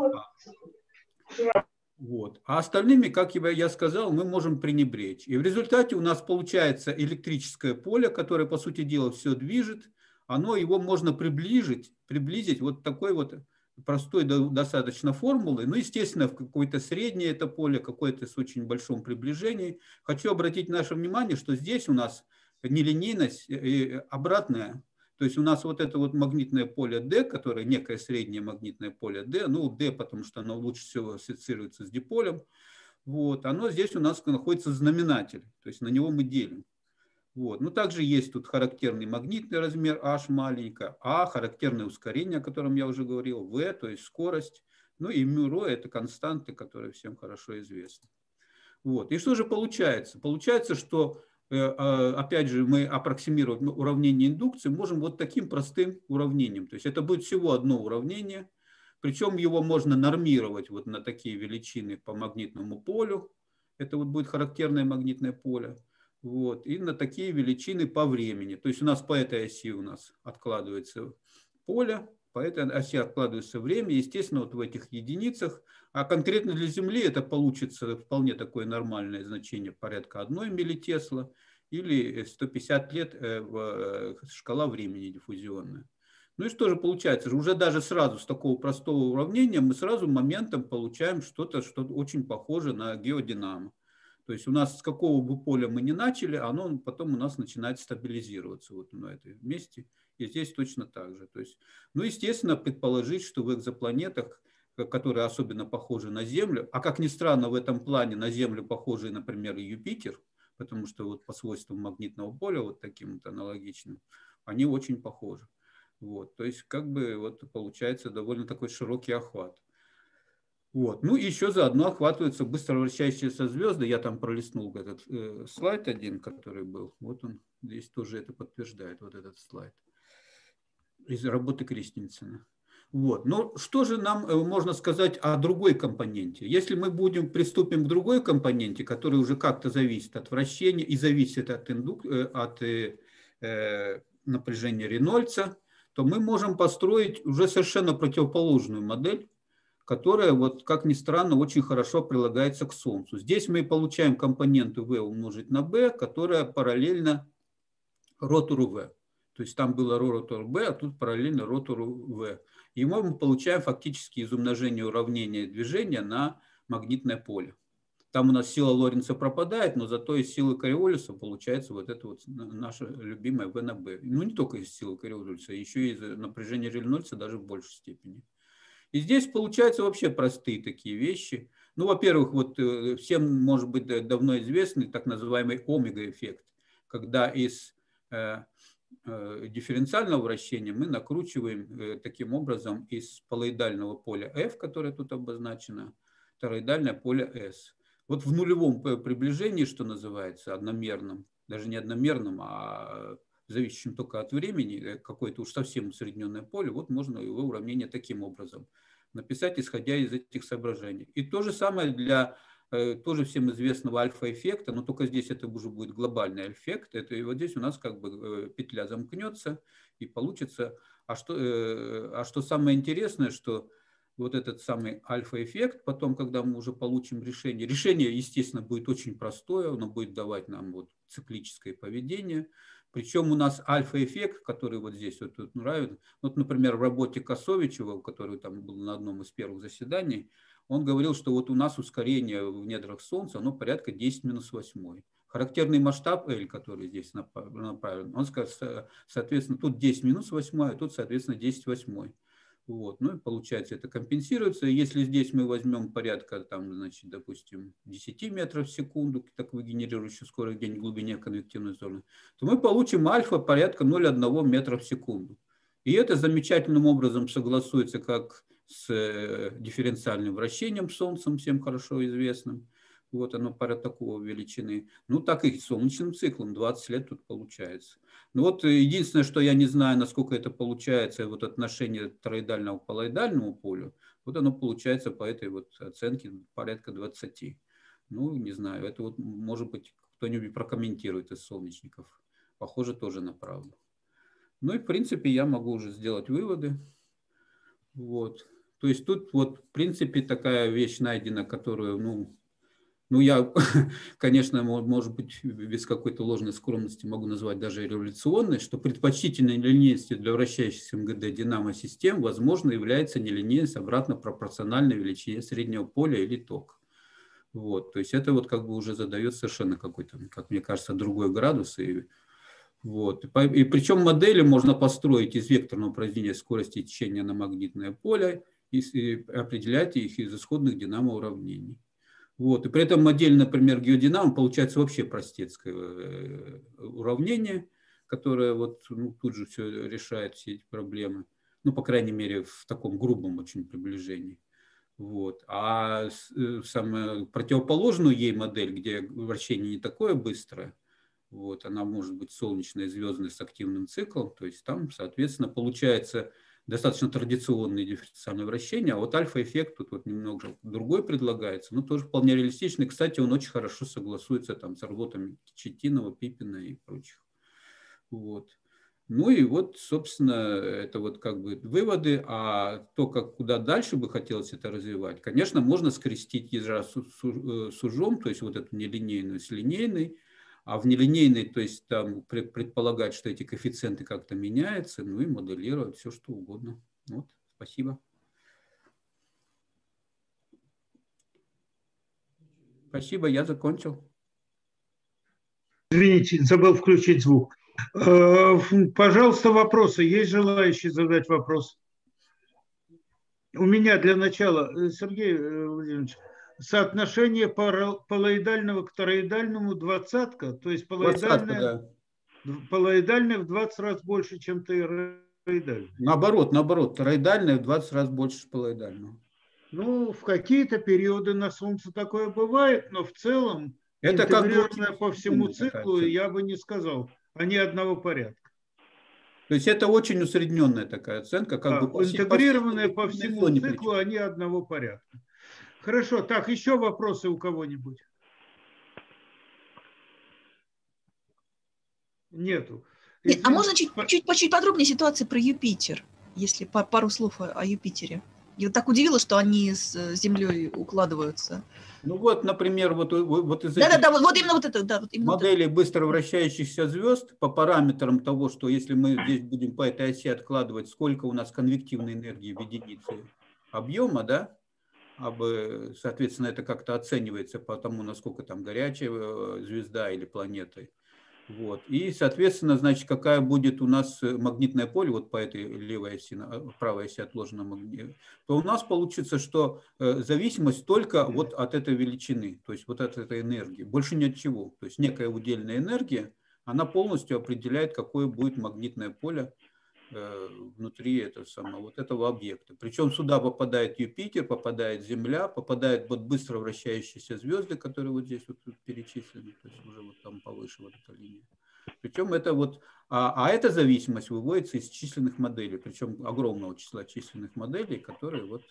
Вот. А остальными, как я сказал, мы можем пренебречь. И в результате у нас получается электрическое поле, которое, по сути дела, все движет. Оно, его можно приблизить, приблизить вот такой вот простой достаточно формулой. Ну, естественно, в какое-то среднее это поле, какое-то с очень большим приближением. Хочу обратить наше внимание, что здесь у нас нелинейность обратная. То есть у нас вот это вот магнитное поле D, которое некое среднее магнитное поле D, ну D, потому что оно лучше всего ассоциируется с диполем, вот, оно здесь у нас находится в знаменателе, то есть на него мы делим. Вот. Ну, также есть тут характерный магнитный размер H маленькое, А характерное ускорение, о котором я уже говорил, V, то есть скорость, ну и μ это константы, которые всем хорошо известны. Вот. И что же получается? Получается, что опять же, мы аппроксимировать уравнение индукции можем вот таким простым уравнением. То есть это будет всего одно уравнение, причем его можно нормировать вот на такие величины по магнитному полю. Это вот будет характерное магнитное поле. Вот, и на такие величины по времени. То есть у нас по этой оси у нас откладывается поле, по этой оси откладывается время. Естественно, вот в этих единицах, а конкретно для Земли это получится вполне такое нормальное значение, порядка одной миллитесла. или сто пятьдесят лет шкала времени диффузионная. Ну и что же получается? Уже даже сразу с такого простого уравнения мы сразу моментом получаем что-то, что очень похоже на геодинамо. То есть у нас с какого бы поля мы ни начали, оно потом у нас начинает стабилизироваться вот на этом месте. И здесь точно так же. То есть, ну, естественно, предположить, что в экзопланетах, которые особенно похожи на Землю, а как ни странно, в этом плане на Землю похожи, например, и Юпитер, потому что вот по свойствам магнитного поля, вот таким вот аналогичным, они очень похожи. Вот, то есть, как бы, вот получается довольно такой широкий охват. Вот. Ну, и еще заодно охватываются быстро вращающиеся звезды. Я там пролистнул этот э, слайд один, который был. Вот он здесь тоже это подтверждает, вот этот слайд из работы Кристенсена. Вот. Но что же нам э, можно сказать о другой компоненте? Если мы будем приступим к другой компоненте, который уже как-то зависит от вращения и зависит от, индук, э, от э, э, напряжения Рейнольдса, то мы можем построить уже совершенно противоположную модель, которая, вот, как ни странно, очень хорошо прилагается к Солнцу. Здесь мы получаем компоненту V умножить на B, которая параллельна ротору V. То есть там было ротор B, а тут параллельно ротору V. И мы получаем фактически из умножения уравнения движения на магнитное поле. Там у нас сила Лоренца пропадает, но зато из силы Кориолиса получается вот это вот наша любимая V на B. Ну, не только из силы Кориолиса, еще и из напряжения Рейнольдса даже в большей степени. И здесь получаются вообще простые такие вещи. Ну, во-первых, вот всем, может быть, давно известный так называемый омега-эффект, когда из э, э, дифференциального вращения мы накручиваем э, таким образом из полоидального поля F, которое тут обозначено, тороидальное поле S. Вот в нулевом приближении, что называется, одномерном, даже не одномерном, а зависящем только от времени, какое-то уж совсем усредненное поле, вот можно его уравнение таким образом написать, исходя из этих соображений. И то же самое для э, тоже всем известного альфа-эффекта, но только здесь это уже будет глобальный эффект. Это, и вот здесь у нас как бы э, петля замкнется и получится. А что, э, а что самое интересное, что вот этот самый альфа-эффект, потом, когда мы уже получим решение, решение, естественно, будет очень простое, оно будет давать нам вот циклическое поведение. Причем у нас альфа-эффект, который вот здесь вот тут нравится, вот, например, в работе Косовичева, который там был на одном из первых заседаний, он говорил, что вот у нас ускорение в недрах Солнца, оно порядка десять минус восемь. Характерный масштаб L, который здесь направлен, он, соответственно, тут десять минус восемь, а тут, соответственно, десять восемь. Вот. Ну и получается, это компенсируется. Если здесь мы возьмем порядка, там, значит, допустим, десять метров в секунду, такую генерирующую скорость где-нибудь в глубине конвективной зоны, то мы получим альфа порядка ноль целых одна метра в секунду. И это замечательным образом согласуется как с дифференциальным вращением Солнцем, всем хорошо известным. Вот оно пара такого величины. Ну, так и с солнечным циклом, двадцать лет тут получается. Ну вот единственное, что я не знаю, насколько это получается, вот отношение тороидального к полоидальному полю, вот оно получается по этой вот оценке порядка двадцати. Ну, не знаю, это вот, может быть, кто-нибудь прокомментирует из солнечников. Похоже тоже на правду. Ну и, в принципе, я могу уже сделать выводы. Вот. То есть тут вот, в принципе, такая вещь найдена, которую, ну, Ну, я, конечно, может быть, без какой-то ложной скромности могу назвать даже революционной, что предпочтительной линейностью для вращающихся МГД динамо-систем, возможно, является нелинейность обратно пропорциональной величине среднего поля или тока. Вот, то есть это вот как бы уже задает совершенно какой-то, как мне кажется, другой градус. И, вот, и причем модели можно построить из векторного произведения скорости течения на магнитное поле и, и определять их из исходных динамо-уравнений. Вот. И при этом модель, например, геодинамо получается вообще простецкое уравнение, которое вот, ну, тут же все решает, все эти проблемы. Ну, по крайней мере, в таком грубом очень приближении. Вот. А самую противоположную ей модель, где вращение не такое быстрое, вот, она может быть солнечная, звездная с активным циклом, то есть там, соответственно, получается достаточно традиционные дифференциальные вращения, а вот альфа-эффект тут вот немного другой предлагается, но тоже вполне реалистичный. Кстати, он очень хорошо согласуется там с работами Четинова, Пипина и прочих. Вот. Ну и вот, собственно, это вот как бы выводы, а то, как куда дальше бы хотелось это развивать, конечно, можно скрестить ежа с ужом, то есть вот эту нелинейную с линейной, А в нелинейной, то есть там предполагать, что эти коэффициенты как-то меняются, ну и моделировать все, что угодно. Вот, спасибо. Спасибо, я закончил. Извините, забыл включить звук. Пожалуйста, вопросы. Есть желающие задать вопрос? У меня для начала, Сергей Владимирович, соотношение полоидального к тороидальному двадцатка, то есть полоидальное, двадцатка, да. полоидальное в двадцать раз больше, чем тороидальное. Наоборот, наоборот, тороидальное в двадцать раз больше полоидального. Ну, в какие-то периоды на Солнце такое бывает, но в целом это интегрированное как бы по всему циклу, я бы не сказал, они одного порядка. То есть это очень усредненная такая оценка, как а, бы по интегрированные по по всему циклу, они одного порядка. Хорошо, так, еще вопросы у кого-нибудь? Нету. Нет, а можно чуть, чуть, чуть подробнее ситуации про Юпитер, если пару слов о, о Юпитере? Я так удивила, что они с Землей укладываются. Ну вот, например, вот, вот из да, этих да, да, вот, вот именно вот это. Да, вот именно моделей вот это. быстро вращающихся звезд по параметрам того, что если мы здесь будем по этой оси откладывать, сколько у нас конвективной энергии в единице объема, да, соответственно, это как-то оценивается по тому, насколько там горячая звезда или планета. Вот. И, соответственно, значит, какая будет у нас магнитное поле вот по этой левой оси, правой оси отложенного магнита, то у нас получится, что зависимость только вот от этой величины, то есть вот от этой энергии, больше ни от чего. То есть некая удельная энергия, она полностью определяет, какое будет магнитное поле внутри этого самого, вот этого объекта. Причем сюда попадает Юпитер, попадает Земля, попадают вот быстро вращающиеся звезды, которые вот здесь вот перечислены, то есть уже вот там повыше вот эта линия. Причем это вот, а, а эта зависимость выводится из численных моделей, причем огромного числа численных моделей, которые вот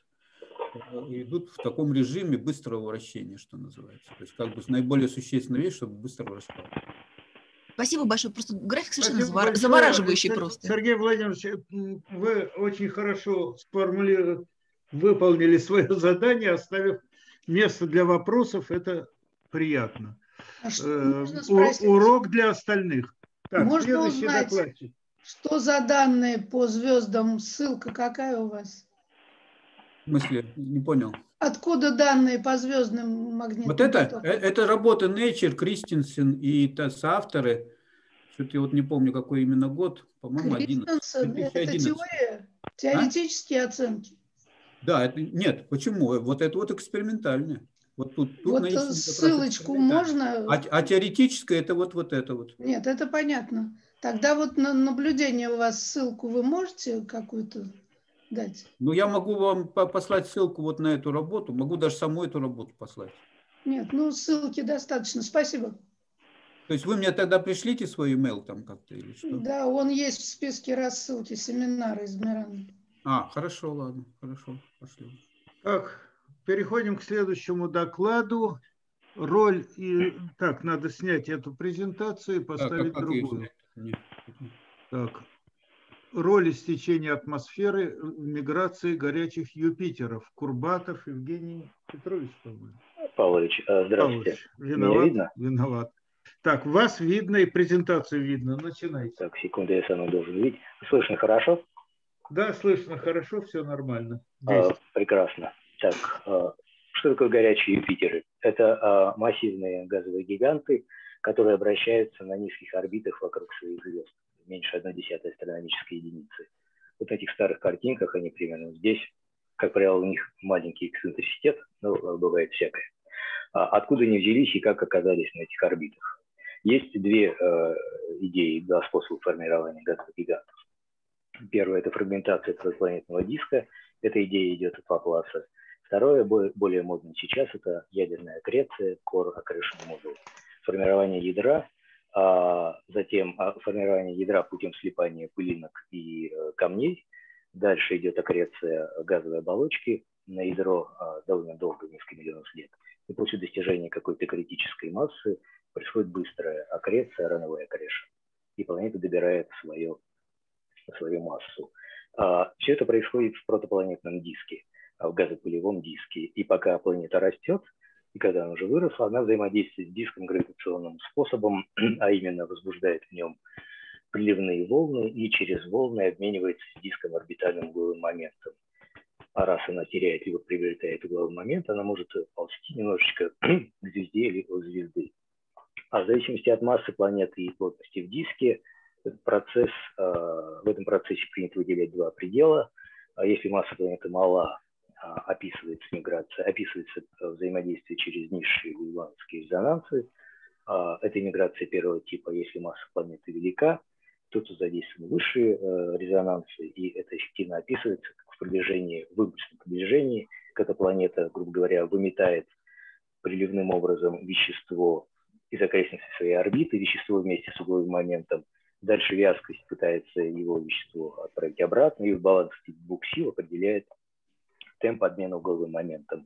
идут в таком режиме быстрого вращения, что называется. То есть как бы наиболее существенная вещь, чтобы быстро вращалось. Спасибо большое. Просто график совершенно Спасибо большое. завораживающий просто. Сергей Владимирович, вы очень хорошо сформулировали, выполнили свое задание, оставив место для вопросов. Это приятно. А что, У, урок для остальных. Так, можно следующий узнать, докладчик. Что за данные по звездам? Ссылка какая у вас? В смысле? Не понял. Откуда данные по звездным магнитным Вот это, потокам? это работа Nature, Кристенсен и соавторы. Что-то я вот не помню, какой именно год. По-моему, Кристенсен, это теория, теоретические а? оценки. Да, это, нет, почему? Вот это вот экспериментальное. Вот тут, тут вот ссылочку можно... А, а теоретическое это вот, вот это вот. Нет, это понятно. Тогда вот на наблюдение у вас ссылку вы можете какую-то дать? Ну, я могу вам послать ссылку вот на эту работу, могу даже саму эту работу послать. Нет, ну ссылки достаточно, спасибо. То есть вы мне тогда пришлите свой email там как-то или что? Да, он есть в списке рассылки семинара из Мирана. А, хорошо, ладно, хорошо, пошли. Так, переходим к следующему докладу. Роль и... Так, надо снять эту презентацию и поставить а, как, как другую. Так. Роль истечения атмосферы в миграции горячих Юпитеров. Курбатов Евгений Петрович, по-моему. Павлович, здравствуйте. Павлович, виноват, видно? Виноват. Так, вас видно и презентацию видно. Начинайте. Так, секунду, я сам должен видеть. Слышно хорошо? Да, слышно хорошо, все нормально. А, прекрасно. Так, а, что такое горячие Юпитеры? Это а, массивные газовые гиганты, которые обращаются на низких орбитах вокруг своих звезд. Меньше одной десятой астрономической единицы. Вот на этих старых картинках они примерно здесь. Как правило, у них маленький эксцентриситет, но бывает всякое. А, откуда они взялись и как оказались на этих орбитах? Есть две э, идеи, два способа формирования газовых гигантов. Первое – это фрагментация протопланетного диска. Эта идея идет от Лапласа. Второе, более модное сейчас, это ядерная аккреция, core accretion model. Формирование ядра, а затем формирование ядра путем слипания пылинок и э, камней. Дальше идет аккреция газовой оболочки на ядро э, довольно долго, несколько миллионов лет. И после достижения какой-то критической массы происходит быстрая аккреция, runaway accretion, и планета добирает свою, свою массу. А, все это происходит в протопланетном диске, в газопылевом диске. И пока планета растет, И когда она уже выросла, она взаимодействует с диском гравитационным способом, а именно возбуждает в нем приливные волны и через волны обменивается с диском орбитальным угловым моментом. А раз она теряет либо приобретает угловой момент, она может ползти немножечко к звезде или от звезды. А в зависимости от массы планеты и плотности в диске, этот процесс, в этом процессе принято выделять два предела. Если масса планеты мала, описывается миграция, описывается взаимодействие через низшие вавилонские резонансы. Это миграция первого типа. Если масса планеты велика, то тут задействованы высшие резонансы, и это эффективно описывается как в приближении, в импульсном приближении, когда планета, грубо говоря, выметает приливным образом вещество из окрестностей своей орбиты, вещество вместе с угловым моментом. Дальше вязкость пытается его вещество отправить обратно, и в балансе двух сил определяет темп обмена угловым моментом.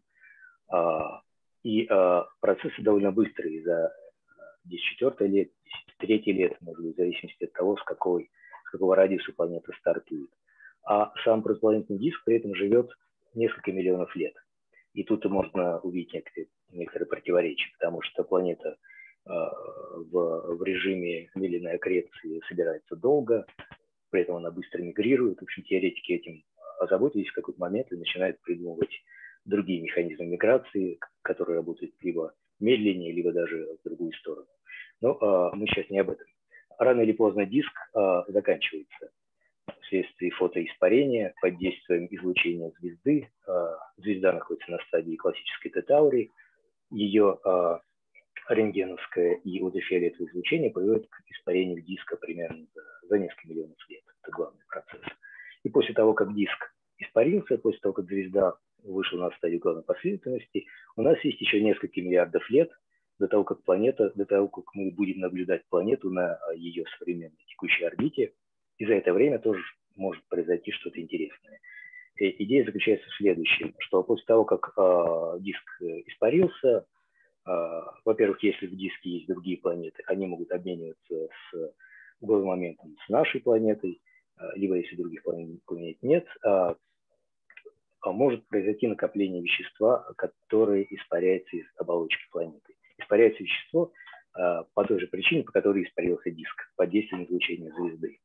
И процессы довольно быстрые, за десять четвёртое лет, десять третье лет, может быть, в зависимости от того, с, какой, с какого радиуса планета стартует. А сам протопланетный диск при этом живет несколько миллионов лет. И тут можно увидеть некоторые, некоторые противоречия, потому что планета э, в, в режиме медленной аккреции собирается долго, при этом она быстро мигрирует. В общем, теоретики этим озаботились в какой-то момент и начинают придумывать другие механизмы миграции, которые работают либо медленнее, либо даже в другую сторону. Но э, мы сейчас не об этом. Рано или поздно диск э, заканчивается вследствие фотоиспарения под действием излучения звезды. Э, звезда находится на стадии классической Т-Таури. Ее э, рентгеновское и ультрафиолетовое излучение приводит к испарению диска примерно за, за несколько миллионов лет. Это главный процесс. И после того, как диск испарился, после того, как звезда вышла на стадию главной последовательности, у нас есть еще несколько миллиардов лет до того, как планета, до того, как мы будем наблюдать планету на ее современной текущей орбите. И за это время тоже может произойти что-то интересное. И идея заключается в следующем, что после того, как э, диск испарился, э, во-первых, если в диске есть другие планеты, они могут обмениваться с угловым моментом с нашей планетой, э, либо если других планет, планет нет, э, может произойти накопление вещества, которое испаряется из оболочки планеты. Испаряется вещество э, по той же причине, по которой испарился диск, под действием излучения звезды.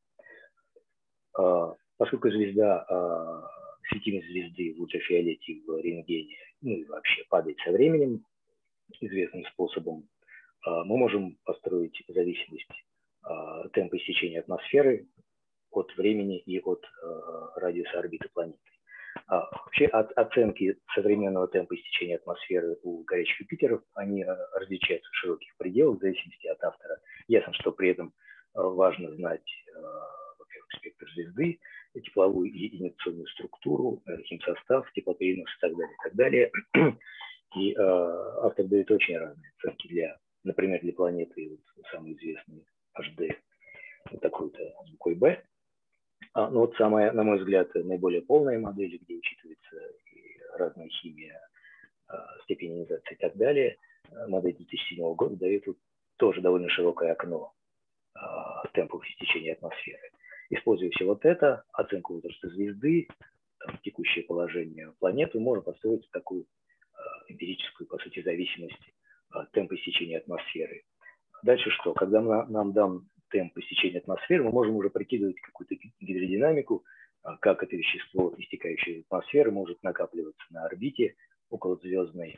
Э, поскольку звезда, э, светимость звезды в ультрафиолете, в рентгене, ну и вообще падает со временем, известным способом, э, мы можем построить зависимость э, темпа истечения атмосферы от времени и от э, радиуса орбиты планеты. А, вообще от, оценки современного темпа истечения атмосферы у горячих Юпитеров, они а, различаются в широких пределах в зависимости от автора. Ясно, что при этом а, важно знать, а, во-первых, спектр звезды, тепловую и инерционную структуру, химсостав, теплоперенос и так далее, и так далее. И а, автор дает очень разные оценки для, например, для планеты, вот, самый известный эйч ди, вот такой-то с буквой Б. А, ну вот самая, на мой взгляд, наиболее полная модель, где учитывается и разная химия, степень ионизации и так далее, модель две тысячи седьмого года дает вот тоже довольно широкое окно а, темпов истечения атмосферы. Используя все вот это, оценку возраста звезды, там, текущее положение планеты, можно построить такую а, эмпирическую, по сути, зависимость от темпа истечения атмосферы. Дальше что? Когда нам, нам дан темп истечения атмосферы, мы можем уже прикидывать какую-то гидродинамику, как это вещество, истекающее из атмосферы, может накапливаться на орбите околозвездной,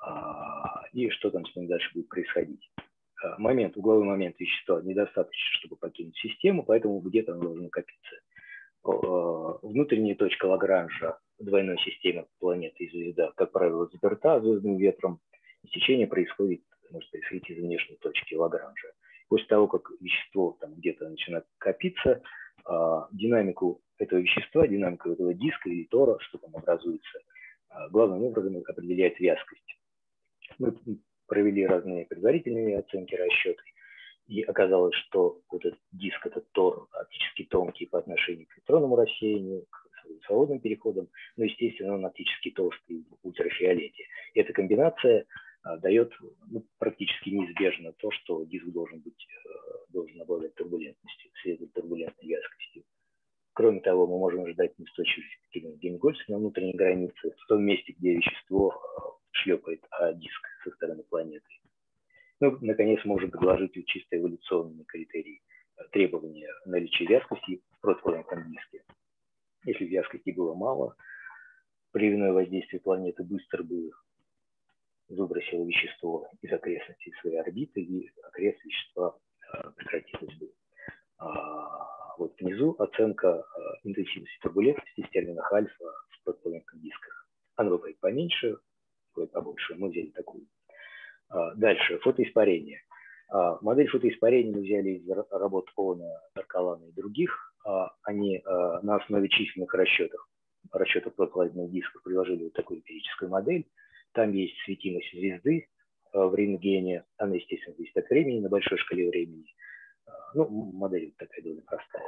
и что там с ним дальше будет происходить. Момент, угловой момент вещества недостаточно, чтобы покинуть систему, поэтому где-то он должен накопиться. Внутренняя точка Лагранжа двойной системы планеты и звезда, как правило, заперта звездным ветром, истечение происходит, может происходить из внешней точки Лагранжа. После того, как вещество там где-то начинает копиться, э, динамику этого вещества, динамику этого диска или тора, что там образуется, э, главным образом определяет вязкость. Мы провели разные предварительные оценки, расчеты, и оказалось, что вот этот диск, этот тор, оптически тонкий по отношению к электронному рассеянию, к свободным переходам, но, естественно, он оптически толстый в ультрафиолете. И эта комбинация дает ну, практически неизбежно то, что диск должен быть, должен обладать турбулентностью, следует турбулентной вязкостью. Кроме того, мы можем ждать неустойчивости Гельмгольца на внутренней границе, в том месте, где вещество шлепает о диск со стороны планеты. Ну, наконец, можно предложить чисто эволюционные критерии требования наличия вязкости в протопланетном диске. Если вязкости было мало, приливное воздействие планеты быстро бы выбросило вещество из окрестностей своей орбиты, и окрест вещества прекратилось бы. Вот внизу оценка интенсивности турбулентности в терминах альфа в протопланетных дисках. Она бывает поменьше, бывает побольше, мы взяли такую. Дальше, фотоиспарение. Модель фотоиспарения мы взяли из работ Оуэна, Таркалана и других. Они на основе численных расчетов, расчетов протопланетных дисков приложили вот такую эмпирическую модель. Там есть светимость звезды в рентгене. Она, естественно, зависит от времени, на большой шкале времени. Ну, модель такая довольно простая.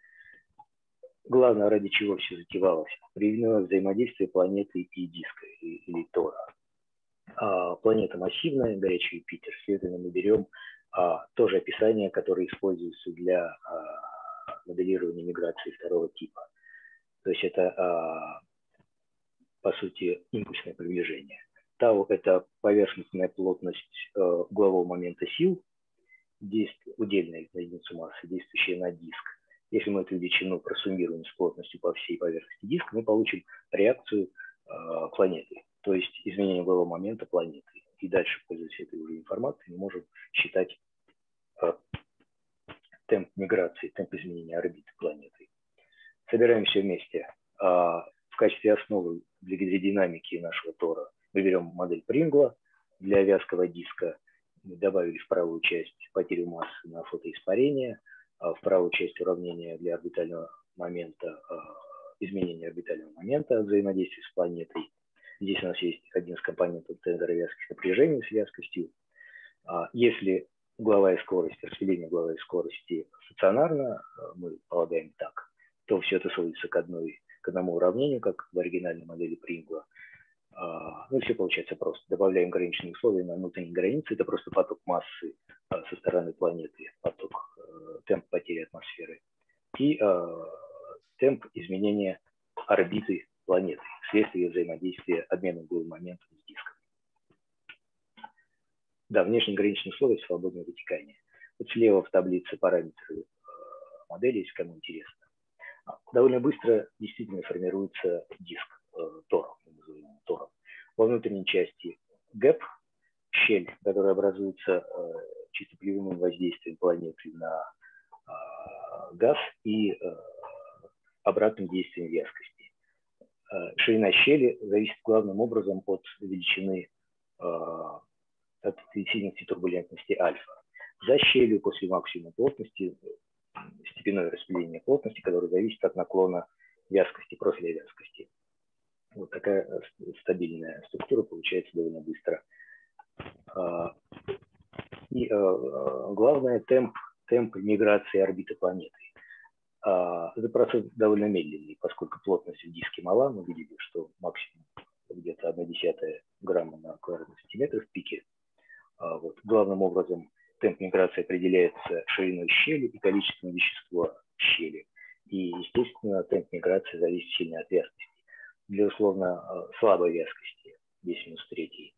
Главное, ради чего все затевалось, приливное взаимодействие планеты и диска, или Тора. А, планета массивная, горячий Юпитер, следовательно, мы берем а, тоже описание, которое используется для а, моделирования миграции второго типа. То есть это, а, по сути, импульсное приближение. Тау – это поверхностная плотность а, углового момента сил, удельная на единицу массы, действующая на диск. Если мы эту величину просуммируем с плотностью по всей поверхности диска, мы получим реакцию э, планеты, то есть изменение углового момента планеты. И дальше, пользуясь этой уже информацией, мы можем считать э, темп миграции, темп изменения орбиты планеты. Собираем все вместе. А в качестве основы для гидродинамики нашего Тора мы берем модель Прингла для вязкого диска. Мы добавили в правую часть потерю массы на фотоиспарение, в правую часть уравнения для орбитального момента, изменения орбитального момента взаимодействия с планетой. Здесь у нас есть один из компонентов тендера вязкости напряжения с вязкостью. Если угловая скорость, распределение угловой скорости стационарно, мы полагаем так, то все это сводится к, одной, к одному уравнению, как в оригинальной модели Прингла. Ну, все получается просто. Добавляем граничные условия на внутренней границе. Это просто поток массы со стороны планеты, поток, темп потери атмосферы и темп изменения орбиты планеты вследствие взаимодействия обмена угловым моментом с диском. Да, внешние граничные условия, свободное вытекание. Вот слева в таблице параметры модели, если кому интересно. Довольно быстро действительно формируется диск Тора, называемый Тором. Во внутренней части гэп, щель, которая образуется чисто прямым воздействием планеты на газ и обратным действием вязкости. Ширина щели зависит главным образом от величины, от интенсивности турбулентности альфа. За щелью после максимума плотности степенное распределение плотности, которое зависит от наклона вязкости, профиля вязкости. Вот такая стабильная структура получается довольно быстро. И главное, темп, темп миграции орбиты планеты. Этот процесс довольно медленный, поскольку плотность в диске мала. Мы видели, что максимум где-то одна десятая грамма на квадратный сантиметр в пике. Вот. Главным образом темп миграции определяется шириной щели и количеством вещества в щели. И, естественно, темп миграции зависит сильно от вязкости. Для условно слабой вязкости, десять минус три,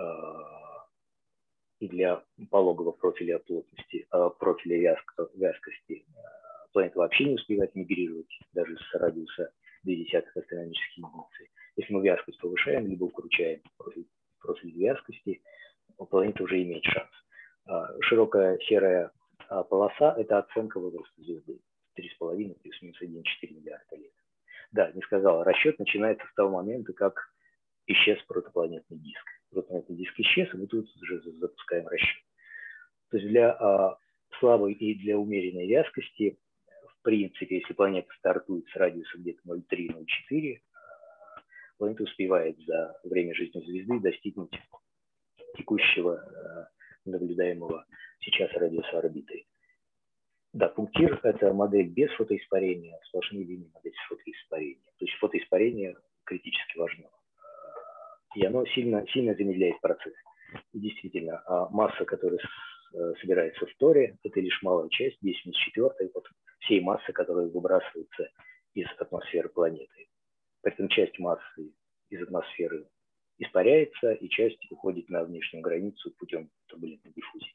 и для пологового профиля плотности, профиля вязкости планета вообще не успевает мигрировать даже с радиуса две десятых астрономической единицы. Если мы вязкость повышаем, либо укручаем профиль, профиль вязкости, у планеты уже имеет шанс. Широкая серая полоса – это оценка возраста звезды. три с половиной плюс-минус один целых четыре миллиарда лет. Да, не сказал, расчет начинается с того момента, как исчез протопланетный диск. Протопланетный диск исчез, и мы тут уже запускаем расчет. То есть для а, слабой и для умеренной вязкости, в принципе, если планета стартует с радиуса где-то ноль целых три - ноль целых четыре, планета успевает за время жизни звезды достигнуть текущего наблюдаемого сейчас радиуса орбиты. Да, пунктир – это модель без фотоиспарения, сплошные линии модель с фотоиспарением. То есть фотоиспарение критически важно. И оно сильно, сильно замедляет процесс. И действительно, масса, которая собирается в Торе, это лишь малая часть, десять минус четыре от всей массы, которая выбрасывается из атмосферы планеты. При этом часть массы из атмосферы испаряется, и часть уходит на внешнюю границу путем турбулентной диффузии.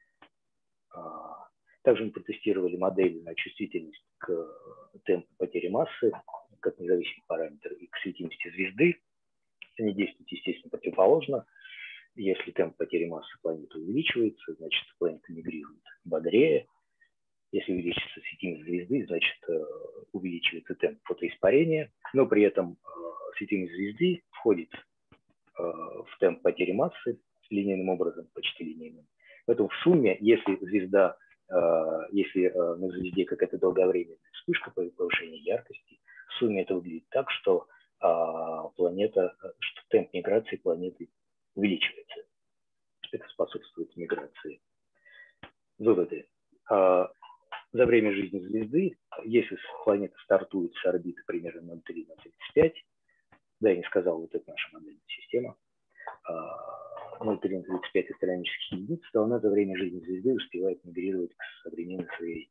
Также мы протестировали модель на чувствительность к темпу потери массы, как независимый параметр, и к светимости звезды. Они действуют, естественно, противоположно. Если темп потери массы планеты увеличивается, значит, планета мигрирует бодрее. Если увеличится светимость звезды, значит, увеличивается темп фотоиспарения, но при этом светимость звезды входит в темп потери массы линейным образом, почти линейным. Поэтому в сумме, если звезда, если на звезде какая-то долговременная вспышка по повышению яркости, в сумме это выглядит так, что планета, что темп миграции планеты увеличивается. Это способствует миграции. Выводы. За время жизни звезды, если планета стартует с орбиты примерно ноль целых три - ноль целых тридцать пять, да, я не сказал, вот это наша модельная система, ноль целых три - ноль целых тридцать пять астрономических единиц, то она за время жизни звезды успевает мигрировать к современной своей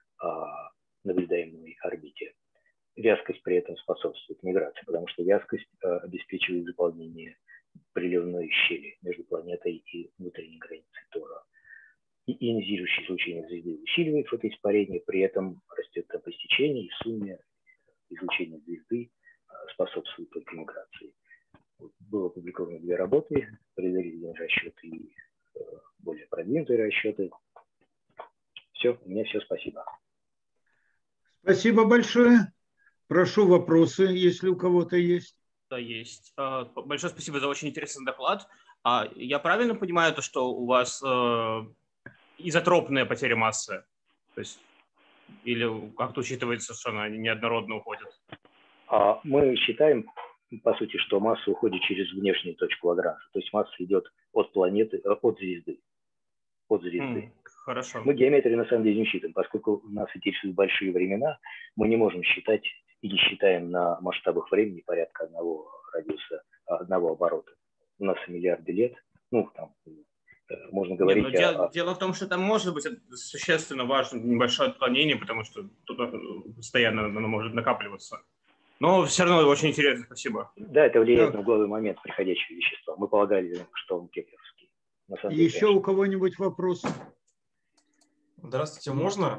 наблюдаемой орбите. Вязкость при этом способствует миграции, потому что вязкость обеспечивает заполнение приливной щели между планетой и внутренней границей Тора. И ионизирующее излучение звезды усиливает фотоиспарение, при этом растет темп истечения, и в сумме излучение звезды способствует только миграции. Было опубликовано две работы, предварительные расчеты и более продвинутые расчеты. Все, у меня все, спасибо. Спасибо большое. Прошу вопросы, если у кого-то есть. Да, есть. Большое спасибо за очень интересный доклад. Я правильно понимаю, то, что у вас изотропная потеря массы? То есть, или как-то учитывается, что она неоднородно уходит? Мы считаем, по сути, что масса уходит через внешнюю точку Лагранжа. То есть масса идет от планеты, от звезды. От звезды. Mm, хорошо. Мы геометрию на самом деле не считаем, поскольку нас интересуют большие времена, мы не можем считать и не считаем на масштабах времени порядка одного радиуса, одного оборота. У нас миллиарды лет, ну, там, можно говорить... Нет, дело, о... дело в том, что там может быть существенно важно небольшое отклонение, потому что тут постоянно оно может накапливаться. Но все равно очень интересно, спасибо. Да, это влияет да. на угловой момент приходящего вещества. Мы полагали, что он кеплеровский. Еще деле, у кого-нибудь вопросы? Здравствуйте, можно?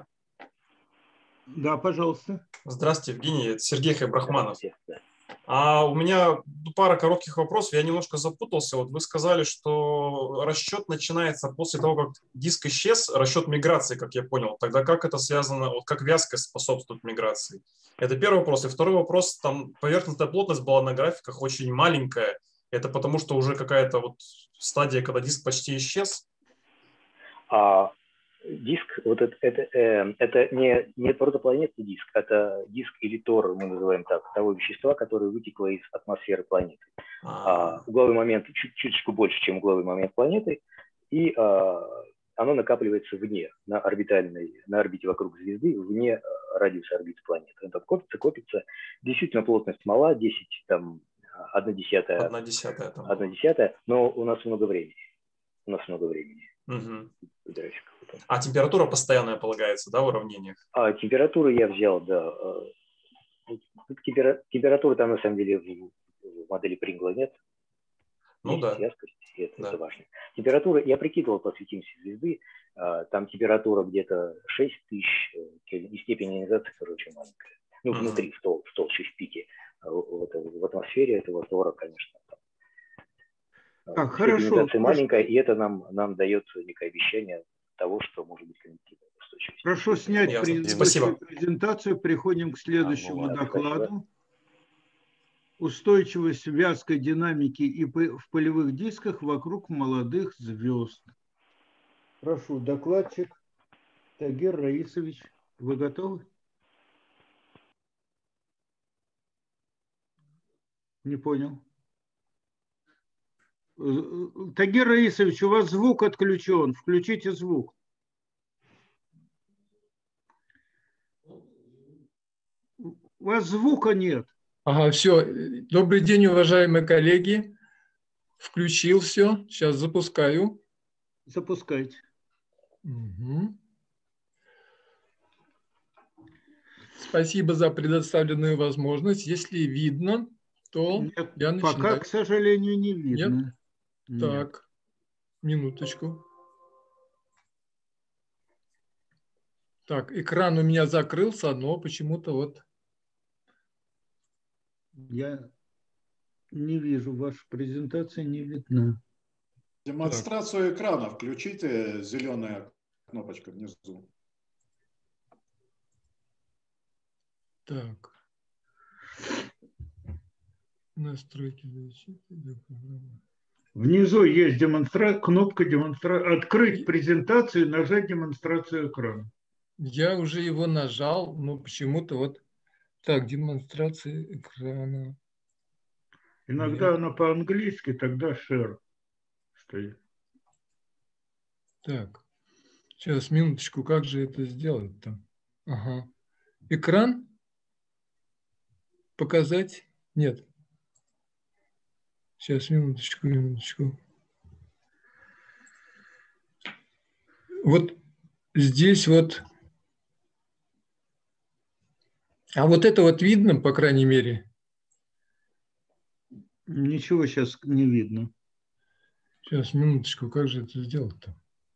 Да, пожалуйста. Здравствуйте, Евгений, это Сергей Хайбрахманов. А у меня пара коротких вопросов, я немножко запутался. Вот вы сказали, что расчет начинается после того, как диск исчез, расчет миграции, как я понял. Тогда как это связано, вот как вязкость способствует миграции? Это первый вопрос. И второй вопрос, там поверхностная плотность была на графиках очень маленькая. Это потому, что уже какая-то вот стадия, когда диск почти исчез? А... Диск, вот это, это, э, это не, не протопланетный диск, это диск или тор, мы называем так, того вещества, которое вытекло из атмосферы планеты. А, угловой момент чуть-чуть больше, чем угловой момент планеты, и а, оно накапливается вне, на орбитальной, на орбите вокруг звезды, вне радиуса орбиты планеты. Это копится, копится. Действительно, плотность мала, десять, там, одна десятая, одна десятая, там. одна десятая, но у нас много времени. У нас много времени. Угу. А температура постоянная полагается, да, в уравнениях? А температуру я взял, да. Температуры там на самом деле в модели Прингла нет. Ну есть да. Вязкость, и это, да. это важно. Температура, я прикидывал по светимости звезды, там температура где-то шесть тысяч Кельвин, и степень ионизации тоже очень маленькая. Ну, угу. внутри, в, тол, в толще, в пике. Вот, в атмосфере этого тора, конечно, там. Так, хорошо. Маленькая, и это нам, нам дает некое обещание того, что может быть конъюнктивная устойчивость. Прошу снять Спасибо. презентацию. Переходим к следующему а, ну, докладу. спасибо. Устойчивость вязкой динамики и в полевых дисках вокруг молодых звезд. Прошу, докладчик Тагир Раисович, вы готовы? Не понял. Тагир Раисович, у вас звук отключен. Включите звук. У вас звука нет. Ага, все. Добрый день, уважаемые коллеги. Включил все. Сейчас запускаю. Запускайте. Угу. Спасибо за предоставленную возможность. Если видно, то Нет, я начинаю. пока, к сожалению, не видно. Нет? Так, минуточку. Так, экран у меня закрылся, но почему-то вот... Я не вижу, ваша презентация не видна. Демонстрацию так. экрана включите, зеленая кнопочка внизу. Так. Настройки защиты. Внизу есть демонстра... кнопка демонстрации. Открыть презентацию, нажать демонстрацию экрана. Я уже его нажал, но почему-то вот... Так, демонстрация экрана. Иногда Нет. Она по-английски, тогда share стоит. Так, сейчас, минуточку, как же это сделать-то? Ага. Экран? Показать? Нет. Сейчас, минуточку, минуточку. Вот здесь вот... А вот это вот видно, по крайней мере? Ничего сейчас не видно. Сейчас, минуточку, как же это сделать-то?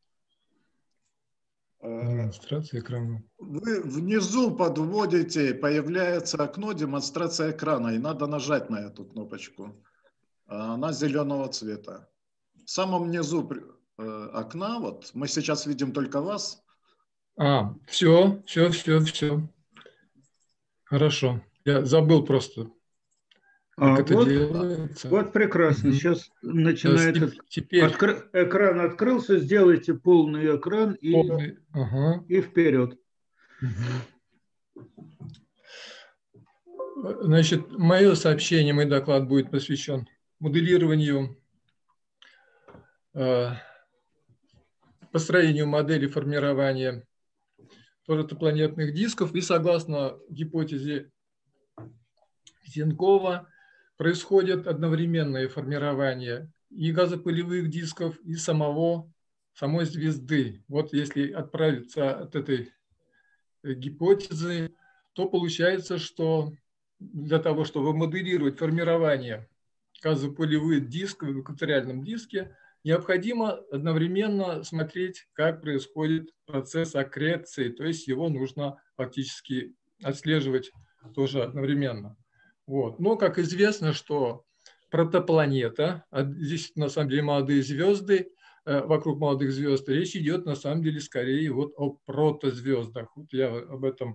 Демонстрация экрана. Вы внизу подводите, появляется окно демонстрация экрана, и надо нажать на эту кнопочку. Она зеленого цвета. В самом низу окна, вот мы сейчас видим только вас. А, все, все, все, все. Хорошо. Я забыл просто. А, это вот, делается. Вот прекрасно. Угу. Сейчас начинает... Теперь... Откр... Экран открылся. Сделайте полный экран и, полный. Ага. И вперед. Угу. Значит, мое сообщение, мой доклад будет посвящен моделированию, э, построению модели формирования протопланетных дисков. И согласно гипотезе Зенкова, происходит одновременное формирование и газопылевых дисков, и самого, самой звезды. Вот если отправиться от этой гипотезы, то получается, что для того, чтобы моделировать формирование газопылевых дисков в экваториальном диске, необходимо одновременно смотреть, как происходит процесс аккреции, то есть его нужно фактически отслеживать тоже одновременно. Вот. Но, как известно, что протопланета, а здесь на самом деле молодые звезды, вокруг молодых звезд, речь идет на самом деле скорее вот о протозвездах. Вот я об этом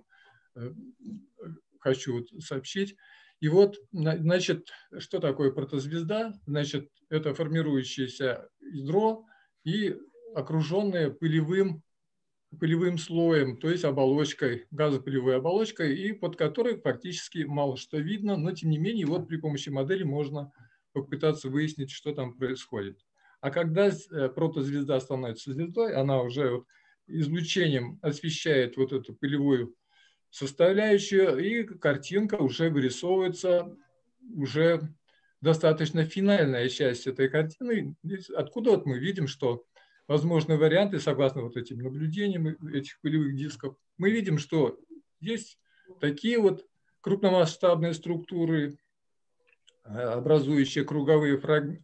хочу сообщить. И вот, значит, что такое протозвезда? Значит, это формирующееся ядро и окруженное пылевым, пылевым слоем, то есть оболочкой, газопылевой оболочкой, и под которой практически мало что видно, но тем не менее вот при помощи модели можно попытаться выяснить, что там происходит. А когда протозвезда становится звездой, она уже вот излучением освещает вот эту пылевую составляющую, и картинка уже вырисовывается, уже достаточно финальная часть этой картины, откуда вот мы видим, что возможны варианты, согласно вот этим наблюдениям этих пылевых дисков, мы видим, что есть такие вот крупномасштабные структуры, образующие круговые, фраг...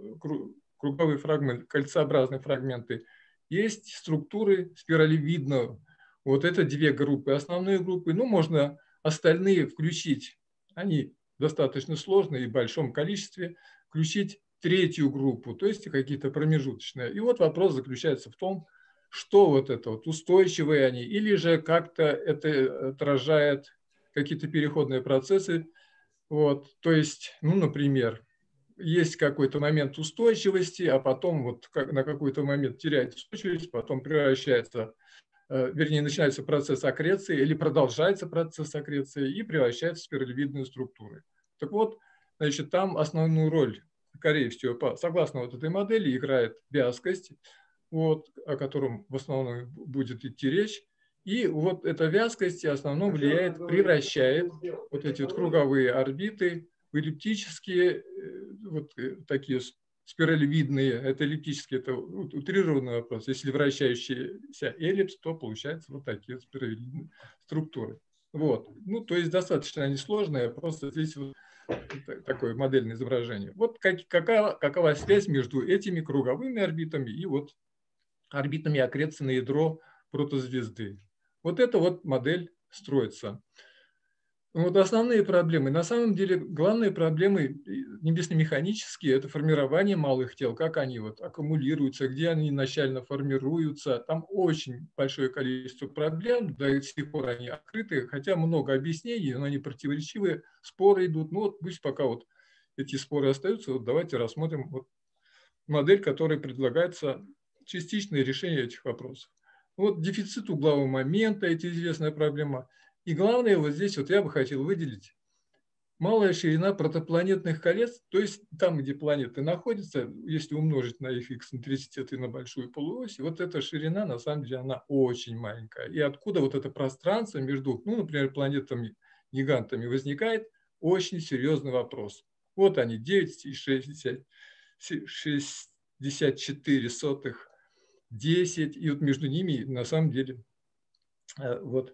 круговые фрагменты, кольцеобразные фрагменты, есть структуры спиралевидного. Вот это две группы, основные группы. Ну, можно остальные включить, они достаточно сложные и в большом количестве, включить третью группу, то есть какие-то промежуточные. И вот вопрос заключается в том, что вот это вот, устойчивые они, или же как-то это отражает какие-то переходные процессы. Вот, то есть, ну, например, есть какой-то момент устойчивости, а потом вот на какой-то момент теряет устойчивость, потом превращается, вернее, начинается процесс аккреции или продолжается процесс аккреции и превращается в спиралевидные структуры. Так вот, значит, там основную роль, скорее всего, согласно вот этой модели, играет вязкость, вот, о котором в основном будет идти речь. И вот эта вязкость в основном влияет, превращает вот эти вот круговые орбиты в эллиптические, вот такие спиралевидные, это эллиптические, это утрированный вопрос. Если вращающийся эллипс, то получается вот такие спиралевидные структуры. Вот. Ну, то есть достаточно несложное, просто здесь вот такое модельное изображение. Вот как, какова, какова связь между этими круговыми орбитами и вот орбитами аккреции на ядро протозвезды. Вот эта вот модель строится. Вот основные проблемы. На самом деле главные проблемы небесно-механические – это формирование малых тел, как они вот аккумулируются, где они начально формируются. Там очень большое количество проблем, до сих пор они открыты, хотя много объяснений, но они противоречивые, споры идут. Ну вот пусть пока вот эти споры остаются, вот давайте рассмотрим вот модель, которой предлагается частичное решение этих вопросов. Вот дефицит углового момента – это известная проблема. И главное, вот здесь вот я бы хотел выделить малая ширина протопланетных колец, то есть там, где планеты находятся, если умножить на их эксцентриситет и на большую полуось, вот эта ширина, на самом деле, она очень маленькая. И откуда вот это пространство между, ну, например, планетами-гигантами возникает, очень серьезный вопрос. Вот они, девять и шестьдесят четыре сотых, десять, и вот между ними, на самом деле, вот,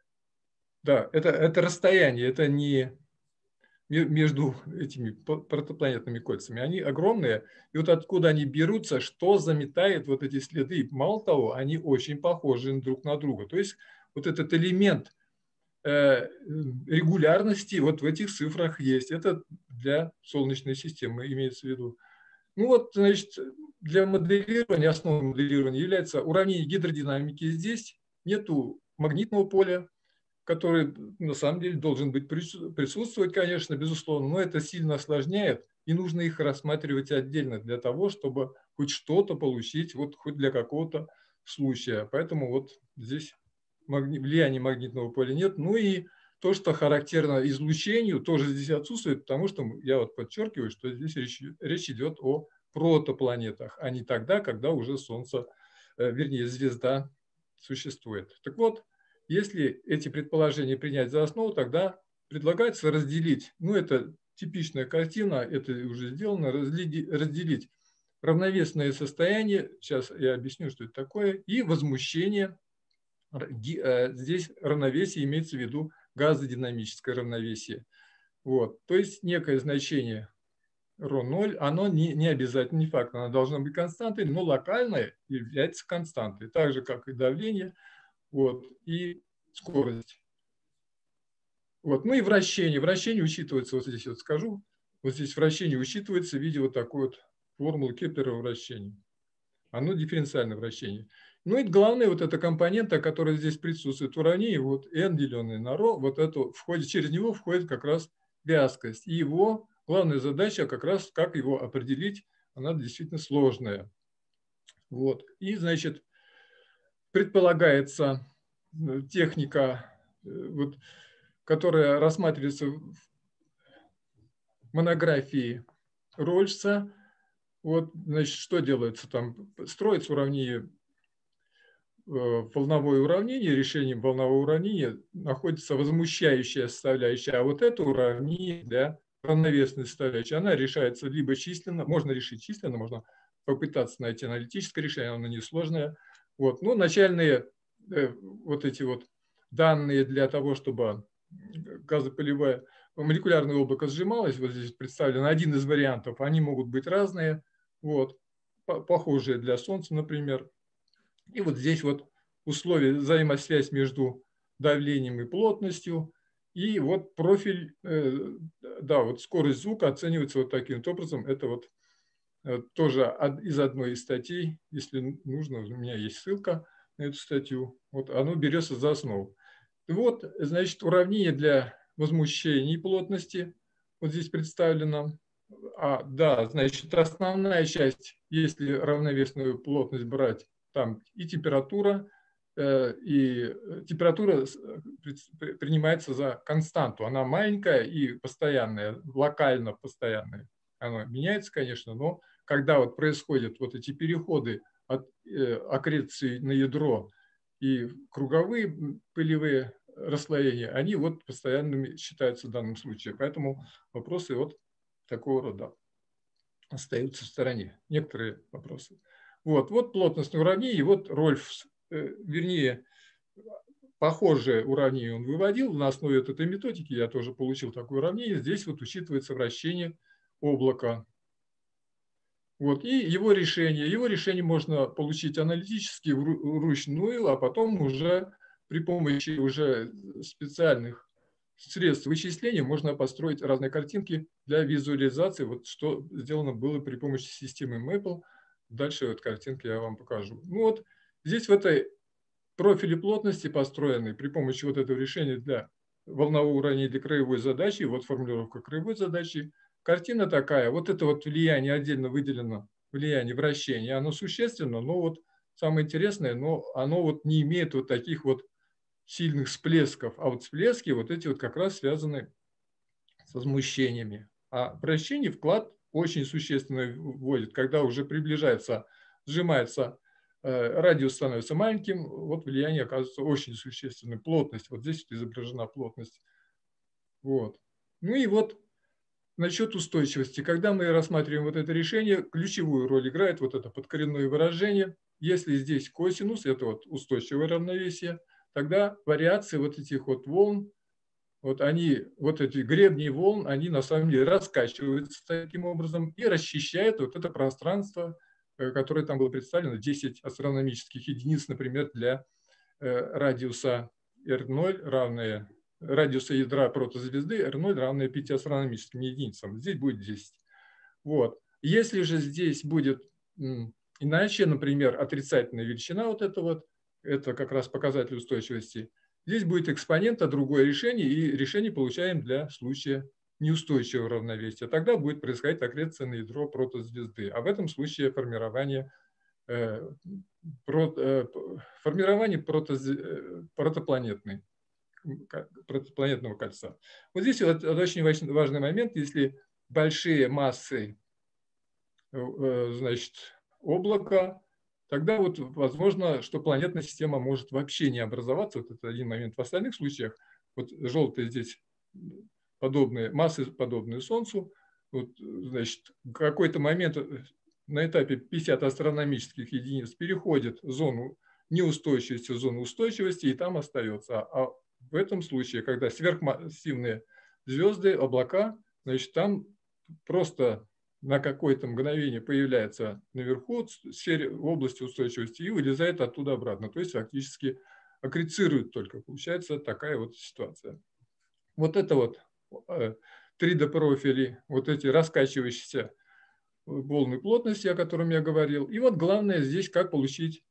да, это, это расстояние, это не между этими протопланетными кольцами. Они огромные, и вот откуда они берутся, что заметает вот эти следы. Мало того, они очень похожи друг на друга. То есть вот этот элемент э, регулярности вот в этих цифрах есть. Это для Солнечной системы имеется в виду. Ну вот, значит, для моделирования, основой моделирования является уравнение гидродинамики. Здесь нету магнитного поля, который на самом деле должен быть присутствовать, конечно, безусловно, но это сильно осложняет, и нужно их рассматривать отдельно для того, чтобы хоть что-то получить, вот хоть для какого-то случая. Поэтому вот здесь влияния магнитного поля нет. Ну и то, что характерно излучению, тоже здесь отсутствует, потому что я вот подчеркиваю, что здесь речь, речь идет о протопланетах, а не тогда, когда уже Солнце, вернее, звезда существует. Так вот, если эти предположения принять за основу, тогда предлагается разделить, ну это типичная картина, это уже сделано, разделить равновесное состояние, сейчас я объясню, что это такое, и возмущение. Здесь равновесие имеется в виду газодинамическое равновесие. Вот. То есть некое значение ρ ноль, оно не, не обязательно, не факт, оно должно быть константой, но локальное является константой, так же как и давление. Вот, и скорость. Вот, ну и вращение. Вращение учитывается, вот здесь вот скажу, вот здесь вращение учитывается в виде вот такой вот формулы Кеплера вращения. Оно дифференциальное вращение. Ну и главное, вот эта компонента, которая здесь присутствует в уравнении, вот n, деленное на ρ, вот это входит, через него входит как раз вязкость. И его главная задача как раз, как его определить, она действительно сложная. Вот, и значит, предполагается техника, вот, которая рассматривается в монографии Рольса. Вот, значит, что делается там? Строится уравнение, волновое уравнение, решением волнового уравнения находится возмущающая составляющая, а вот это уравнение для равновесной составляющей, она решается либо численно, можно решить численно, можно попытаться найти аналитическое решение, оно несложное. Вот. Ну, начальные э, вот эти вот данные для того, чтобы газопылевое молекулярное облако сжималось, вот здесь представлен один из вариантов, они могут быть разные, вот, похожие для Солнца, например. И вот здесь вот условия, взаимосвязь между давлением и плотностью, и вот профиль, э, да, вот скорость звука оценивается вот таким образом, это вот тоже из одной из статей, если нужно, у меня есть ссылка на эту статью, вот оно берется за основу. Вот, значит, уравнение для возмущений плотности, вот здесь представлено. А, да, значит, основная часть, если равновесную плотность брать, там и температура, э, и температура принимается за константу, она маленькая и постоянная, локально постоянная. Она меняется, конечно, но когда вот происходят вот эти переходы от э, аккреции на ядро и круговые пылевые расслоения, они вот постоянными считаются в данном случае. Поэтому вопросы вот такого рода остаются в стороне. Некоторые вопросы. Вот, вот плотностное уравнение, и вот Рольф, э, вернее, похожее уравнение он выводил. На основе этой методики я тоже получил такое уравнение. Здесь вот учитывается вращение облака. Вот, и его решение. Его решение можно получить аналитически вручную, а потом уже при помощи уже специальных средств вычисления можно построить разные картинки для визуализации. Вот что сделано было при помощи системы Maple. Дальше вот картинки я вам покажу. Ну вот здесь в этой профиле плотности, построенной при помощи вот этого решения для волнового уравнения для краевой задачи, вот формулировка краевой задачи. Картина такая, вот это вот влияние отдельно выделено, влияние вращения, оно существенно, но вот самое интересное, но оно вот не имеет вот таких вот сильных всплесков, а вот всплески вот эти вот как раз связаны с возмущениями. А вращение вклад очень существенно вводит, когда уже приближается, сжимается, э, радиус становится маленьким, вот влияние оказывается очень существенной. Плотность, вот здесь изображена плотность. Вот. Ну и вот насчет устойчивости. Когда мы рассматриваем вот это решение, ключевую роль играет вот это подкоренное выражение. Если здесь косинус, это вот устойчивое равновесие, тогда вариации вот этих вот волн, вот они, вот эти гребни волн, они на самом деле раскачиваются таким образом и расчищают вот это пространство, которое там было представлено, десять астрономических единиц, например, для радиуса эр ноль равное радиуса ядра протозвезды эр ноль равное пяти астрономическим единицам. Здесь будет десять. Вот. Если же здесь будет иначе, например, отрицательная величина, вот это вот, это как раз показатель устойчивости, здесь будет экспонент, а другое решение, и решение получаем для случая неустойчивого равновесия. Тогда будет происходить аккреция на ядро протозвезды. А в этом случае формирование, э, про, э, формирование протоз, э, протопланетной. протопланетного кольца. Вот здесь вот очень важный момент, если большие массы, значит, облака, тогда вот возможно, что планетная система может вообще не образоваться. Вот это один момент. В остальных случаях, вот желтые здесь подобные, массы подобные Солнцу, вот, значит, в какой-то момент на этапе пятьдесят астрономических единиц переходит зону неустойчивости в зону устойчивости и там остается. А в этом случае, когда сверхмассивные звезды, облака, значит, там просто на какое-то мгновение появляется наверху в сфере в области устойчивости и вылезает оттуда обратно. То есть фактически аккрецирует только. Получается такая вот ситуация. Вот это вот три дэ профили, вот эти раскачивающиеся волны плотности, о котором я говорил. И вот главное здесь, как получить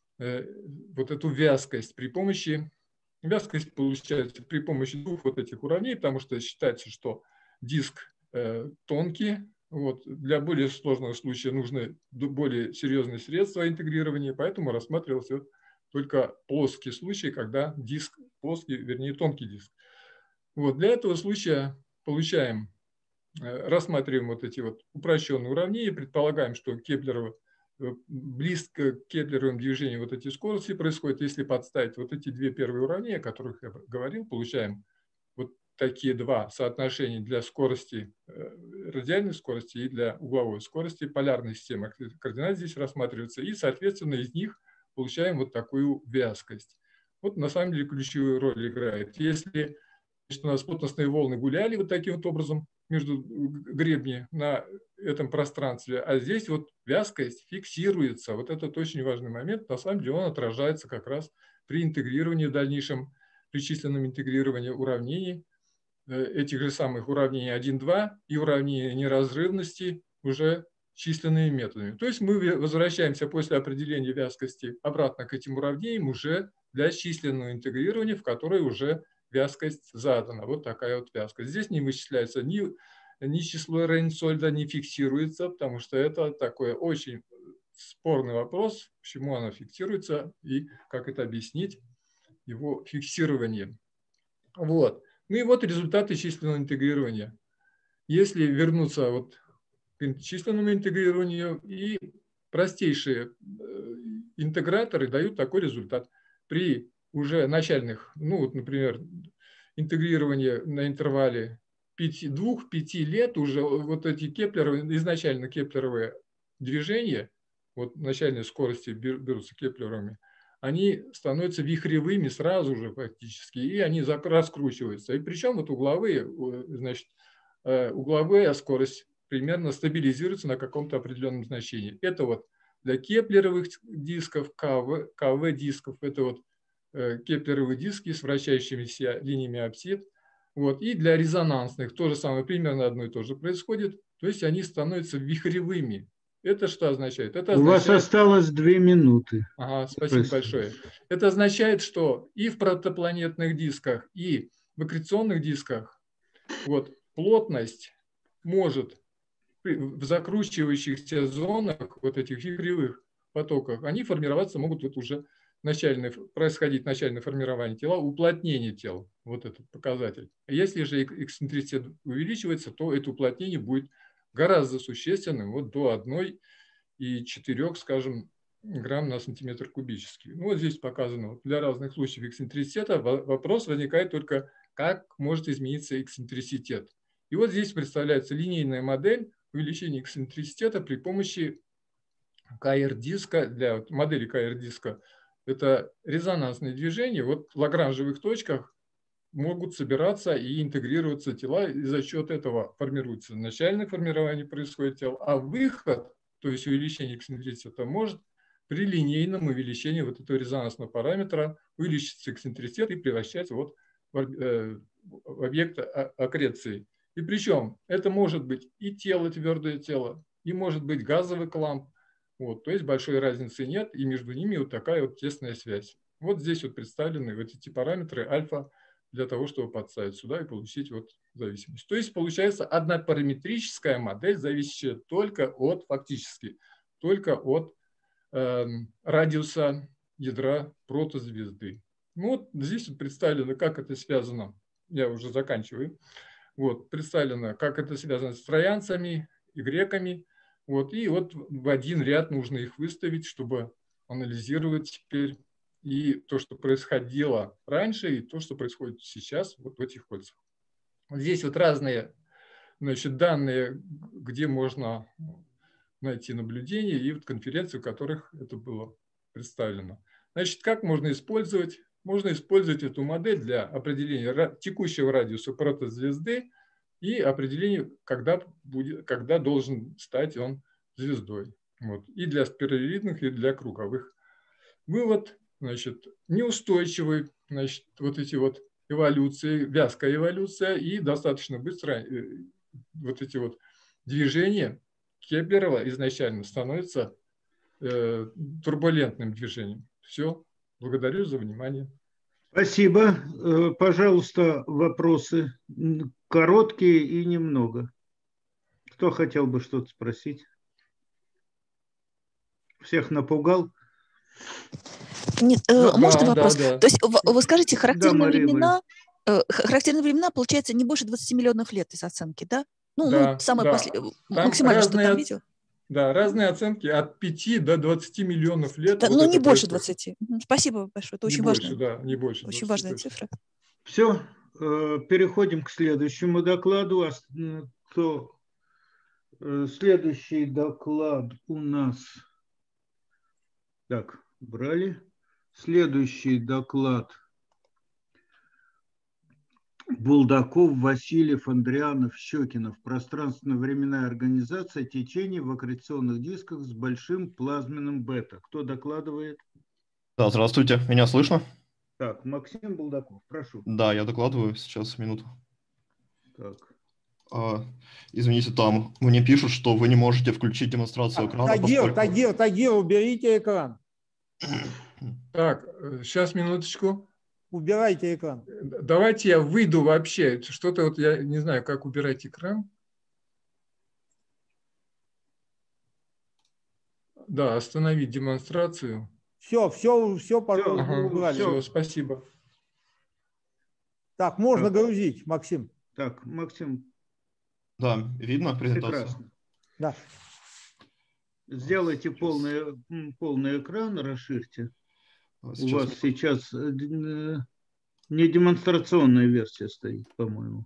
вот эту вязкость при помощи Вязкость получается при помощи двух вот этих уравнений, потому что считается, что диск э, тонкий. Вот. Для более сложного случая нужны более серьезные средства интегрирования, поэтому рассматривался только плоский случай, когда диск плоский, вернее тонкий диск. Вот. Для этого случая получаем, э, рассматриваем вот эти вот упрощенные уравнения, предполагаем, что Кеплерова близко к кеплеровым движениям вот эти скорости происходят. Если подставить вот эти две первые уравнения, о которых я говорил, получаем вот такие два соотношения для скорости, радиальной скорости и для угловой скорости. Полярная система координат здесь рассматривается. И, соответственно, из них получаем вот такую вязкость. Вот на самом деле ключевую роль играет. Если у нас плотностные волны гуляли вот таким вот образом между гребни на этом пространстве, а здесь вот вязкость фиксируется. Вот этот очень важный момент. На самом деле он отражается как раз при интегрировании в дальнейшем, при численном интегрировании уравнений, этих же самых уравнений один два и уравнения неразрывности уже численными методами. То есть мы возвращаемся после определения вязкости обратно к этим уравнениям уже для численного интегрирования, в которой уже вязкость задана. Вот такая вот вязкость. Здесь не вычисляется ни, ни число Рейнсольда, не фиксируется, потому что это такой очень спорный вопрос, почему оно фиксируется и как это объяснить, его фиксирование. Вот. Ну и вот результаты численного интегрирования. Если вернуться вот к численному интегрированию, и простейшие интеграторы дают такой результат. При уже начальных, ну вот, например, интегрирование на интервале двух-пяти лет, уже вот эти кеплеровые, изначально кеплеровые движения, вот начальные скорости берутся кеплеровыми, они становятся вихревыми сразу же фактически, и они раскручиваются. И причем вот угловые, значит, угловая скорость примерно стабилизируется на каком-то определенном значении. Это вот для кеплеровых дисков, КВ, КВ дисков, это вот кеплеровые диски с вращающимися линиями апсид. Вот. И для резонансных то же самое, примерно одно и то же происходит. То есть они становятся вихревыми. Это что означает? Это означает... У вас осталось две минуты. Ага, спасибо Простите. большое. Это означает, что и в протопланетных дисках, и в аккреционных дисках вот, плотность может в закручивающихся зонах, вот этих вихревых потоках, они формироваться могут вот уже начальное, происходить начальное формирование тела, уплотнение тела, вот этот показатель. Если же эксцентриситет увеличивается, то это уплотнение будет гораздо существенным, вот до одного и четырёх, скажем, грамм на сантиметр кубический. Ну, вот здесь показано, вот для разных случаев эксцентриситета вопрос возникает только, как может измениться эксцентриситет. И вот здесь представляется линейная модель увеличения эксцентриситета при помощи ка эр-диска, для модели ка эр-диска. Это резонансные движения, вот в лагранжевых точках могут собираться и интегрироваться тела, и за счет этого формируется начальное формирование происходит тела, а выход, то есть увеличение эксцентриситета, может при линейном увеличении вот этого резонансного параметра увеличиться эксцентриситет и превращаться вот в объект аккреции. И причем это может быть и тело, твердое тело, и может быть газовый кламп. Вот, то есть большой разницы нет, и между ними вот такая вот тесная связь. Вот здесь вот представлены вот эти параметры альфа для того, чтобы подставить сюда и получить вот зависимость. То есть получается однопараметрическая модель, зависящая только от, фактически, только от э, радиуса ядра протозвезды. Ну вот здесь вот представлено, как это связано, я уже заканчиваю, вот представлено, как это связано с троянцами и греками. Вот, и вот в один ряд нужно их выставить, чтобы анализировать теперь и то, что происходило раньше, и то, что происходит сейчас вот в этих кольцах. Здесь вот разные, значит, данные, где можно найти наблюдения, и вот конференции, в которых это было представлено. Значит, как можно использовать? Можно использовать эту модель для определения текущего радиуса протозвезды и определение, когда, будет, когда должен стать он звездой. Вот. И для спиралевидных, и для круговых. Вывод, значит, неустойчивый, значит, вот эти вот эволюции, вязкая эволюция и достаточно быстро вот эти вот движения Кеплерова изначально становятся э, турбулентным движением. Все. Благодарю за внимание. Спасибо. Пожалуйста, вопросы короткие и немного. Кто хотел бы что-то спросить? Всех напугал? Нет, да, можно да, вопрос? Да, да. То есть вы скажите, характерные да, времена, характерные времена, получается, не больше двадцати миллионов лет из оценки, да? Ну, да, ну самое да. после... Там максимально, разные, что там видел. Да, разные оценки от пяти до двадцати миллионов лет. Да, вот но не больше происходит. двадцати. Спасибо большое, это не очень больше, важно. Да, не больше очень двадцати, важная точно. цифра. Все, переходим к следующему докладу. Кто... Следующий доклад у нас... Так, брали. Следующий доклад. Булдаков, Васильев, Андрианов, Щекинов. Пространственно-временная организация течений в аккреционных дисках с большим плазменным бета. Кто докладывает? Да, здравствуйте. Меня слышно? Так, Максим Булдаков, прошу. Да, я докладываю сейчас, минуту. Так. А, извините, там мне пишут, что вы не можете включить демонстрацию экрана. Тагир, поскольку... Тагир, Тагир, уберите экран. Так, сейчас, минуточку. Убирайте экран. Давайте я выйду вообще. Что-то вот я не знаю, как убирать экран. Да, остановить демонстрацию. Все, все, все, пожалуйста, ага, убрали. Все, спасибо. Так, можно так. грузить, Максим. Так, Максим. Да, видно презентацию? Прекрасно. Да. Сделайте полный, полный экран, расширьте. Сейчас У вас мы... сейчас не демонстрационная версия стоит, по-моему.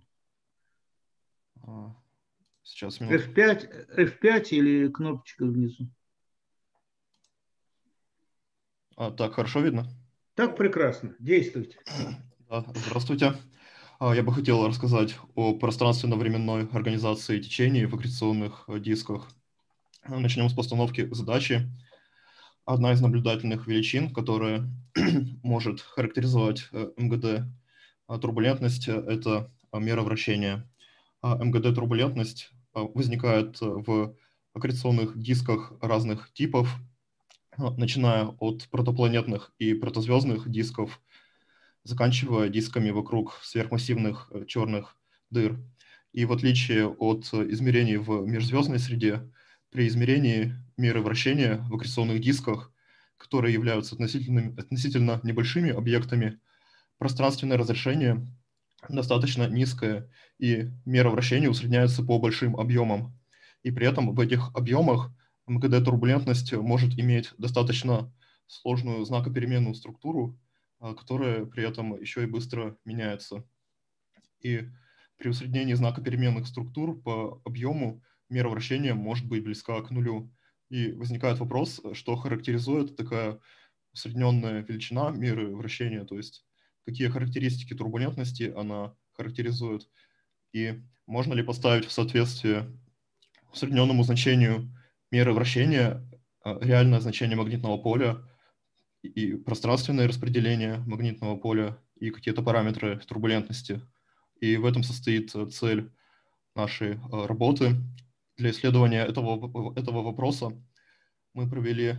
Сейчас эф пять, эф пять или кнопочка внизу? А, так, хорошо видно? Так прекрасно. Действуйте. Да, здравствуйте. А, Я бы хотел рассказать о пространственно-временной организации течений в аккреционных э, дисках. А, Начнем с постановки задачи. Одна из наблюдательных величин, которая может характеризовать э, МГД а, турбулентность, э, это а, мера вращения. А МГД турбулентность а, возникает э, в аккреционных дисках разных типов, а, начиная от протопланетных и протозвездных дисков, заканчивая дисками вокруг сверхмассивных э, черных дыр. И в отличие от э, измерений в межзвездной среде, при измерении меры вращения в аккреционных дисках, которые являются относительно, относительно небольшими объектами, пространственное разрешение достаточно низкое, и мера вращения усредняется по большим объемам. И при этом в этих объемах МГД-турбулентность может иметь достаточно сложную знакопеременную структуру, а, которая при этом еще и быстро меняется. И при усреднении знакопеременных структур по объему мера вращения может быть близка к нулю. И возникает вопрос, что характеризует такая усредненная величина меры вращения, то есть какие характеристики турбулентности она характеризует, и можно ли поставить в соответствие усредненному значению меры вращения а, реальное значение магнитного поля и пространственное распределение магнитного поля и какие-то параметры турбулентности. И в этом состоит цель нашей а, работы. Для исследования этого, этого вопроса мы провели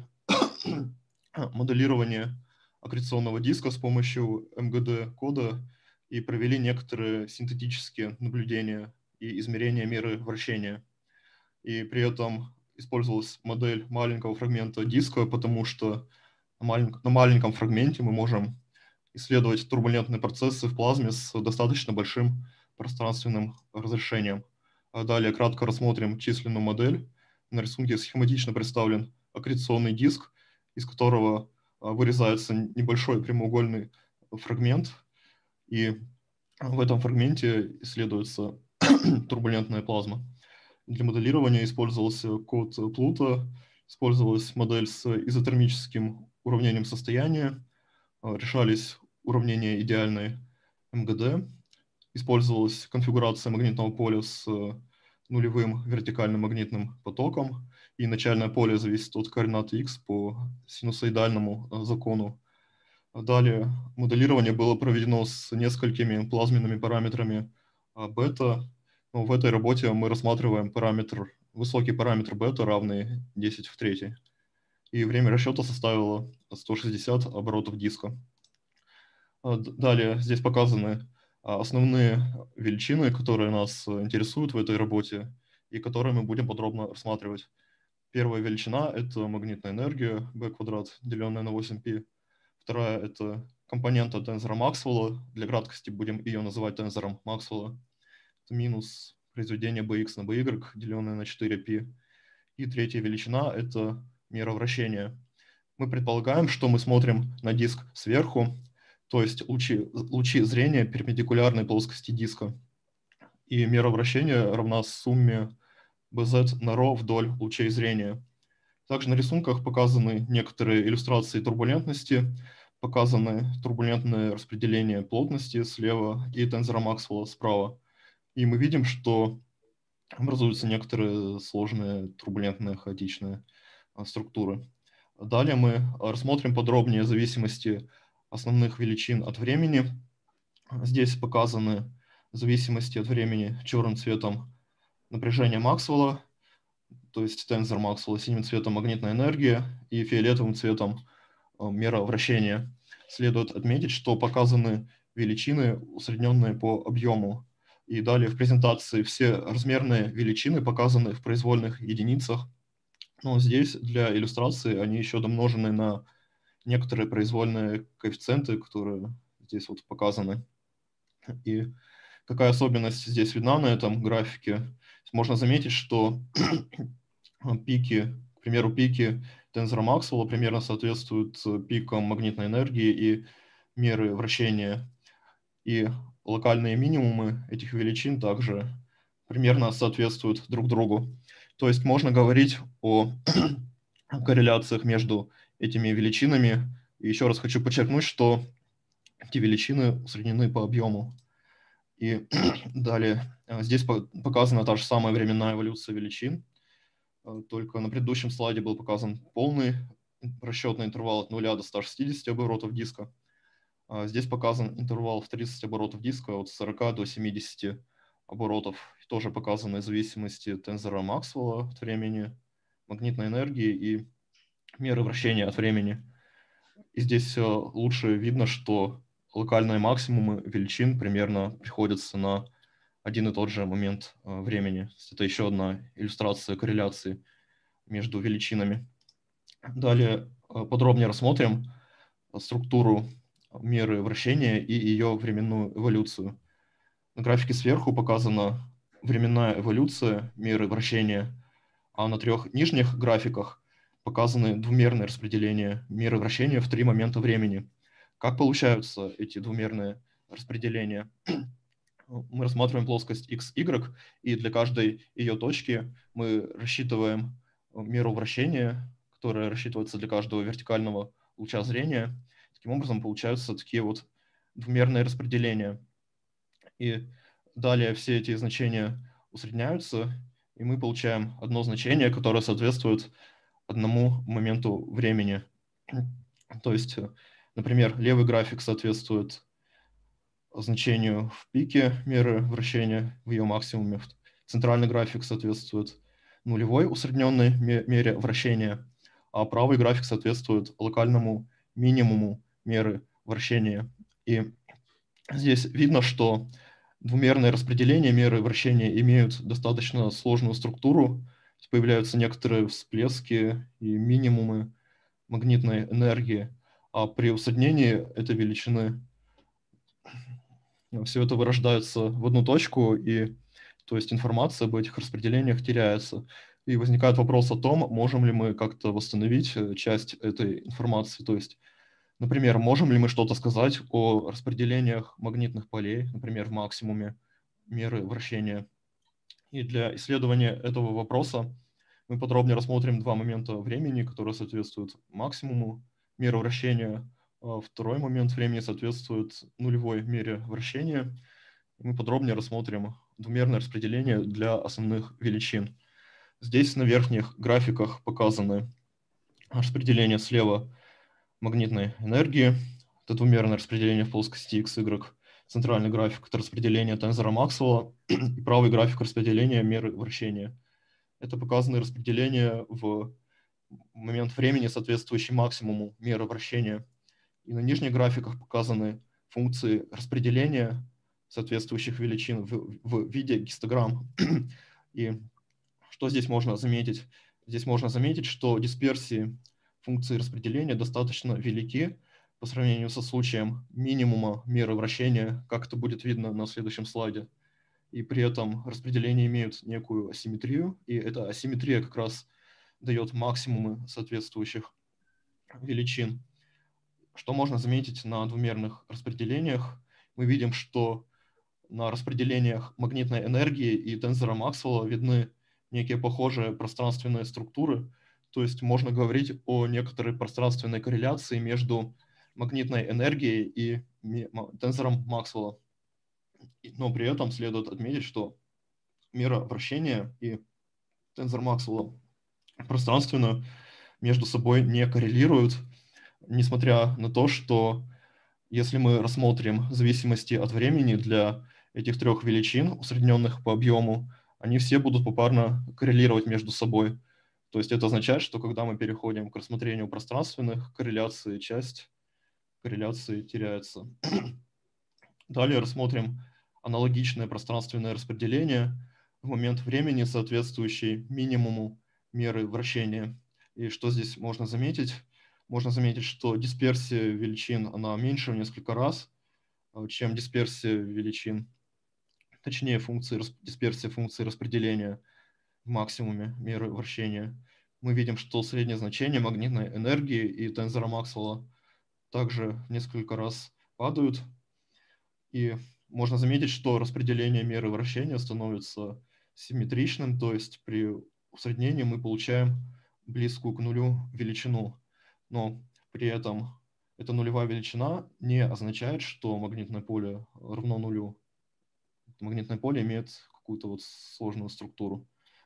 моделирование аккреционного диска с помощью МГД-кода и провели некоторые синтетические наблюдения и измерения меры вращения. И при этом использовалась модель маленького фрагмента диска, потому что на, малень... на маленьком фрагменте мы можем исследовать турбулентные процессы в плазме с достаточно большим пространственным разрешением. А далее кратко рассмотрим численную модель. На рисунке схематично представлен аккреционный диск, из которого вырезается небольшой прямоугольный фрагмент, и в этом фрагменте исследуется турбулентная плазма. Для моделирования использовался код Плута, использовалась модель с изотермическим уравнением состояния, решались уравнения идеальной МГД, использовалась конфигурация магнитного поля с нулевым вертикальным магнитным потоком, и начальное поле зависит от координаты x по синусоидальному закону. Далее моделирование было проведено с несколькими плазменными параметрами бета. Но в этой работе мы рассматриваем параметр, высокий параметр бета, равный десять в третьей. И время расчета составило сто шестьдесят оборотов диска. Далее здесь показаны основные величины, которые нас интересуют в этой работе и которые мы будем подробно рассматривать. Первая величина – это магнитная энергия, b квадрат, деленная на восемь π. Вторая – это компонента тензора Максвелла. Для краткости будем ее называть тензором Максвелла. Это минус произведение bx на by, деленное на четыре π. И третья величина – это мера вращения. Мы предполагаем, что мы смотрим на диск сверху, то есть лучи, лучи зрения перпендикулярной плоскости диска. И мера вращения равна сумме bz на ρ вдоль лучей зрения. Также на рисунках показаны некоторые иллюстрации турбулентности, показаны турбулентное распределение плотности слева и тензора Максвелла справа. И мы видим, что образуются некоторые сложные турбулентные хаотичные структуры. Далее мы рассмотрим подробнее зависимости основных величин от времени. Здесь показаны зависимости от времени черным цветом напряжение Максвелла, то есть тензор Максвелла, синим цветом магнитная энергия и фиолетовым цветом мера вращения. Следует отметить, что показаны величины, усредненные по объему. И далее в презентации все размерные величины показаны в произвольных единицах. Но здесь для иллюстрации они еще домножены на некоторые произвольные коэффициенты, которые здесь вот показаны. И какая особенность здесь видна на этом графике? Можно заметить, что пики, к примеру, пики тензора Максвелла примерно соответствуют пикам магнитной энергии и меры вращения. И локальные минимумы этих величин также примерно соответствуют друг другу. То есть можно говорить о корреляциях между этими величинами И еще раз хочу подчеркнуть, что эти величины усреднены по объему. И далее здесь показана та же самая временная эволюция величин, только на предыдущем слайде был показан полный расчетный интервал от нуля до ста шестидесяти оборотов диска. А здесь показан интервал в тридцать оборотов диска от сорока до семидесяти оборотов. Тоже показаны зависимости тензора Максвелла от времени, магнитной энергии и меры вращения от времени. И здесь лучше видно, что локальные максимумы величин примерно приходятся на один и тот же момент времени. Это еще одна иллюстрация корреляции между величинами. Далее подробнее рассмотрим структуру меры вращения и ее временную эволюцию. На графике сверху показана временная эволюция меры вращения, а на трех нижних графиках показаны двумерные распределения меры вращения в три момента времени. Как получаются эти двумерные распределения? Мы рассматриваем плоскость икс игрек, и для каждой ее точки мы рассчитываем меру вращения, которая рассчитывается для каждого вертикального луча зрения. Таким образом, получаются такие вот двумерные распределения. И далее все эти значения усредняются, и мы получаем одно значение, которое соответствует одному моменту времени. То есть, например, левый график соответствует значению в пике меры вращения в ее максимуме. Центральный график соответствует нулевой усредненной мере вращения, а правый график соответствует локальному минимуму меры вращения. И здесь видно, что двумерные распределения меры вращения имеют достаточно сложную структуру. Появляются некоторые всплески и минимумы магнитной энергии, а при усреднении этой величины все это вырождается в одну точку, и то есть информация об этих распределениях теряется. И возникает вопрос о том, можем ли мы как-то восстановить часть этой информации. То есть, например, можем ли мы что-то сказать о распределениях магнитных полей, например, в максимуме меры вращения. И для исследования этого вопроса мы подробнее рассмотрим два момента времени, которые соответствуют максимуму меры вращения. А второй момент времени соответствует нулевой мере вращения. Мы подробнее рассмотрим двумерное распределение для основных величин. Здесь на верхних графиках показаны распределение слева магнитной энергии. Это двумерное распределение в плоскости икс игрек. Центральный график – это распределение тензора Максвелла. И правый график – распределения меры вращения. Это показаны распределения в момент времени, соответствующий максимуму меры вращения. И на нижних графиках показаны функции распределения соответствующих величин в, в виде гистограмм. И что здесь можно заметить? Здесь можно заметить, что дисперсии функции распределения достаточно велики по сравнению со случаем минимума меры вращения, как это будет видно на следующем слайде. И при этом распределения имеют некую асимметрию, и эта асимметрия как раз дает максимумы соответствующих величин. Что можно заметить на двумерных распределениях? Мы видим, что на распределениях магнитной энергии и тензора Максвелла видны некие похожие пространственные структуры, то есть можно говорить о некоторой пространственной корреляции между магнитной энергией и тензором Максвелла. Но при этом следует отметить, что мера вращения и тензор Максвелла пространственно между собой не коррелируют, несмотря на то, что если мы рассмотрим зависимости от времени для этих трех величин, усредненных по объему, они все будут попарно коррелировать между собой. То есть это означает, что когда мы переходим к рассмотрению пространственных корреляций, часть корреляции теряется. Далее рассмотрим аналогичное пространственное распределение в момент времени, соответствующий минимуму меры вращения. И что здесь можно заметить? Можно заметить, что дисперсия величин, она меньше в несколько раз, чем дисперсия величин, точнее функции, дисперсия функции распределения в максимуме меры вращения. Мы видим, что среднее значение магнитной энергии и тензора Максвелла также в несколько раз падают. И можно заметить, что распределение меры вращения становится симметричным, то есть при усреднении мы получаем близкую к нулю величину. Но при этом эта нулевая величина не означает, что магнитное поле равно нулю. Магнитное поле имеет какую-то вот сложную структуру.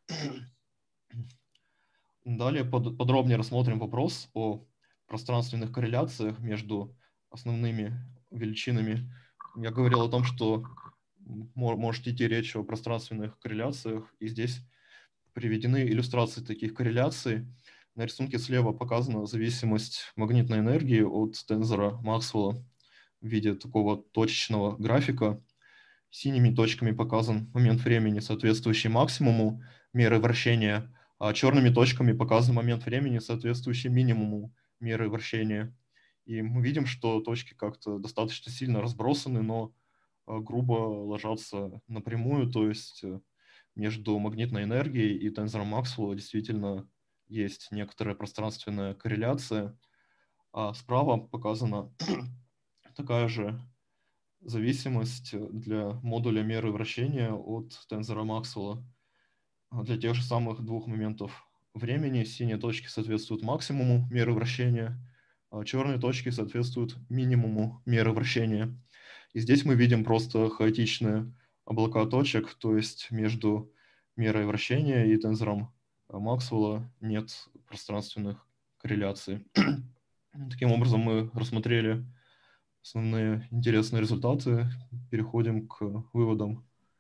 Далее под, подробнее рассмотрим вопрос о пространственных корреляциях между основными величинами. Я говорил о том, что может идти речь о пространственных корреляциях, и здесь приведены иллюстрации таких корреляций. На рисунке слева показана зависимость магнитной энергии от тензора Максвелла в виде такого точечного графика. Синими точками показан момент времени, соответствующий максимуму меры вращения, а черными точками показан момент времени, соответствующий минимуму меры вращения. И мы видим, что точки как-то достаточно сильно разбросаны, но грубо ложатся напрямую, то есть между магнитной энергией и тензором Максвелла действительно есть некоторая пространственная корреляция. А справа показана такая же зависимость для модуля меры вращения от тензора Максвелла. Для тех же самых двух моментов времени синие точки соответствуют максимуму меры вращения, а черные точки соответствуют минимуму меры вращения. И здесь мы видим просто хаотичные облака точек, то есть между мерой вращения и тензором Максвелла нет пространственных корреляций. Таким образом, мы рассмотрели основные интересные результаты. Переходим к выводам.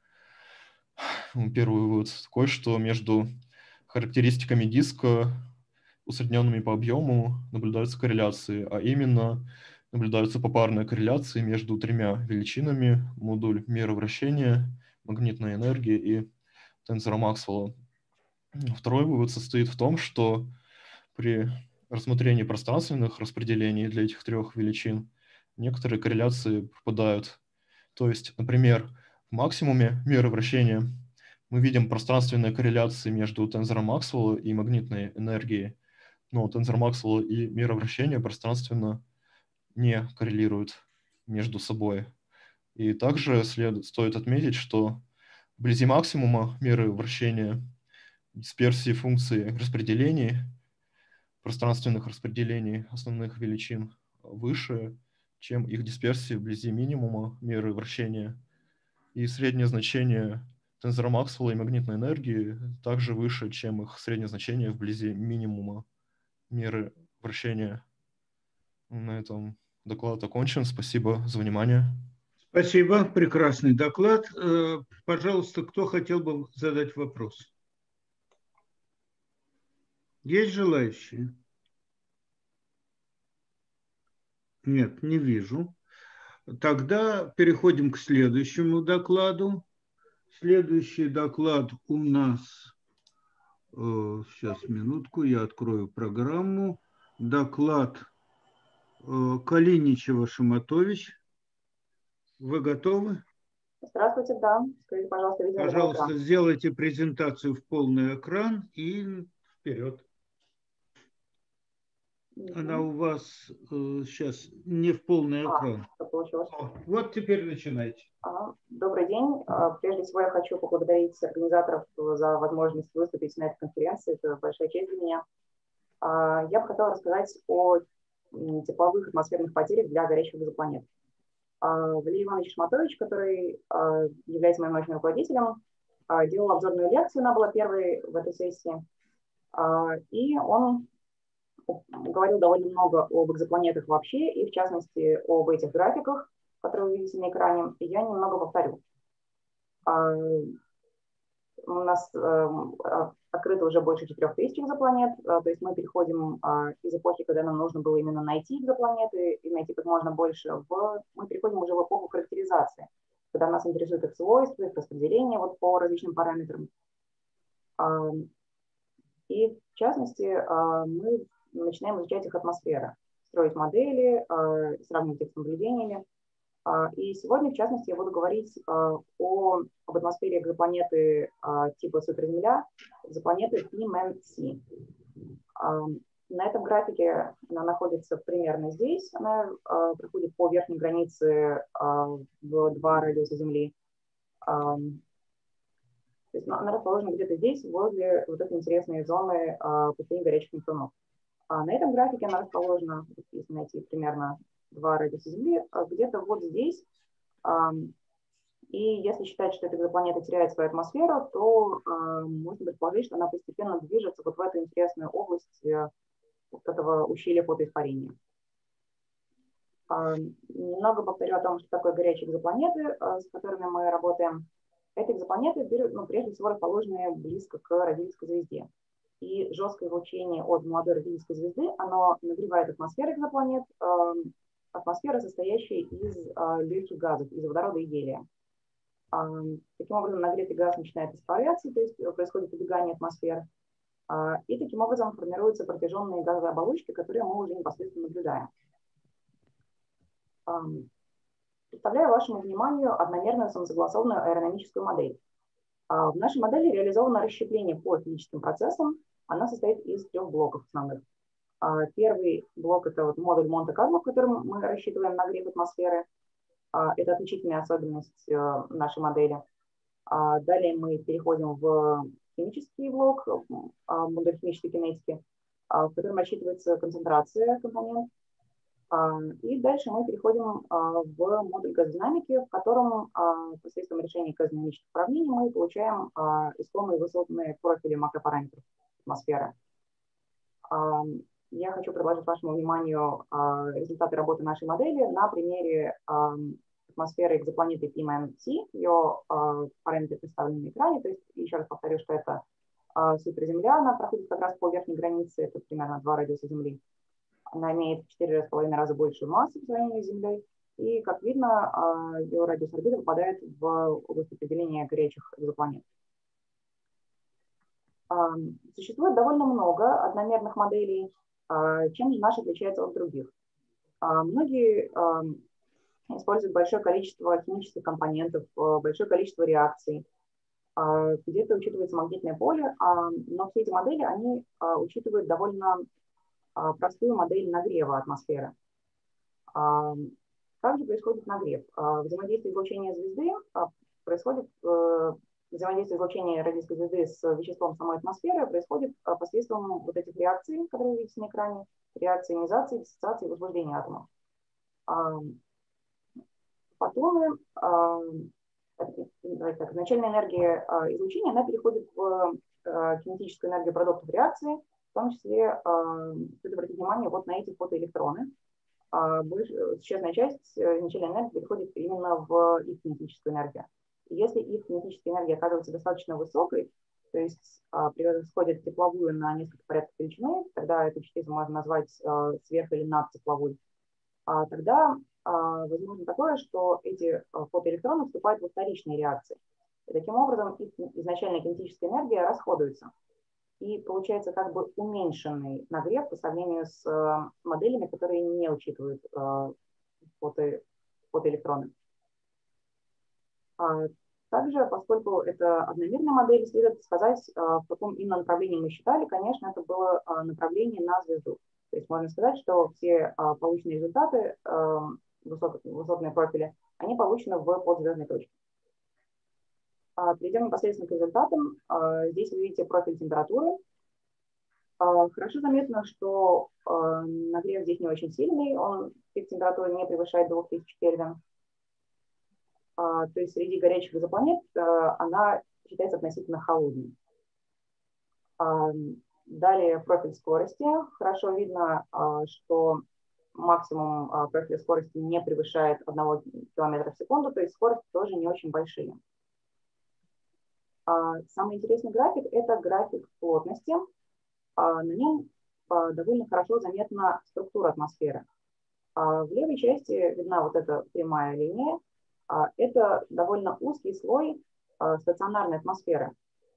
Первый вывод такой, что между характеристиками диска, усредненными по объему, наблюдаются корреляции, а именно наблюдаются попарные корреляции между тремя величинами: модуль меры вращения, магнитной энергии и тензора Максвелла. Второй вывод состоит в том, что при рассмотрении пространственных распределений для этих трех величин некоторые корреляции пропадают. То есть, например, в максимуме меры вращения мы видим пространственные корреляции между тензором Максвелла и магнитной энергией, но тензор Максвелла и мера вращения пространственно не коррелируют между собой. И также след, стоит отметить, что вблизи максимума меры вращения дисперсии функций распределений, пространственных распределений основных величин выше, чем их дисперсии вблизи минимума меры вращения. И среднее значение тензора Максвелла и магнитной энергии также выше, чем их среднее значение вблизи минимума меры вращения. На этом доклад окончен. Спасибо за внимание. Спасибо. Прекрасный доклад. Пожалуйста, кто хотел бы задать вопрос? Есть желающие? Нет, не вижу. Тогда переходим к следующему докладу. Следующий доклад у нас, сейчас, минутку, я открою программу. Доклад Калиничева-Шаматович. Вы готовы? Здравствуйте, да. Скажите, пожалуйста, видео. Пожалуйста, сделайте презентацию в полный экран и вперед. Она у вас э, сейчас не в полный экран. А, получилось. Вот теперь начинайте. А, добрый день. Прежде всего я хочу поблагодарить организаторов за возможность выступить на этой конференции. Это большая честь для меня. А, я бы хотела рассказать о тепловых атмосферных потерях для горячих экзопланет. А, Валерий Иванович Шаматович, который а, является моим научным руководителем, а, делал обзорную лекцию, она была первой в этой сессии. А, и он говорил довольно много об экзопланетах вообще, и в частности об этих графиках, которые вы видите на экране. И я немного повторю. У нас открыто уже больше четырех тысяч экзопланет, то есть мы переходим из эпохи, когда нам нужно было именно найти экзопланеты и найти как можно больше, в... мы переходим уже в эпоху характеризации, когда нас интересуют их свойства, их распределение вот по различным параметрам. И в частности мы начинаем изучать их атмосферу, строить модели, сравнивать их с наблюдениями. И сегодня, в частности, я буду говорить о, об атмосфере экзопланеты типа суперземля, экзопланеты пи эм эн си. На этом графике она находится примерно здесь. Она проходит по верхней границе в два радиуса Земли. То есть она расположена где-то здесь, возле вот этой интересной зоны пустыни горячих нейтронов. На этом графике она расположена, если найти примерно два радиуса Земли, где-то вот здесь. И если считать, что эта экзопланета теряет свою атмосферу, то можно предположить, что она постепенно движется вот в эту интересную область вот этого ущелья фотоиспарения. Немного повторю о том, что такое горячие экзопланеты, с которыми мы работаем. Эти экзопланеты, ну, прежде всего, расположены близко к родительской звезде. И жесткое излучение от молодой родительской звезды, оно нагревает атмосферу экзопланет, атмосфера, состоящая из легких газов, из водорода и гелия. Таким образом, нагретый газ начинает испаряться, то есть происходит убегание атмосферы. И таким образом формируются протяженные газовые оболочки, которые мы уже непосредственно наблюдаем. Представляю вашему вниманию одномерную самосогласованную аэродинамическую модель. В нашей модели реализовано расщепление по физическим процессам. Она состоит из трех блоков основных. Первый блок – это вот модуль Монте-Карло, в котором мы рассчитываем нагрев атмосферы. Это отличительная особенность нашей модели. Далее мы переходим в химический блок, модуль химической кинетики, в котором рассчитывается концентрация компонент. И дальше мы переходим в модуль газодинамики, в котором посредством решения газодинамических уравнений мы получаем искомые высотные профили макропараметров атмосферы. Я хочу предложить вашему вниманию результаты работы нашей модели на примере атмосферы экзопланеты P M T. Ее параметры представлены на экране. То есть, еще раз повторю, что это суперземля, она проходит как раз по верхней границе, это примерно два радиуса Земли. Она имеет в четыре с половиной раза большую массу по сравнению с Землей. И, как видно, ее радиус орбиты попадает в область определения горячих экзопланет. Существует довольно много одномерных моделей. Чем же наша отличается от других? Многие используют большое количество химических компонентов, большое количество реакций. Где-то учитывается магнитное поле, но все эти модели, они учитывают довольно простую модель нагрева атмосферы. Как же происходит нагрев? Взаимодействие излучения звезды происходит, взаимодействие излучения родительской звезды с веществом самой атмосферы происходит посредством вот этих реакций, которые вы видите на экране, реакции ионизации, диссоциации и возбуждения атомов. Фотоны, так, начальная энергия излучения, она переходит в кинетическую энергию продуктов реакции. В том числе стоит обратить внимание вот на эти фотоэлектроны. Существенная часть начальной энергии переходит именно в их кинетическую энергию. И если их кинетическая энергия оказывается достаточно высокой, то есть превосходит тепловую на несколько порядков величины, тогда эту частицу можно назвать сверх- или надтепловой, тогда возможно такое, что эти фотоэлектроны вступают во вторичные реакции. И таким образом их изначальная кинетическая энергия расходуется. И получается как бы уменьшенный нагрев по сравнению с э, моделями, которые не учитывают э, фото, фотоэлектроны. А также, поскольку это одномерная модель, следует сказать, э, в каком именно направлении мы считали. Конечно, это было э, направление на звезду. То есть можно сказать, что все э, полученные результаты, э, высот, высотные профили, они получены в подзвездной точке. Перейдем непосредственно к результатам. Здесь вы видите профиль температуры. Хорошо заметно, что нагрев здесь не очень сильный, он пик температуры не превышает двух тысяч Кельвин. То есть среди горячих экзопланет она считается относительно холодной. Далее профиль скорости. Хорошо видно, что максимум профиля скорости не превышает одного километра в секунду, то есть скорости тоже не очень большие. Самый интересный график – это график плотности. На нем довольно хорошо заметна структура атмосферы. В левой части видна вот эта прямая линия. Это довольно узкий слой стационарной атмосферы.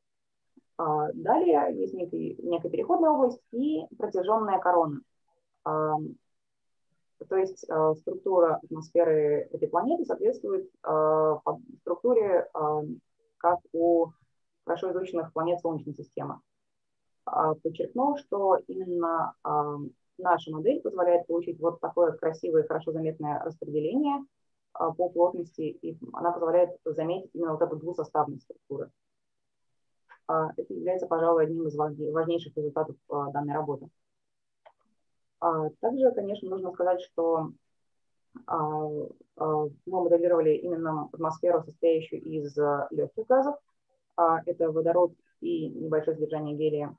Далее есть некий, некая переходная область и протяженная корона. То есть структура атмосферы этой планеты соответствует структуре, как у хорошо изученных планет Солнечной системы. Подчеркну, что именно наша модель позволяет получить вот такое красивое, хорошо заметное распределение по плотности, и она позволяет заметить именно вот эту двусоставную структуру. Это является, пожалуй, одним из важнейших результатов данной работы. Также, конечно, нужно сказать, что мы моделировали именно атмосферу, состоящую из легких газов. Это водород и небольшое содержание гелия.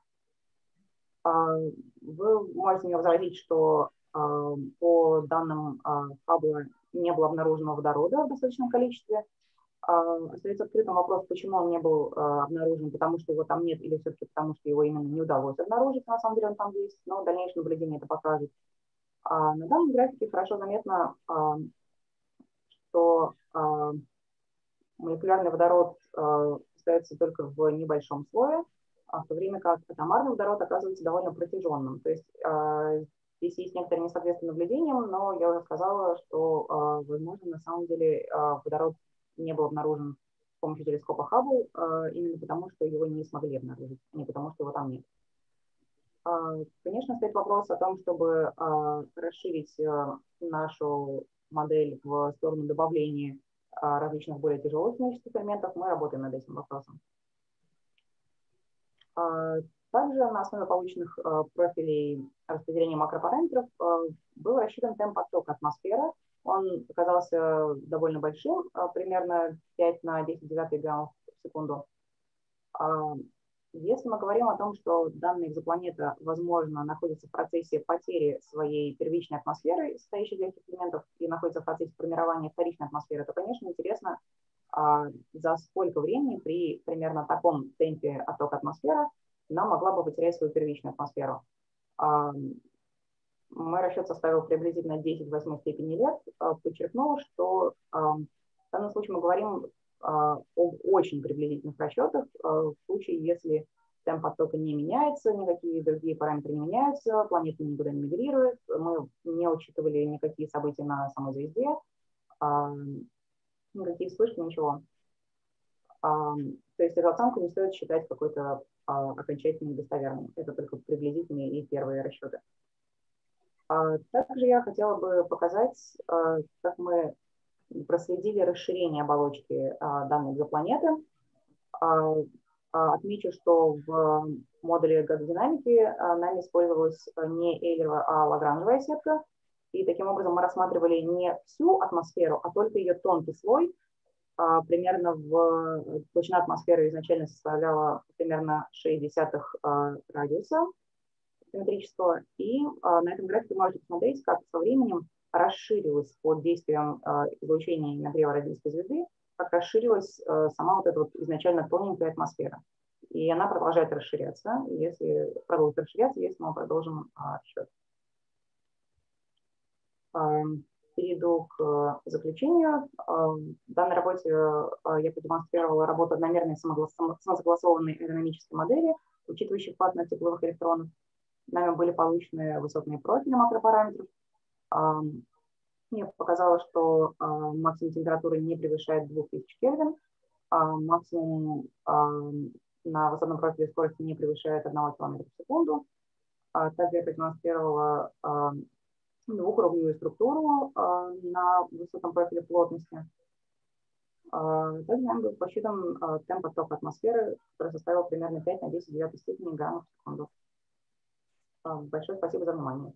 Вы можете мне возразить, что по данным Хаббла не было обнаружено водорода в достаточном количестве. Остается открытым вопрос, почему он не был обнаружен, потому что его там нет, или все-таки потому что его именно не удалось обнаружить, на самом деле он там есть, но дальнейшее наблюдение это покажет. На данном графике хорошо заметно, что молекулярный водород остается только в небольшом слое, в то время как атомарный водород оказывается довольно протяженным. То есть здесь есть некоторые несоответствия наблюдениям, но я уже сказала, что, возможно, на самом деле водород не был обнаружен с помощью телескопа Хаббл, именно потому, что его не смогли обнаружить, а не потому, что его там нет. Конечно, стоит вопрос о том, чтобы расширить нашу модель в сторону добавления различных более тяжелых химических элементов. Мы работаем над этим вопросом. Также на основе полученных профилей распределения макропараметров был рассчитан темп оттока атмосферы. Он оказался довольно большим, примерно пять на десять девятых граммов в секунду. Если мы говорим о том, что данная экзопланета, возможно, находится в процессе потери своей первичной атмосферы, состоящей из легких элементов, и находится в процессе формирования вторичной атмосферы, то, конечно, интересно, за сколько времени при примерно таком темпе оттока атмосферы она могла бы потерять свою первичную атмосферу. Мой расчет составил приблизительно десять в восьмой степени лет. Подчеркнул, что в данном случае мы говорим об очень приблизительных расчетах. В случае, если темп оттока не меняется, никакие другие параметры не меняются, планета никуда не мигрирует, мы не учитывали никакие события на самой звезде, никакие вспышки, ничего. То есть эту оценку не стоит считать какой-то окончательной достоверной. Это только приблизительные и первые расчеты. Также я хотела бы показать, как мы проследили расширение оболочки данной экзопланеты. Отмечу, что в модуле газодинамики нами использовалась не Эйлерова, а лагранжевая сетка. И таким образом мы рассматривали не всю атмосферу, а только ее тонкий слой. Примерно в толщина атмосферы изначально составляла примерно шесть десятых радиуса симметрического. И на этом графике вы можете посмотреть, как со временем расширилась под действием излучения нагрева родительской звезды, как расширилась сама вот эта вот изначально тоненькая атмосфера. И она продолжает расширяться, если продолжит расширяться, если мы продолжим расчет. Перейду к заключению. В данной работе я продемонстрировала работу одномерной самосогласованной аэродинамической модели, учитывающей вклад на тепловых электронов. Нами были получены высотные профили макропараметров. Мне показалось, что максимум температуры не превышает двух тысяч Кельвин, максимум на высотном профиле скорости не превышает одного километра в секунду. Также я продемонстрировала двухуровневую структуру на высоком профиле плотности. Также нам был посчитан темп оттока атмосферы, который составил примерно пять на десять девятой степени граммов в секунду. Большое спасибо за внимание.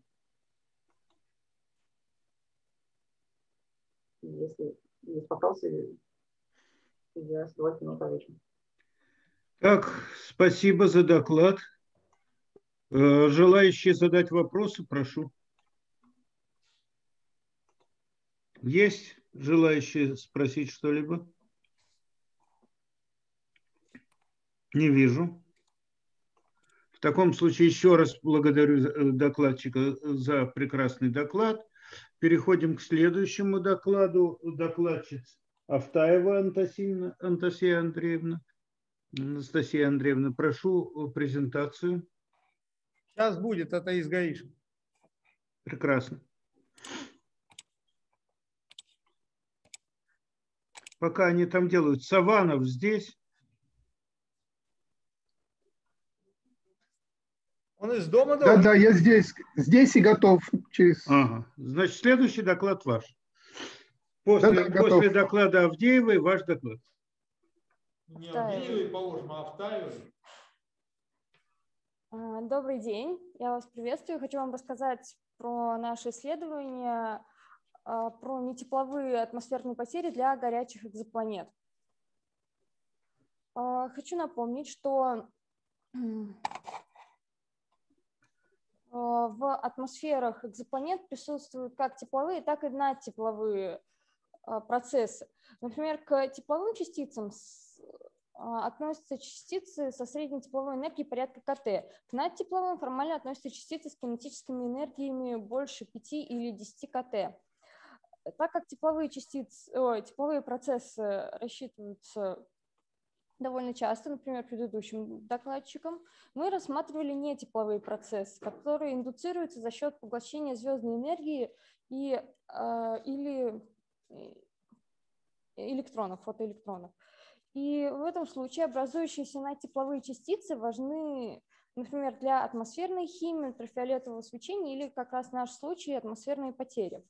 Если есть вопросы, я с удовольствием отвечу. Так, спасибо за доклад. Желающие задать вопросы, прошу. Есть желающие спросить что-либо? Не вижу. В таком случае еще раз благодарю докладчика за прекрасный доклад. Переходим к следующему докладу. Докладчица Автаева Антасия, Антасия Андреевна. Анастасия Андреевна, прошу презентацию. Сейчас будет, это из гаишек. Прекрасно. Пока они там делают. Саванов здесь. Он из дома? Да, да, я здесь, здесь и готов. Через... Ага. Значит, следующий доклад ваш. После, да, да, после доклада Авдеевой ваш доклад. Не Авдеевой положим, а Автаевой. Добрый день, я вас приветствую. Хочу вам рассказать про наше исследование про нетепловые атмосферные потери для горячих экзопланет. Хочу напомнить, что в атмосферах экзопланет присутствуют как тепловые, так и надтепловые процессы. Например, к тепловым частицам относятся частицы со средней тепловой энергией порядка КТ. К надтепловым формально относятся частицы с кинетическими энергиями больше пяти или десяти КТ. Так как тепловые частицы, о, тепловые процессы рассчитываются довольно часто, например, предыдущим докладчиком, мы рассматривали нетепловые процессы, которые индуцируются за счет поглощения звездной энергии и, э, или электронов, фотоэлектронов. И в этом случае образующиеся надтепловые частицы важны, например, для атмосферной химии, ультрафиолетового свечения или, как раз в нашем случае, атмосферные потери.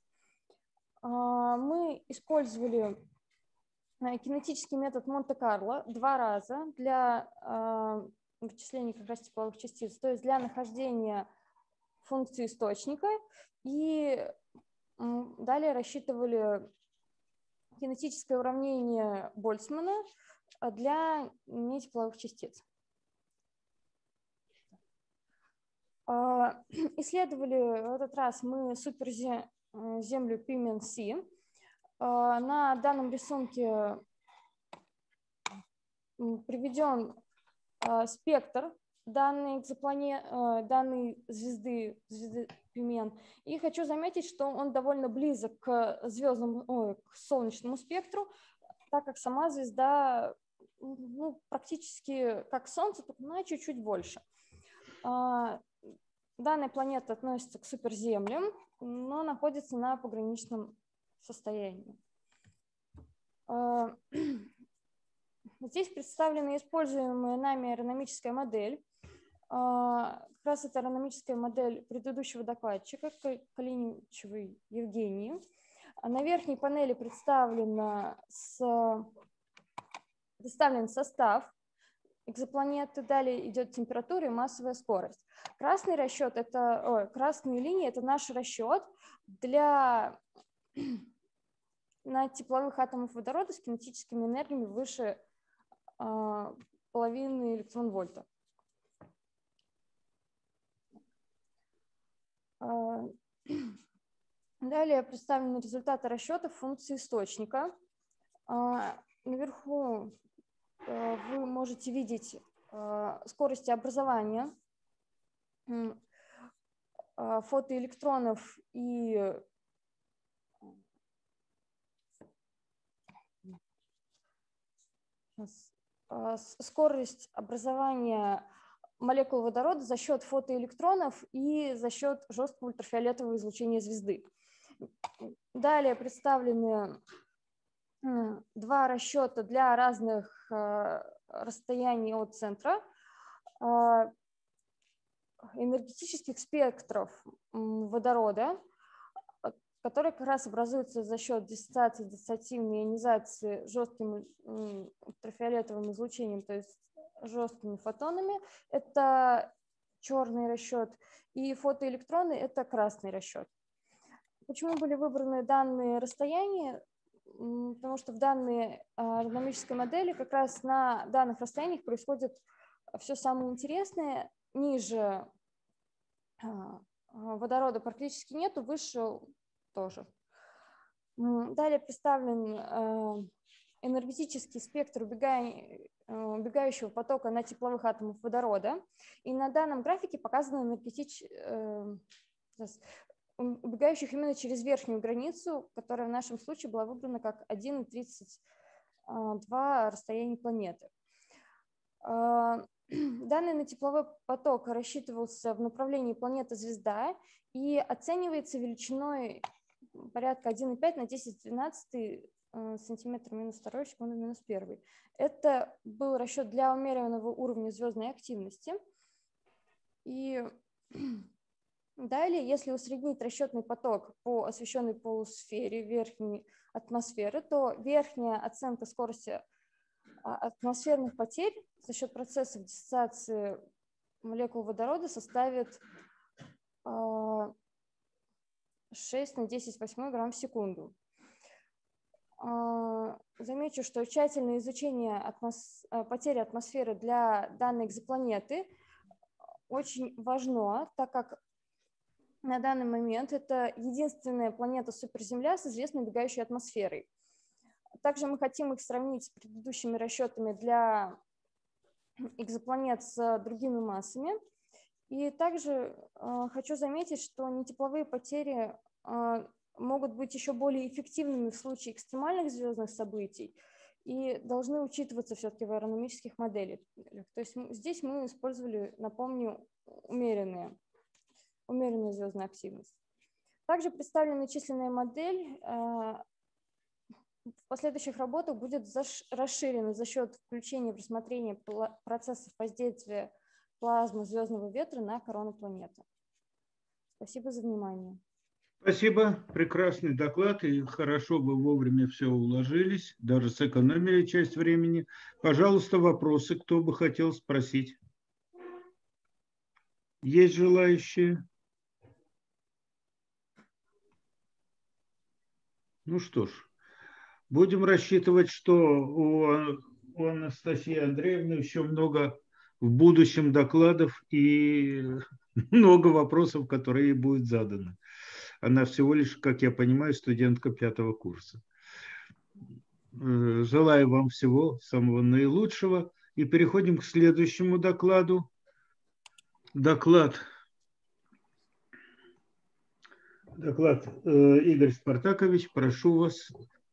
Мы использовали кинетический метод Монте-Карло два раза для э, вычисления как раз тепловых частиц, то есть для нахождения функции источника, и э, далее рассчитывали кинетическое уравнение Больцмана для нетепловых частиц. Э, исследовали в этот раз мы суперземлю Пимен-Си. На данном рисунке приведен спектр данной, экзопланет, данной звезды, звезды Пимен. И хочу заметить, что он довольно близок к звездному, ой, к солнечному спектру, так как сама звезда ну, практически как Солнце, только на чуть-чуть больше. Данная планета относится к суперземлям, но находится на пограничном состоянии. Здесь представлена используемая нами аэрономическая модель. Как раз это аэрономическая модель предыдущего докладчика Калиничевой Евгении. На верхней панели представлена с... представлен состав экзопланеты, далее идет температура и массовая скорость. Красный расчет это, ой, красные линии – это наш расчет для на тепловых атомов водорода с кинетическими энергиями выше э, половины электрон-вольта. Э, далее представлены результаты расчетов функции источника. Э, наверху э, вы можете видеть э, скорости образования э, фотоэлектронов и скорость образования молекул водорода за счет фотоэлектронов и за счет жесткого ультрафиолетового излучения звезды. Далее представлены два расчета для разных расстояний от центра энергетических спектров водорода, которые как раз образуются за счет диссоциации, диссоциативной ионизации жестким ультрафиолетовым излучением, то есть жесткими фотонами. Это черный расчет. И фотоэлектроны – это красный расчет. Почему были выбраны данные расстояния? Потому что в данной аэродинамической модели как раз на данных расстояниях происходит все самое интересное. Ниже водорода практически нету, выше тоже. Далее представлен энергетический спектр убегающего потока на тепловых атомов водорода. И на данном графике показаны энергетич... убегающих именно через верхнюю границу, которая в нашем случае была выбрана как один и тридцать два расстояние планеты. Данный натепловой поток рассчитывался в направлении планета-звезда и оценивается величиной порядка один и пять на десять в двенадцатый сантиметр минус второй секунды минус первый. Это был расчет для умеренного уровня звездной активности. И далее, если усреднить расчетный поток по освещенной полусфере верхней атмосферы, то верхняя оценка скорости атмосферных потерь за счет процессов диссоциации молекул водорода составит шесть на десять восьмой грамм в секунду. Замечу, что тщательное изучение атмос... потери атмосферы для данной экзопланеты очень важно, так как на данный момент это единственная планета-суперземля с известной убегающей атмосферой. Также мы хотим их сравнить с предыдущими расчетами для экзопланет с другими массами. И также э, хочу заметить, что нетепловые потери э, могут быть еще более эффективными в случае экстремальных звездных событий и должны учитываться все-таки в аэродинамических моделях. То есть здесь мы использовали, напомню, умеренные, умеренную звездную активность. Также представлена численная модель. Э, в последующих работах будет расширена за счет включения в рассмотрение процессов воздействия плазмы звездного ветра на корону планеты. Спасибо за внимание. Спасибо. Прекрасный доклад. И хорошо бы вовремя все уложились, даже сэкономили часть времени. Пожалуйста, вопросы, кто бы хотел спросить. Есть желающие? Ну что ж, будем рассчитывать, что у, у Анастасии Андреевны еще много в будущем докладов и много вопросов, которые ей будут заданы. Она всего лишь, как я понимаю, студентка пятого курса. Желаю вам всего самого наилучшего. И переходим к следующему докладу. Доклад, доклад э, Игорь Спартакович, прошу вас.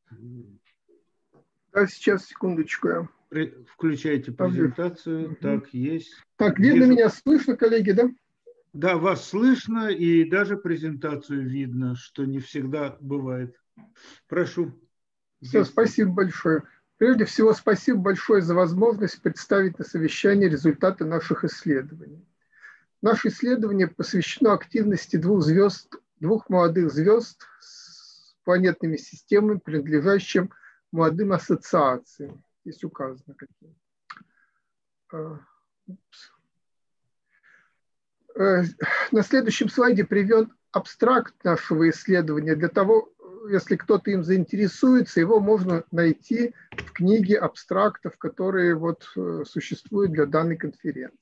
Да, сейчас, секундочку. Включайте презентацию. Угу. Так, есть. Так, видно Вижу. Меня, слышно, коллеги, да? Да, вас слышно, и даже презентацию видно, что не всегда бывает. Прошу. Все, спасибо большое. Прежде всего, спасибо большое за возможность представить на совещании результаты наших исследований. Наше исследование посвящено активности двух звезд, двух молодых звезд с планетными системами, принадлежащим молодым ассоциациям. Здесь указано какие. На следующем слайде приведен абстракт нашего исследования. Для того, если кто-то им заинтересуется, его можно найти в книге абстрактов, которые вот существуют для данной конференции.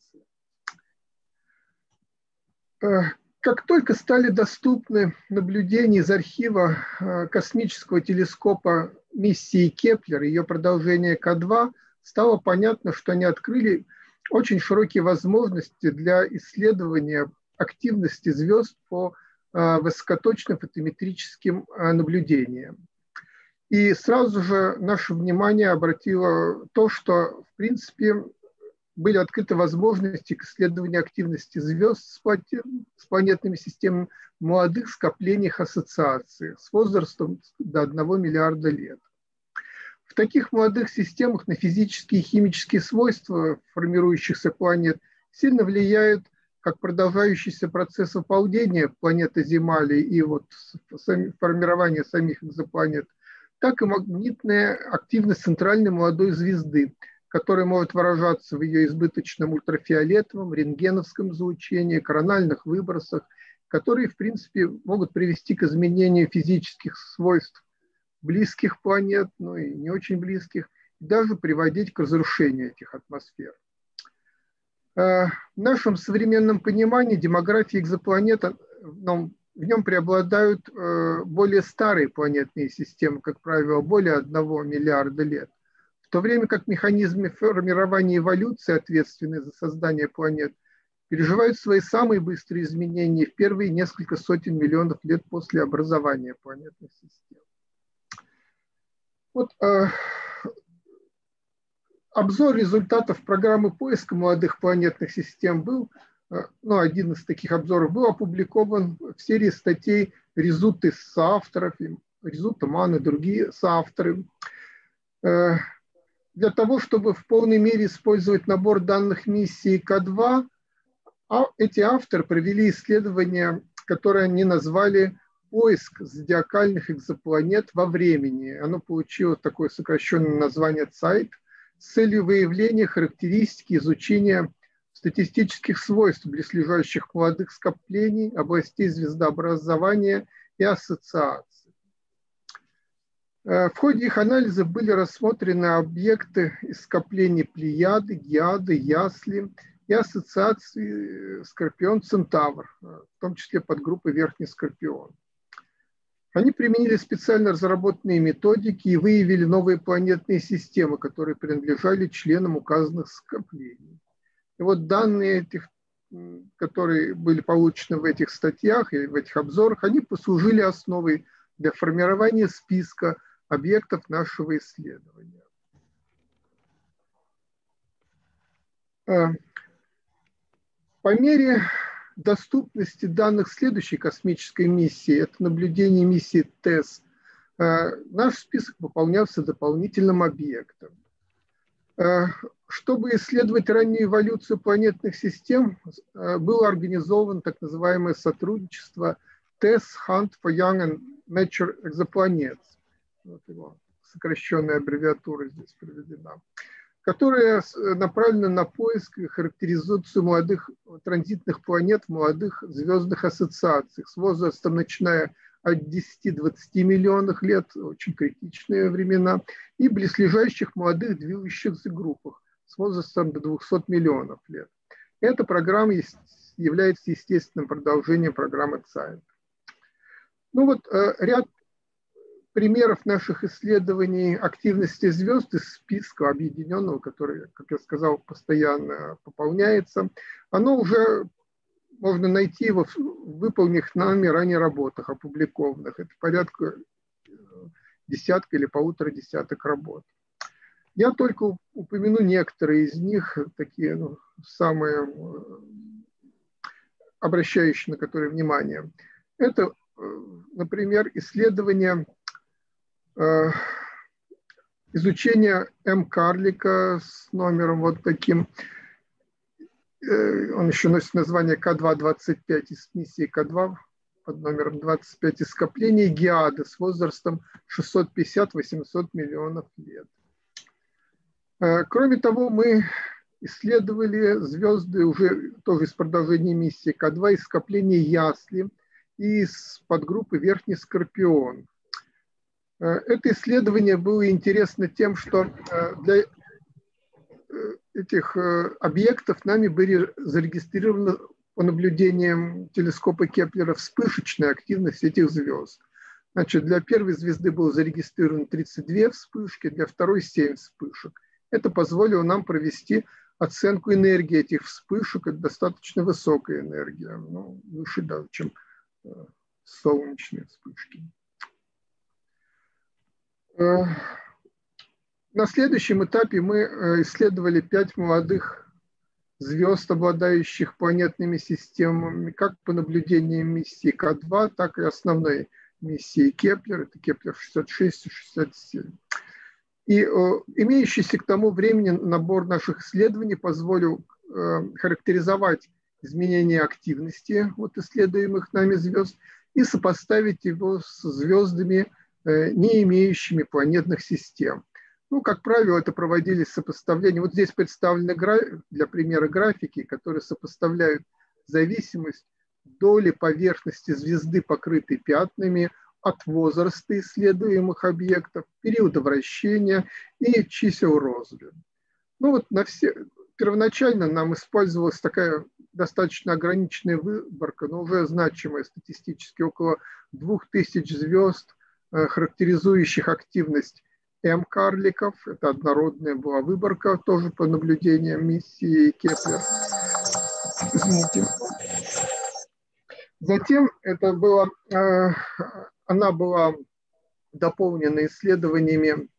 Как только стали доступны наблюдения из архива космического телескопа миссии Кеплер, ее продолжение К два, стало понятно, что они открыли очень широкие возможности для исследования активности звезд по высокоточным фотометрическим наблюдениям. И сразу же наше внимание обратило то, что, в принципе, были открыты возможности к исследованию активности звезд с планетными системами в молодых скоплениях ассоциации с возрастом до одного миллиарда лет. В таких молодых системах на физические и химические свойства формирующихся планет сильно влияют как продолжающийся процесс ополдения планеты Земли и вот формирование самих экзопланет, так и магнитная активность центральной молодой звезды, которая может выражаться в ее избыточном ультрафиолетовом, рентгеновском излучении, корональных выбросах, которые, в принципе, могут привести к изменению физических свойств близких планет, ну и не очень близких, и даже приводить к разрушению этих атмосфер. В нашем современном понимании демографии экзопланет, в нем преобладают более старые планетные системы, как правило, более одного миллиарда лет, в то время как механизмы формирования эволюции, ответственные за создание планет, переживают свои самые быстрые изменения в первые несколько сотен миллионов лет после образования планетных систем. Вот э, обзор результатов программы поиска молодых планетных систем был, э, ну, один из таких обзоров был опубликован в серии статей Резуты с соавторов, Резута Ман и другие соавторы. Э, для того, чтобы в полной мере использовать набор данных миссии К два, а эти авторы провели исследование, которое они назвали «Поиск зодиакальных экзопланет во времени». Оно получило такое сокращенное название «ЦАЙТ» с целью выявления характеристики изучения статистических свойств близлежащих молодых скоплений, областей звездообразования и ассоциаций. В ходе их анализа были рассмотрены объекты из скоплений Плеяды, Геады, Ясли и ассоциации Скорпион-Центавр, в том числе подгруппы Верхний Скорпион. Они применили специально разработанные методики и выявили новые планетные системы, которые принадлежали членам указанных скоплений. И вот данные этих, которые были получены в этих статьях и в этих обзорах, они послужили основой для формирования списка объектов нашего исследования. По мере доступности данных следующей космической миссии, это наблюдение миссии ТЭСС, наш список пополнялся дополнительным объектом. Чтобы исследовать раннюю эволюцию планетных систем, было организовано так называемое сотрудничество ТЭСС Hunt for Young and Mature Exoplanets. Вот его сокращенная аббревиатура здесь приведена, которая направлена на поиск и характеризацию молодых транзитных планет в молодых звездных ассоциациях с возрастом, начиная от десяти-двадцати миллионов лет, очень критичные времена, и близлежащих молодых движущихся группах с возрастом до двухсот миллионов лет. Эта программа является естественным продолжением программы ЦАЙН. Ну вот ряд примеров наших исследований активности звезд из списка объединенного, который, как я сказал, постоянно пополняется, оно уже можно найти его в выполненных нами ранее работах, опубликованных. Это порядка десятка или полутора десяток работ. Я только упомяну некоторые из них, такие ну, самые обращающие на которые внимание. Это, например, исследование изучение М-карлика с номером вот таким. Он еще носит название К два двадцать пять из миссии К два под номером двадцать пять, и скопление Геады с возрастом шестьсот пятьдесят — восемьсот миллионов лет. Кроме того, мы исследовали звезды уже тоже из продолжения миссии К два из скопления Ясли и из подгруппы Верхний Скорпион. Это исследование было интересно тем, что для этих объектов нами были зарегистрированы по наблюдениям телескопа Кеплера вспышечная активность этих звезд. Значит, для первой звезды было зарегистрировано тридцать две вспышки, для второй семь вспышек. Это позволило нам провести оценку энергии этих вспышек. Это достаточно высокая энергия, ну, выше даже, чем солнечные вспышки. На следующем этапе мы исследовали пять молодых звезд, обладающих планетными системами, как по наблюдениям миссии К два, так и основной миссии Кеплер, это Кеплер шестьдесят шесть и шестьдесят семь. И имеющийся к тому времени набор наших исследований позволил характеризовать изменения активности вот исследуемых нами звезд и сопоставить его с звездами, не имеющими планетных систем. Ну, как правило, это проводились сопоставления. Вот здесь представлены для примера графики, которые сопоставляют зависимость доли поверхности звезды, покрытой пятнами, от возраста исследуемых объектов, периода вращения и чисел Россби. Ну вот на все... Первоначально нам использовалась такая достаточно ограниченная выборка, но уже значимая статистически, около двух тысяч звезд, характеризующих активность М-карликов. Это однородная была выборка, тоже по наблюдениям миссии Кеплер. Извините. Затем это было, она была дополнена исследованиями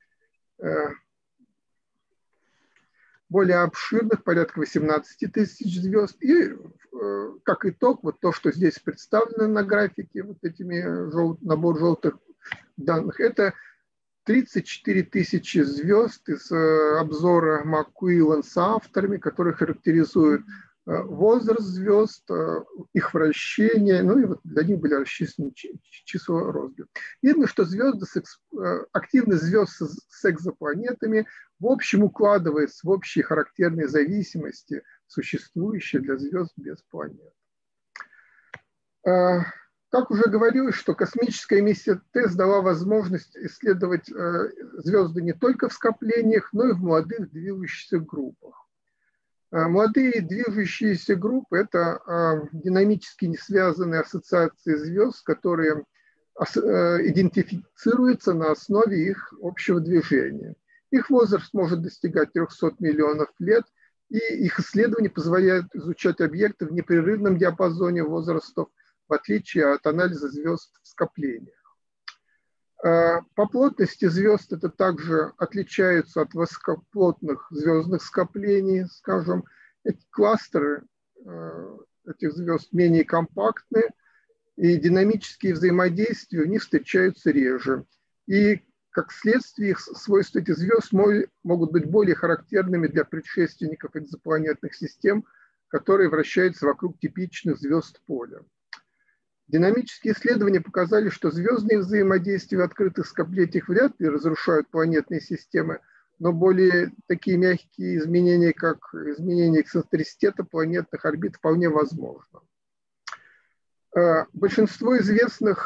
более обширных, порядка восемнадцати тысяч звезд. И как итог, вот то, что здесь представлено на графике, вот этими жел... набор желтых данных, это тридцать четыре тысячи звезд из обзора МакКуиллан с авторами, которые характеризуют возраст звезд, их вращение, ну и вот для них были расчислены числа Россби. Видно, что звезды, активность звезд с экзопланетами в общем укладывается в общие характерные зависимости, существующие для звезд без планет. Как уже говорилось, что космическая миссия ТЭСС дала возможность исследовать звезды не только в скоплениях, но и в молодых движущихся группах. Молодые движущиеся группы – это динамически несвязанные ассоциации звезд, которые идентифицируются на основе их общего движения. Их возраст может достигать трёхсот миллионов лет, и их исследования позволяют изучать объекты в непрерывном диапазоне возрастов, в отличие от анализа звезд в скоплениях. По плотности звезд это также отличаются от высокоплотных звездных скоплений, скажем, эти кластеры этих звезд менее компактны, и динамические взаимодействия в них встречаются реже. И как следствие, их свойства этих звезд могут быть более характерными для предшественников экзопланетных систем, которые вращаются вокруг типичных звезд поля. Динамические исследования показали, что звездные взаимодействия в открытых скоплениях вряд ли разрушают планетные системы, но более такие мягкие изменения, как изменение эксцентриситета планетных орбит, вполне возможно. Большинство известных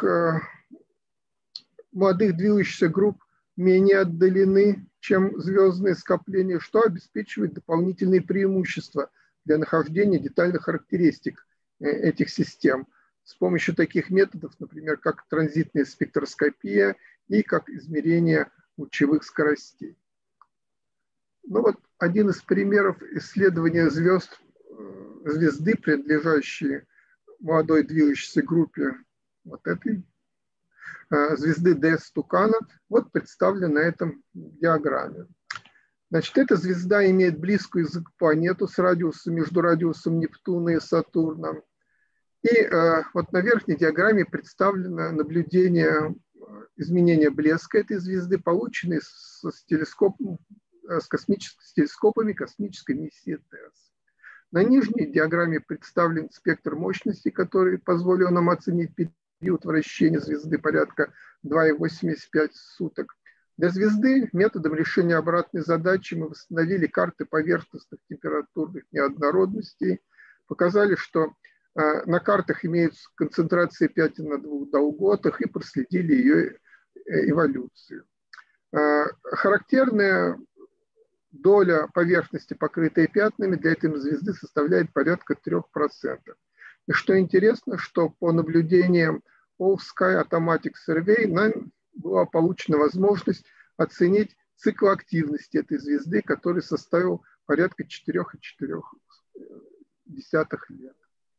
молодых движущихся групп менее отдалены, чем звездные скопления, что обеспечивает дополнительные преимущества для нахождения детальных характеристик этих систем с помощью таких методов, например, как транзитная спектроскопия и как измерение лучевых скоростей. Ну вот один из примеров исследования звезд, звезды, принадлежащей молодой движущейся группе вот этой звезды Д С Тукана, вот представлена на этом диаграмме. Значит, эта звезда имеет близкую экзопланету с радиусом между радиусом Нептуна и Сатурна. И э, вот на верхней диаграмме представлено наблюдение изменения блеска этой звезды, полученные с, с, телескопом, с, с телескопами космической миссии ТЭСС. На нижней диаграмме представлен спектр мощности, который позволил нам оценить период вращения звезды порядка два целых восемьдесят пять суток. Для звезды методом решения обратной задачи мы восстановили карты поверхностных температурных неоднородностей, показали, что э, на картах имеются концентрации пятен на двух долготах и проследили ее эволюцию. Э, характерная доля поверхности, покрытой пятнами, для этой звезды составляет порядка трёх процентов. И что интересно, что по наблюдениям All Sky Automatic Survey нам была получена возможность оценить цикл активности этой звезды, который составил порядка четырёх целых четырёх десятых лет.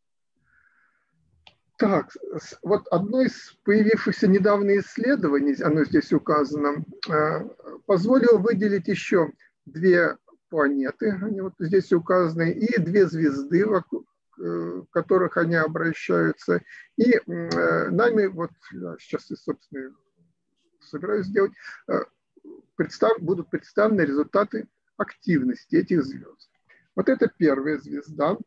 Так, вот одно из появившихся недавно исследований, оно здесь указано, позволило выделить еще две планеты, они вот здесь указаны, и две звезды, вокруг которых они обращаются. И нами, вот сейчас я, собственно, собираюсь сделать, представ, будут представлены результаты активности этих звезд. Вот это первая звезда.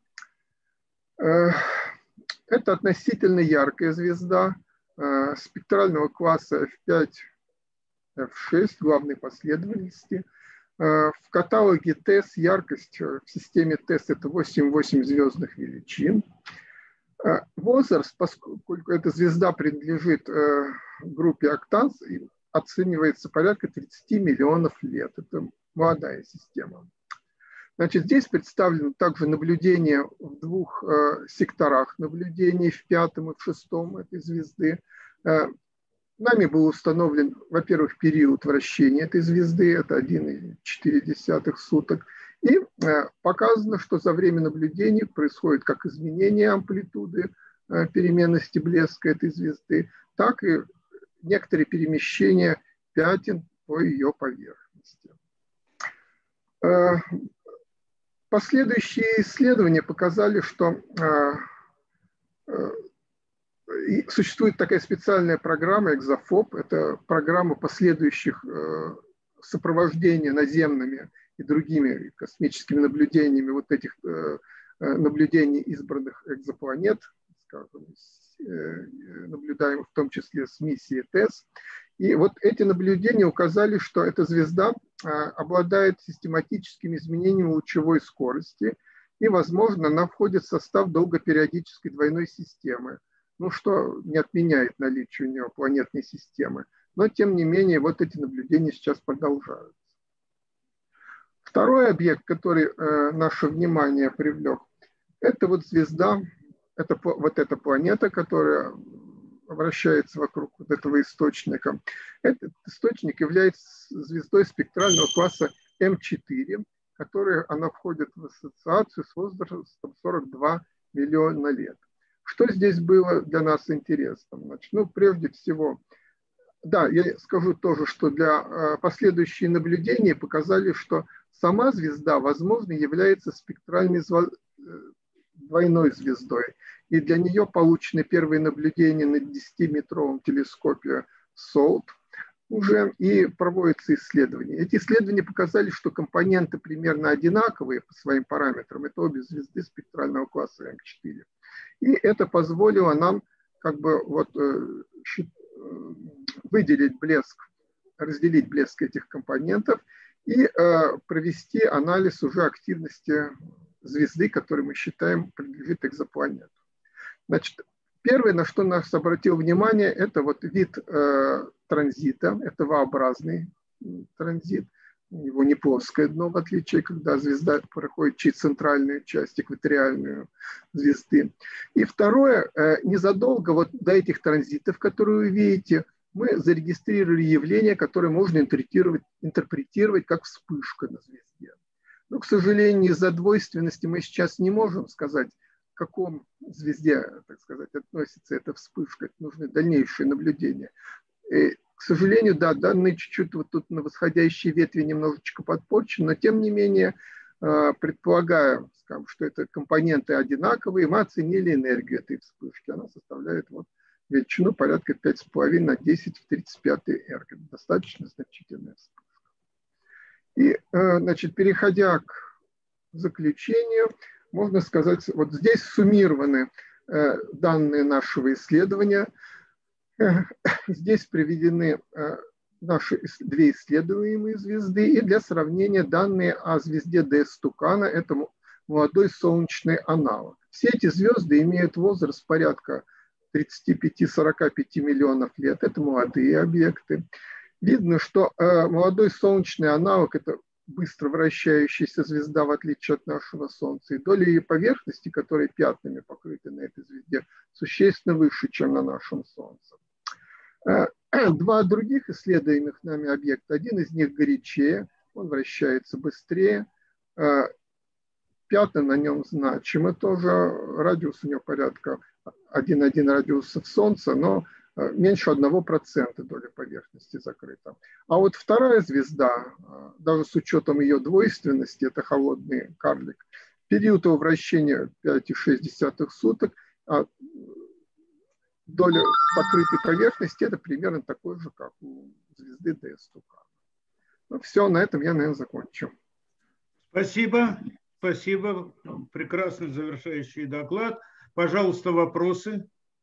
Это относительно яркая звезда спектрального класса эф пять эф шесть главной последовательности. В каталоге ТЭСС яркость в системе ТЭСС это восемь целых восемь десятых звездных величин. Возраст, поскольку эта звезда принадлежит группе Октанс, оценивается порядка тридцати миллионов лет. Это молодая система. Значит, здесь представлено также наблюдение в двух секторах наблюдений, в пятом и в шестом этой звезды. Нами был установлен, во-первых, период вращения этой звезды, это один целых четыре десятых суток, и показано, что за время наблюдений происходит как изменение амплитуды переменности блеска этой звезды, так и некоторые перемещения пятен по ее поверхности. Последующие исследования показали, что и существует такая специальная программа экзофоб, это программа последующих сопровождения наземными и другими космическими наблюдениями вот этих наблюдений избранных экзопланет, скажем, наблюдаемых в том числе с миссией ТЭСС. И вот эти наблюдения указали, что эта звезда обладает систематическими изменениями лучевой скорости, и, возможно, она входит в состав долгопериодической двойной системы, ну что не отменяет наличие у него планетной системы. Но тем не менее вот эти наблюдения сейчас продолжаются. Второй объект, который э, наше внимание привлек, это вот звезда, это вот эта планета, которая вращается вокруг вот этого источника. Этот источник является звездой спектрального класса эм четыре, которая она входит в ассоциацию с возрастом сорок два миллиона лет. Что здесь было для нас интересно? Значит, ну, прежде всего, да, я скажу тоже, что для э, последующие наблюдения показали, что сама звезда, возможно, является спектральной зво... двойной звездой. И для нее получены первые наблюдения на десятиметровом телескопе солт уже, и проводятся исследования. Эти исследования показали, что компоненты примерно одинаковые по своим параметрам. Это обе звезды спектрального класса эм четыре. И это позволило нам как бы вот выделить блеск, разделить блеск этих компонентов и э, провести анализ уже активности звезды, которую мы считаем принадлежит экзопланету. Значит, первое, на что нас обратил внимание, это вот вид э, транзита, это V-образный транзит, у него не плоское дно, в отличие, когда звезда проходит через центральную часть, экваториальную звезды. И второе, э, незадолго вот до этих транзитов, которые вы видите, мы зарегистрировали явление, которое можно интерпретировать, интерпретировать как вспышка на звезде. Но, к сожалению, из-за двойственности мы сейчас не можем сказать, к какому звезде, так сказать, относится эта вспышка. Нужны дальнейшие наблюдения. И, к сожалению, да, данные чуть-чуть вот тут на восходящей ветви немножечко подпорчены, но тем не менее, предполагая, скажем, что это компоненты одинаковые, мы оценили энергию этой вспышки. Она составляет вот величину порядка пять с половиной на десять в тридцать пятый эрг. Это достаточно значительная вспышка. И, значит, переходя к заключению, можно сказать, вот здесь суммированы данные нашего исследования. Здесь приведены наши две исследуемые звезды, и для сравнения данные о звезде ДС Тукана, это молодой солнечный аналог. Все эти звезды имеют возраст порядка тридцать пять - сорок пять миллионов лет. Это молодые объекты. Видно, что э, молодой солнечный аналог – это быстро вращающаяся звезда, в отличие от нашего Солнца. И доля ее поверхности, которая пятнами покрыта на этой звезде, существенно выше, чем на нашем Солнце. Э, два других исследуемых нами объекта. Один из них горячее, он вращается быстрее. Э, пятна на нем значимы тоже. Радиус у него порядка один целых одна десятая радиусов Солнца, но меньше одного процента доля поверхности закрыта. А вот вторая звезда, даже с учетом ее двойственности, это холодный карлик, период его вращения пять целых шесть десятых суток, а доля покрытой поверхности это примерно такой же, как у звезды ДС Тукана. Ну все, на этом я, наверное, закончу. Спасибо, спасибо. Прекрасный завершающий доклад. Пожалуйста, вопросы.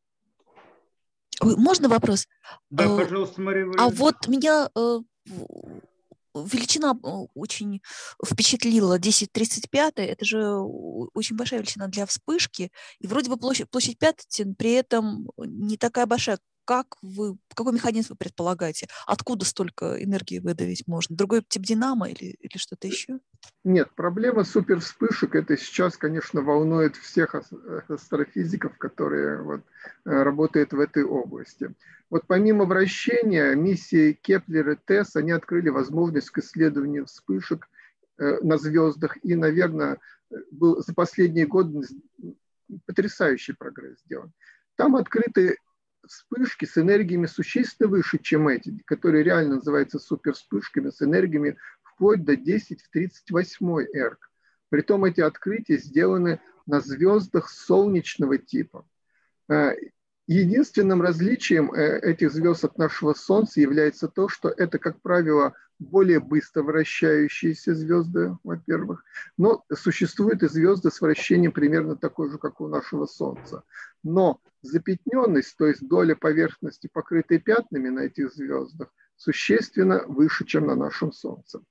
Можно вопрос? Да, пожалуйста, Мария Валерьевна. А вот меня э, величина очень впечатлила, десять тридцать пять, это же очень большая величина для вспышки, и вроде бы площадь, площадь пятен при этом не такая большая. Как вы, какой механизм вы предполагаете? Откуда столько энергии выдавить можно? Другой тип динамо или, или что-то еще? Нет, проблема супервспышек, это сейчас, конечно, волнует всех астрофизиков, которые вот, работают в этой области. Вот помимо вращения, миссии Кеплер и ТЭСС, они открыли возможность к исследованию вспышек на звездах, и, наверное, был за последние годы потрясающий прогресс сделан. Там открыты вспышки с энергиями существенно выше, чем эти, которые реально называются супервспышками, с энергиями вплоть до десять в тридцать восьмой эрг. Притом эти открытия сделаны на звездах солнечного типа. Единственным различием этих звезд от нашего Солнца является то, что это, как правило, более быстро вращающиеся звезды, во-первых, но существуют и звезды с вращением примерно такой же, как у нашего Солнца. Но запятненность, то есть доля поверхности, покрытой пятнами на этих звездах, существенно выше, чем на нашем Солнце.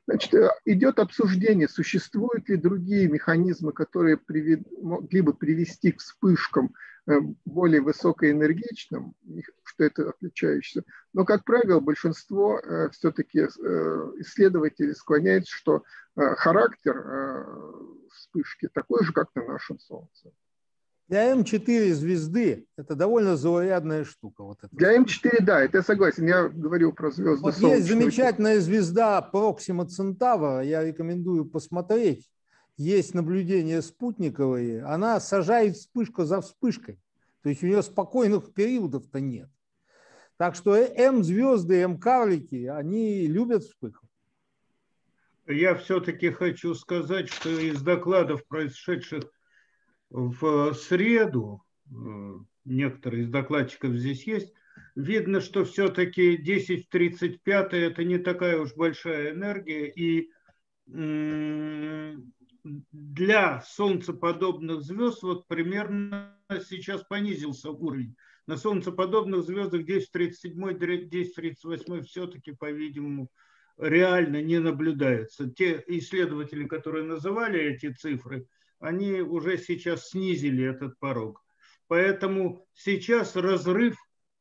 Значит, идет обсуждение, существуют ли другие механизмы, которые привед... могли бы привести к вспышкам более высокоэнергичным, что это отличающееся. Но, как правило, большинство все-таки исследователей склоняется, что характер вспышки такой же, как на нашем Солнце. Для Эм четыре звезды это довольно заурядная штука. Вот это. Для Эм четыре, да, это я согласен. Я говорил про звезды. Вот есть замечательная звезда Проксима Центавра, я рекомендую посмотреть. Есть наблюдения спутниковые, она сажает вспышку за вспышкой. То есть у нее спокойных периодов-то нет. Так что М-звезды, М-карлики, они любят вспышку. Я все-таки хочу сказать, что из докладов, происшедших в среду, некоторые из докладчиков здесь есть, видно, что все-таки десять тридцать пять это не такая уж большая энергия, и для солнцеподобных звезд вот примерно сейчас понизился уровень. На солнцеподобных звездах десять тридцать семь, десять тридцать восемь все-таки, по-видимому, реально не наблюдается. Те исследователи, которые называли эти цифры, они уже сейчас снизили этот порог. Поэтому сейчас разрыв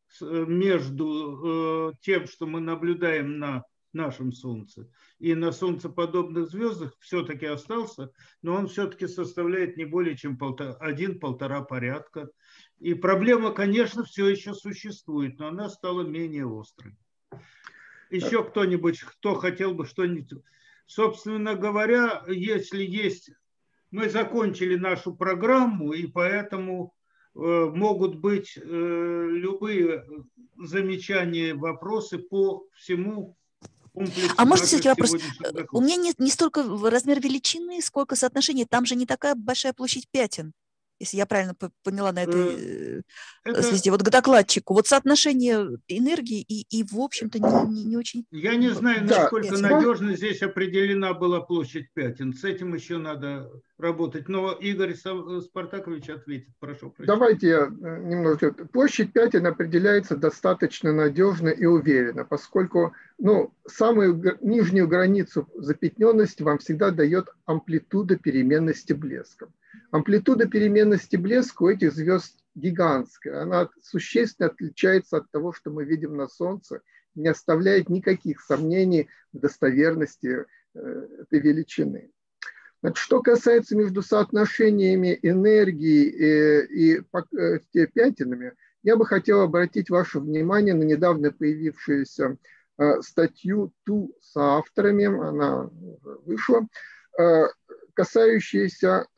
между тем, что мы наблюдаем на нашем Солнце, и на солнцеподобных звездах все-таки остался, но он все-таки составляет не более чем один-полтора порядка. И проблема, конечно, все еще существует, но она стала менее острой. Еще кто-нибудь, кто хотел бы что-нибудь... Собственно говоря, если есть... Мы закончили нашу программу, и поэтому э, могут быть э, любые замечания, вопросы по всему комплексу. А можно все-таки вопрос? У меня не, не столько размер величины, сколько соотношение. Там же не такая большая площадь пятен, если я правильно поняла на этой это... звезде. Вот к докладчику. Вот соотношение энергии и, и в общем-то, не, не, не очень... Я не знаю, насколько пятен. Надежно здесь определена была площадь пятен. С этим еще надо работать. Но Игорь Спартакович ответит. Прошу прощения. Давайте я немножко... Площадь пятен определяется достаточно надежно и уверенно, поскольку ну, самую нижнюю границу запятненности вам всегда дает амплитуда переменности блеска. Амплитуда переменности блеска у этих звезд гигантская. Она существенно отличается от того, что мы видим на Солнце, не оставляет никаких сомнений в достоверности этой величины. Значит, что касается между соотношениями энергии и, и пятнами, я бы хотел обратить ваше внимание на недавно появившуюся статью ТУ с авторами, она вышла, касающаяся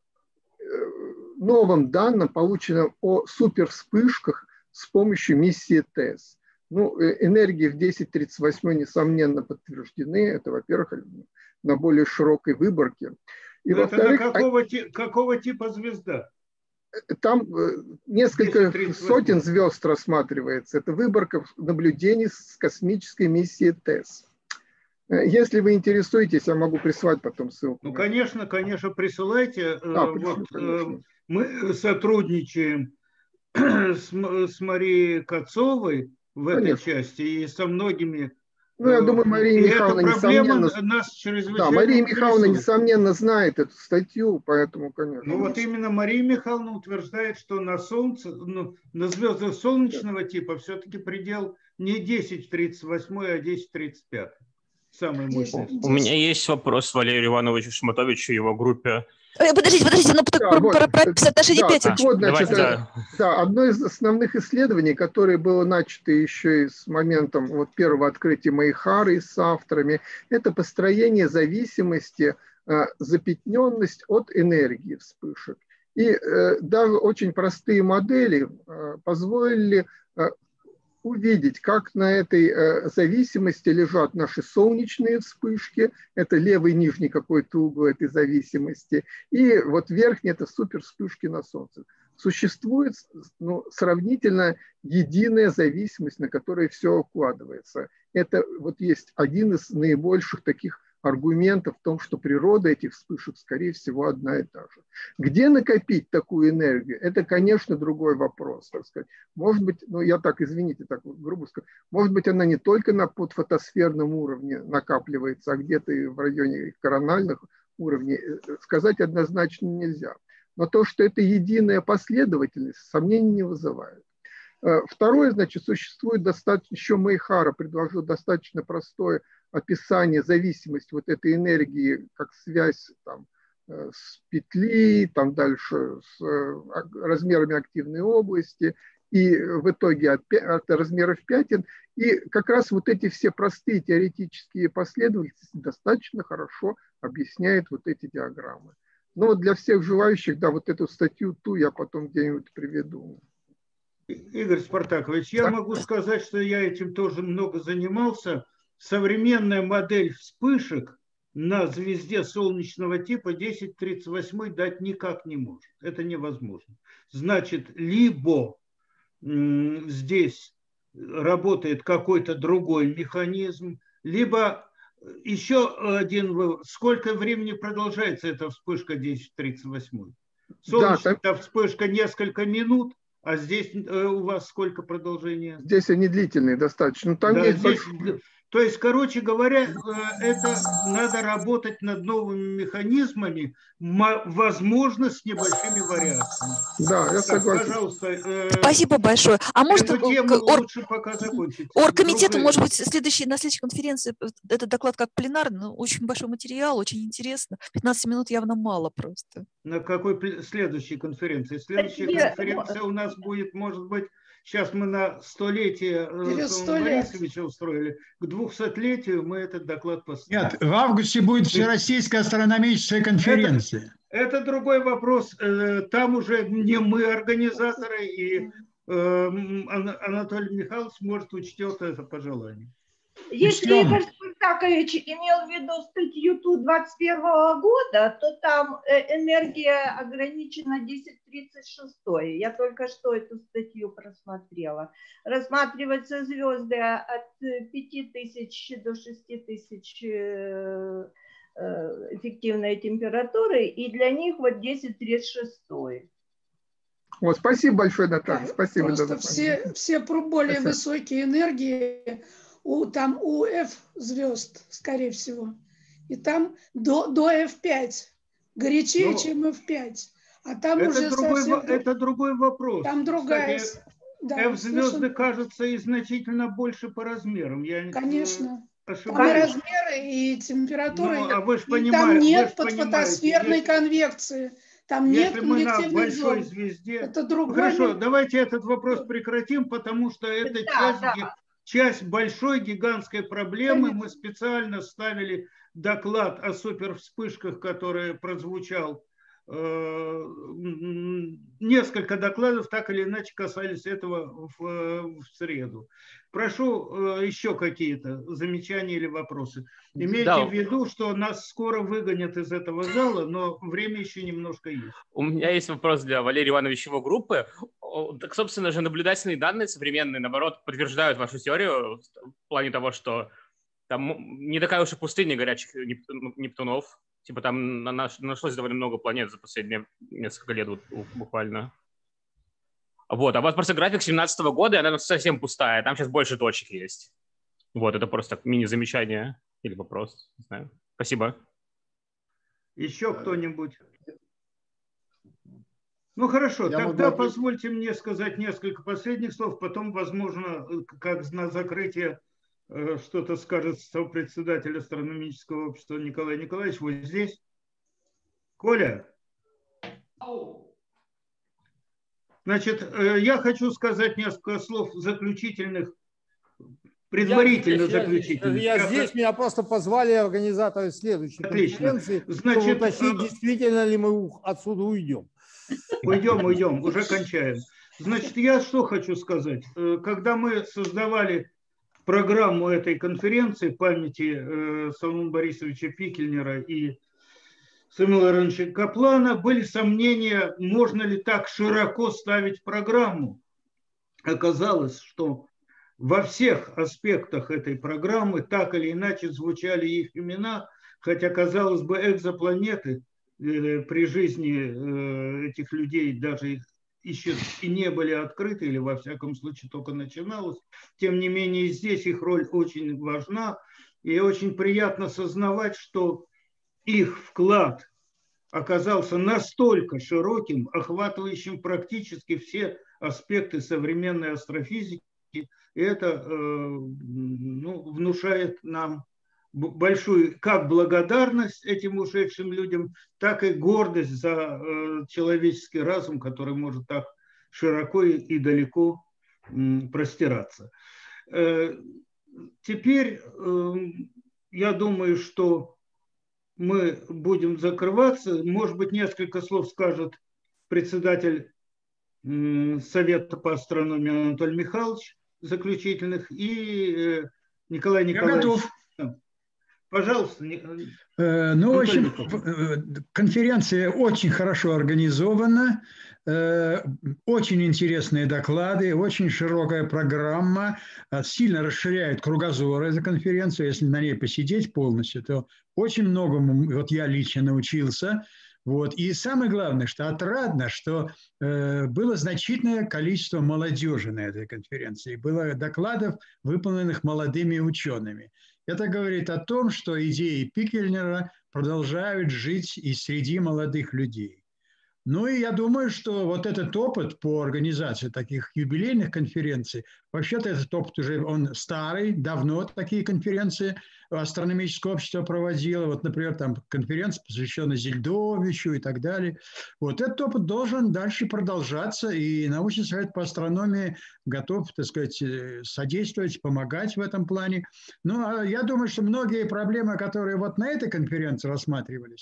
новым данным, полученным о супервспышках с помощью миссии ТЭСС. Ну, энергии в десять тридцать восемь, несомненно, подтверждены. Это, во-первых, на более широкой выборке. И, во-вторых, какого, какого типа звезда? Там несколько сотен звезд рассматривается. Это выборка наблюдений с космической миссией ТЭСС. Если вы интересуетесь, я могу прислать потом ссылку. Ну, конечно, конечно, присылайте. Да, пришлю, вот, конечно. Мы сотрудничаем с, с Марией Кацовой в этой конечно. части и со многими. Ну, я думаю, Мария Михайловна, несомненно, нас да, Мария Михайловна, несомненно, знает эту статью, поэтому, конечно. Ну, вот именно Мария Михайловна утверждает, что на Солнце, ну, на звездах солнечного да. типа все-таки предел не десять тридцать восемь, а десять тридцать пять. Самый мощный. У меня есть вопрос Валерию Ивановичу Шматовичу и его группе. Подождите, подождите, ну да, про, вот, про, про соотношение да, пятен. Вот, значит, да. Да, одно из основных исследований, которое было начато еще и с моментом вот, первого открытия Майхары с авторами, это построение зависимости, э, запятненность от энергии вспышек. И э, даже очень простые модели э, позволили э, увидеть, как на этой э, зависимости лежат наши солнечные вспышки, это левый нижний какой-то угол этой зависимости, и вот верхний это супер вспышки на Солнце. Существует ну, сравнительно единая зависимость, на которой все укладывается. Это вот есть один из наибольших таких аргументов в том, что природа этих вспышек, скорее всего, одна и та же. Где накопить такую энергию? Это, конечно, другой вопрос, так сказать. Может быть, ну я так, извините, так грубо скажу, может быть, она не только на подфотосферном уровне накапливается, а где-то и в районе корональных уровней, сказать однозначно нельзя. Но то, что это единая последовательность, сомнений не вызывает. Второе, значит, существует достаточно, еще Мэйхара предложил достаточно простое описание зависимости вот этой энергии, как связь там, с петли, там дальше с размерами активной области, и в итоге от, от размеров пятен. И как раз вот эти все простые теоретические последовательности достаточно хорошо объясняют вот эти диаграммы. Но вот для всех желающих, да, вот эту статью ту я потом где-нибудь приведу. Игорь Спартакович, я могу сказать, что я этим тоже много занимался. Современная модель вспышек на звезде солнечного типа десять тридцать восемь дать никак не может. Это невозможно. Значит, либо здесь работает какой-то другой механизм, либо еще один вывод. Сколько времени продолжается эта вспышка десять тридцать восемь? Солнечная да, вспышка несколько минут. А здесь э, у вас сколько продолжения? Здесь они длительные достаточно. Там да, есть здесь, большой... То есть, короче говоря, э, это надо работать над новыми механизмами, возможно, с небольшими вариациями. Да, я так, согласен. Пожалуйста. Э, Спасибо большое. А может, тему ор... лучше пока закончить. Оргкомитету, Другая... может быть, следующий, на следующей конференции этот доклад как пленарный, но очень большой материал, очень интересно. пятнадцать минут явно мало просто. На какой следующей конференции? Следующая я... конференция у нас будет, может быть, сейчас мы на столетие Соломона Борисовича устроили. К двухсотлетию мы этот доклад поставим. Нет, в августе будет Всероссийская астрономическая конференция. Это, это другой вопрос. Там уже не мы организаторы, и Анатолий Михайлович, может, учтет это пожелание. Если Игорь Спартакович имел в виду статью ту двадцать первого года, то там энергия ограничена десять тридцать шесть. Я только что эту статью просмотрела. Рассматриваются звезды от пяти тысяч до шести тысяч эффективной температуры, и для них вот десять тридцать шесть. Вот, спасибо большое, Наталья. Спасибо. Просто да, все, все более спасибо. Высокие энергии у, там у F звезд, скорее всего. И там до, до эф пять. Горячее, Но чем эф пять. А там это уже другой, совсем... Это другой вопрос. Там другая... Кстати, да, F-звезды совершенно... кажутся и значительно больше по размерам. Я Конечно. Ошибаюсь. Там и размеры, и температуры. Ну, а вы ж и понимаете, там нет вы ж подфотосферной если, конвекции. Там если нет конвективных зон. Звезде... Это другой... Хорошо, давайте этот вопрос прекратим, потому что это да, часть, да. часть большой гигантской проблемы. Мы специально ставили доклад о супервспышках, который прозвучал. Несколько докладов так или иначе касались этого в, в среду. Прошу еще какие-то замечания или вопросы. Имейте да. в виду, что нас скоро выгонят из этого зала, но время еще немножко есть. У меня есть вопрос для Валерия Ивановича его группы. Так, собственно же, наблюдательные данные современные, наоборот, подтверждают вашу теорию в плане того, что там не такая уж и пустыня горячих Нептунов. Типа там нашлось довольно много планет за последние несколько лет вот, буквально. Вот, а у вас просто график семнадцатого года, и она совсем пустая, там сейчас больше точек есть. Вот, это просто мини-замечание или вопрос, не знаю. Спасибо. Еще кто-нибудь? Ну хорошо, Я тогда могу... позвольте мне сказать несколько последних слов, потом, возможно, как на закрытие что-то скажет председатель астрономического общества Николай Николаевич. Вот здесь. Коля. Значит, я хочу сказать несколько слов заключительных, предварительно я заключительных. Я, я, я здесь, меня просто позвали организаторы следующей Отлично. конференции, Значит, чтобы уточнить, действительно ли мы отсюда уйдем. Уйдем, уйдем, уже кончаем. Значит, я что хочу сказать. Когда мы создавали программу этой конференции памяти э, Соломона Борисовича Пикельнера и Самуила Ивановича Каплана, были сомнения, можно ли так широко ставить программу. Оказалось, что во всех аспектах этой программы так или иначе звучали их имена, хотя, казалось бы, экзопланеты при жизни этих людей даже их еще и не были открыты, или во всяком случае только начиналось. Тем не менее, здесь их роль очень важна, и очень приятно сознавать, что их вклад оказался настолько широким, охватывающим практически все аспекты современной астрофизики, и это ну, внушает нам большую как благодарность этим ушедшим людям, так и гордость за человеческий разум, который может так широко и далеко простираться. Теперь я думаю, что мы будем закрываться. Может быть, несколько слов скажет председатель Совета по астрономии Анатолий Михайлович заключительных и Николай Николаевич. Я готов. Пожалуйста. Ну, в общем, конференция очень хорошо организована, очень интересные доклады, очень широкая программа, сильно расширяет кругозор этой конференции. Если на ней посидеть полностью, то очень многому вот я лично научился. Вот. И самое главное, что отрадно, что э, было значительное количество молодежи на этой конференции. Было докладов, выполненных молодыми учеными. Это говорит о том, что идеи Пикельнера продолжают жить и среди молодых людей. Ну и я думаю, что вот этот опыт по организации таких юбилейных конференций, вообще-то этот опыт уже он старый, давно такие конференции астрономическое общество проводило. Вот, например, там конференция, посвященная Зельдовичу и так далее. Вот этот опыт должен дальше продолжаться, и научный совет по астрономии готов, так сказать, содействовать, помогать в этом плане. Но я думаю, что многие проблемы, которые вот на этой конференции рассматривались,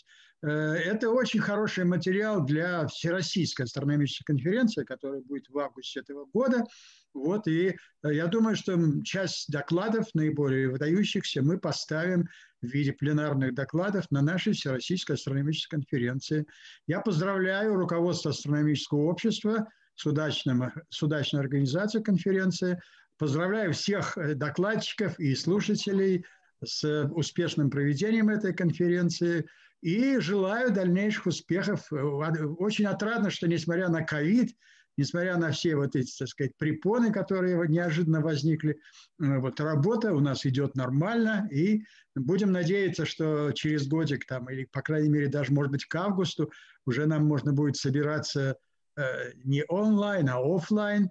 это очень хороший материал для Всероссийской астрономической конференции, которая будет в августе этого года. Вот, и я думаю, что часть докладов, наиболее выдающихся, мы поставим в виде пленарных докладов на нашей Всероссийской астрономической конференции. Я поздравляю руководство астрономического общества с, удачным, с удачной организацией конференции. Поздравляю всех докладчиков и слушателей с успешным проведением этой конференции. И желаю дальнейших успехов. Очень отрадно, что несмотря на ковид, несмотря на все вот эти, так сказать, препоны, которые неожиданно возникли, вот работа у нас идет нормально, и будем надеяться, что через годик там, или, по крайней мере, даже, может быть, к августу уже нам можно будет собираться э, не онлайн, а офлайн,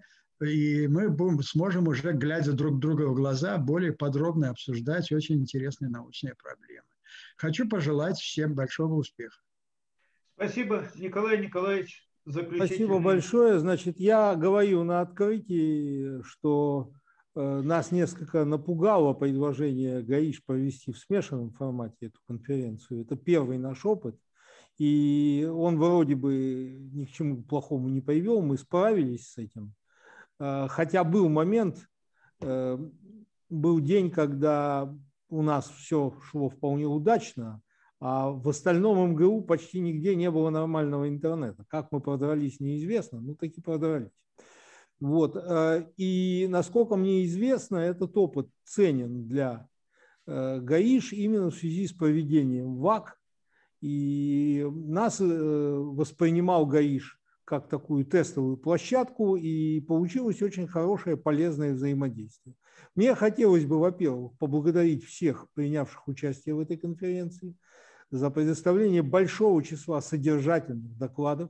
и мы будем, сможем уже, глядя друг друга в глаза, более подробно обсуждать очень интересные научные проблемы. Хочу пожелать всем большого успеха. Спасибо, Николай Николаевич. Спасибо большое. Значит, я говорил на открытии, что э, нас несколько напугало предложение ГАИШ провести в смешанном формате эту конференцию. Это первый наш опыт, и он вроде бы ни к чему плохому не привел, мы справились с этим. Э, хотя был момент, э, был день, когда у нас все шло вполне удачно, а в остальном МГУ почти нигде не было нормального интернета. Как мы продрались, неизвестно, но таки продрались. Вот. И насколько мне известно, этот опыт ценен для ГАИШ именно в связи с проведением ВАК. И нас воспринимал ГАИШ как такую тестовую площадку, и получилось очень хорошее, полезное взаимодействие. Мне хотелось бы, во-первых, поблагодарить всех принявших участие в этой конференции за предоставление большого числа содержательных докладов.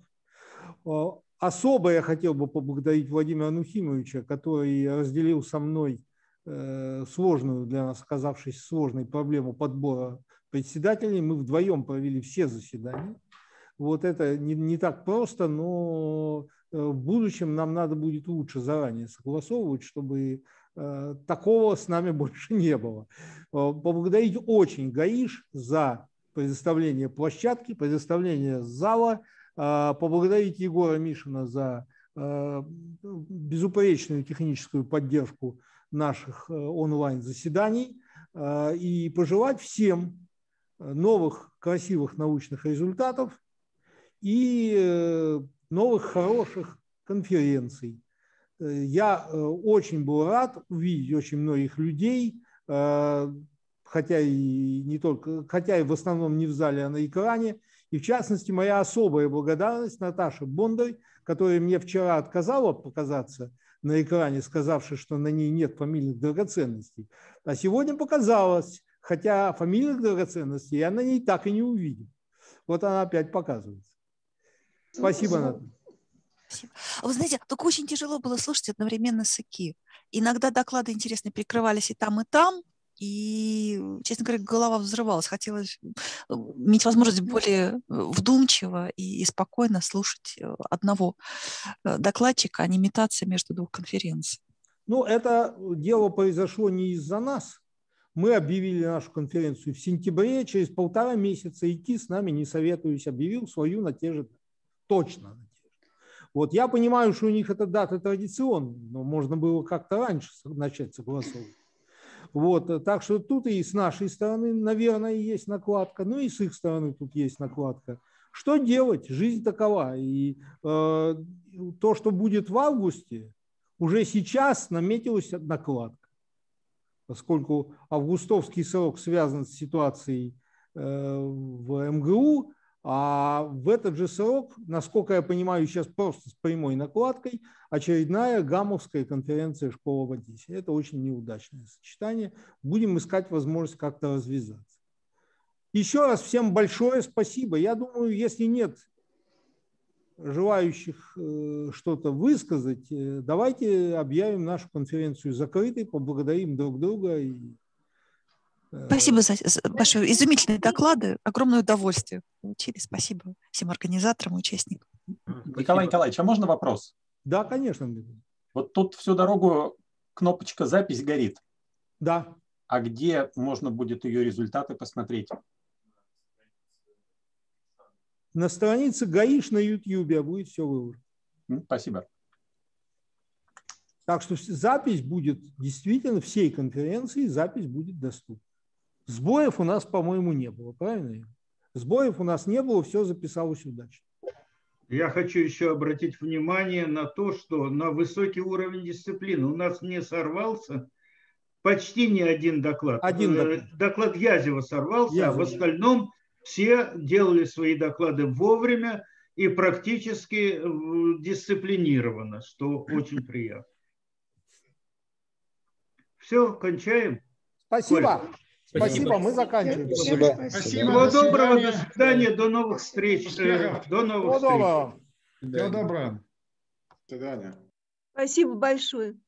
Особо я хотел бы поблагодарить Владимира Нухимовича, который разделил со мной сложную для нас оказавшуюся сложной проблему подбора председателей. Мы вдвоем провели все заседания. Вот это не, не так просто, но в будущем нам надо будет лучше заранее согласовывать, чтобы э, такого с нами больше не было. Поблагодарить очень ГАИШ за предоставление площадки, предоставление зала, э, поблагодарить Егора Мишина за э, безупречную техническую поддержку наших э, онлайн-заседаний э, и пожелать всем новых красивых научных результатов и новых хороших конференций. Я очень был рад увидеть очень многих людей, хотя и не только, хотя и в основном не в зале, а на экране. И в частности, моя особая благодарность Наташе Бондарь, которая мне вчера отказала показаться на экране, сказавши, что на ней нет фамильных драгоценностей. А сегодня показалось, хотя фамильных драгоценностей я на ней так и не увидел. Вот она опять показывается. Спасибо, Наташа. Спасибо. Вы знаете, только очень тяжело было слушать одновременно СЭКи. Иногда доклады интересно перекрывались и там, и там. И, честно говоря, голова взрывалась. Хотелось иметь возможность более вдумчиво и, и спокойно слушать одного докладчика, а не метаться между двух конференций. Ну, это дело произошло не из-за нас. Мы объявили нашу конференцию в сентябре. Через полтора месяца идти с нами не советуюсь. Объявил свою на те же точно. Вот я понимаю, что у них эта дата традиционная, но можно было как-то раньше начать согласовывать. Вот, так что тут и с нашей стороны, наверное, есть накладка, ну и с их стороны тут есть накладка. Что делать? Жизнь такова. И э, то, что будет в августе, уже сейчас наметилась накладка, поскольку августовский срок связан с ситуацией э, в МГУ, а в этот же срок, насколько я понимаю, сейчас просто с прямой накладкой, очередная гамовская конференция школы в Одессе. Это очень неудачное сочетание. Будем искать возможность как-то развязаться. Еще раз всем большое спасибо. Я думаю, если нет желающих что-то высказать, давайте объявим нашу конференцию закрытой, поблагодарим друг друга. И... Спасибо за большое. Изумительные доклады. Огромное удовольствие получили. Спасибо всем организаторам и участникам. Николай Николаевич, а можно вопрос? Да, конечно. Вот тут всю дорогу кнопочка «Запись» горит. Да. А где можно будет ее результаты посмотреть? На странице ГАИШ на Ютьюбе будет все выложено. Спасибо. Так что запись будет действительно всей конференции, запись будет доступна. Сбоев у нас, по-моему, не было, правильно? Сбоев у нас не было, все записалось удачно. Я хочу еще обратить внимание на то, что на высокий уровень дисциплины у нас не сорвался почти ни один доклад. Один доклад. Доклад Язева сорвался, Язева. А в остальном все делали свои доклады вовремя и практически дисциплинированно, что очень приятно. Все, кончаем. Спасибо. Спасибо, Спасибо. Мы заканчиваем. Спасибо. Спасибо. Всего до доброго, до свидания, до новых встреч. Успехов. До новых Всего встреч. Доброго. Всего доброго. До свидания. Спасибо большое.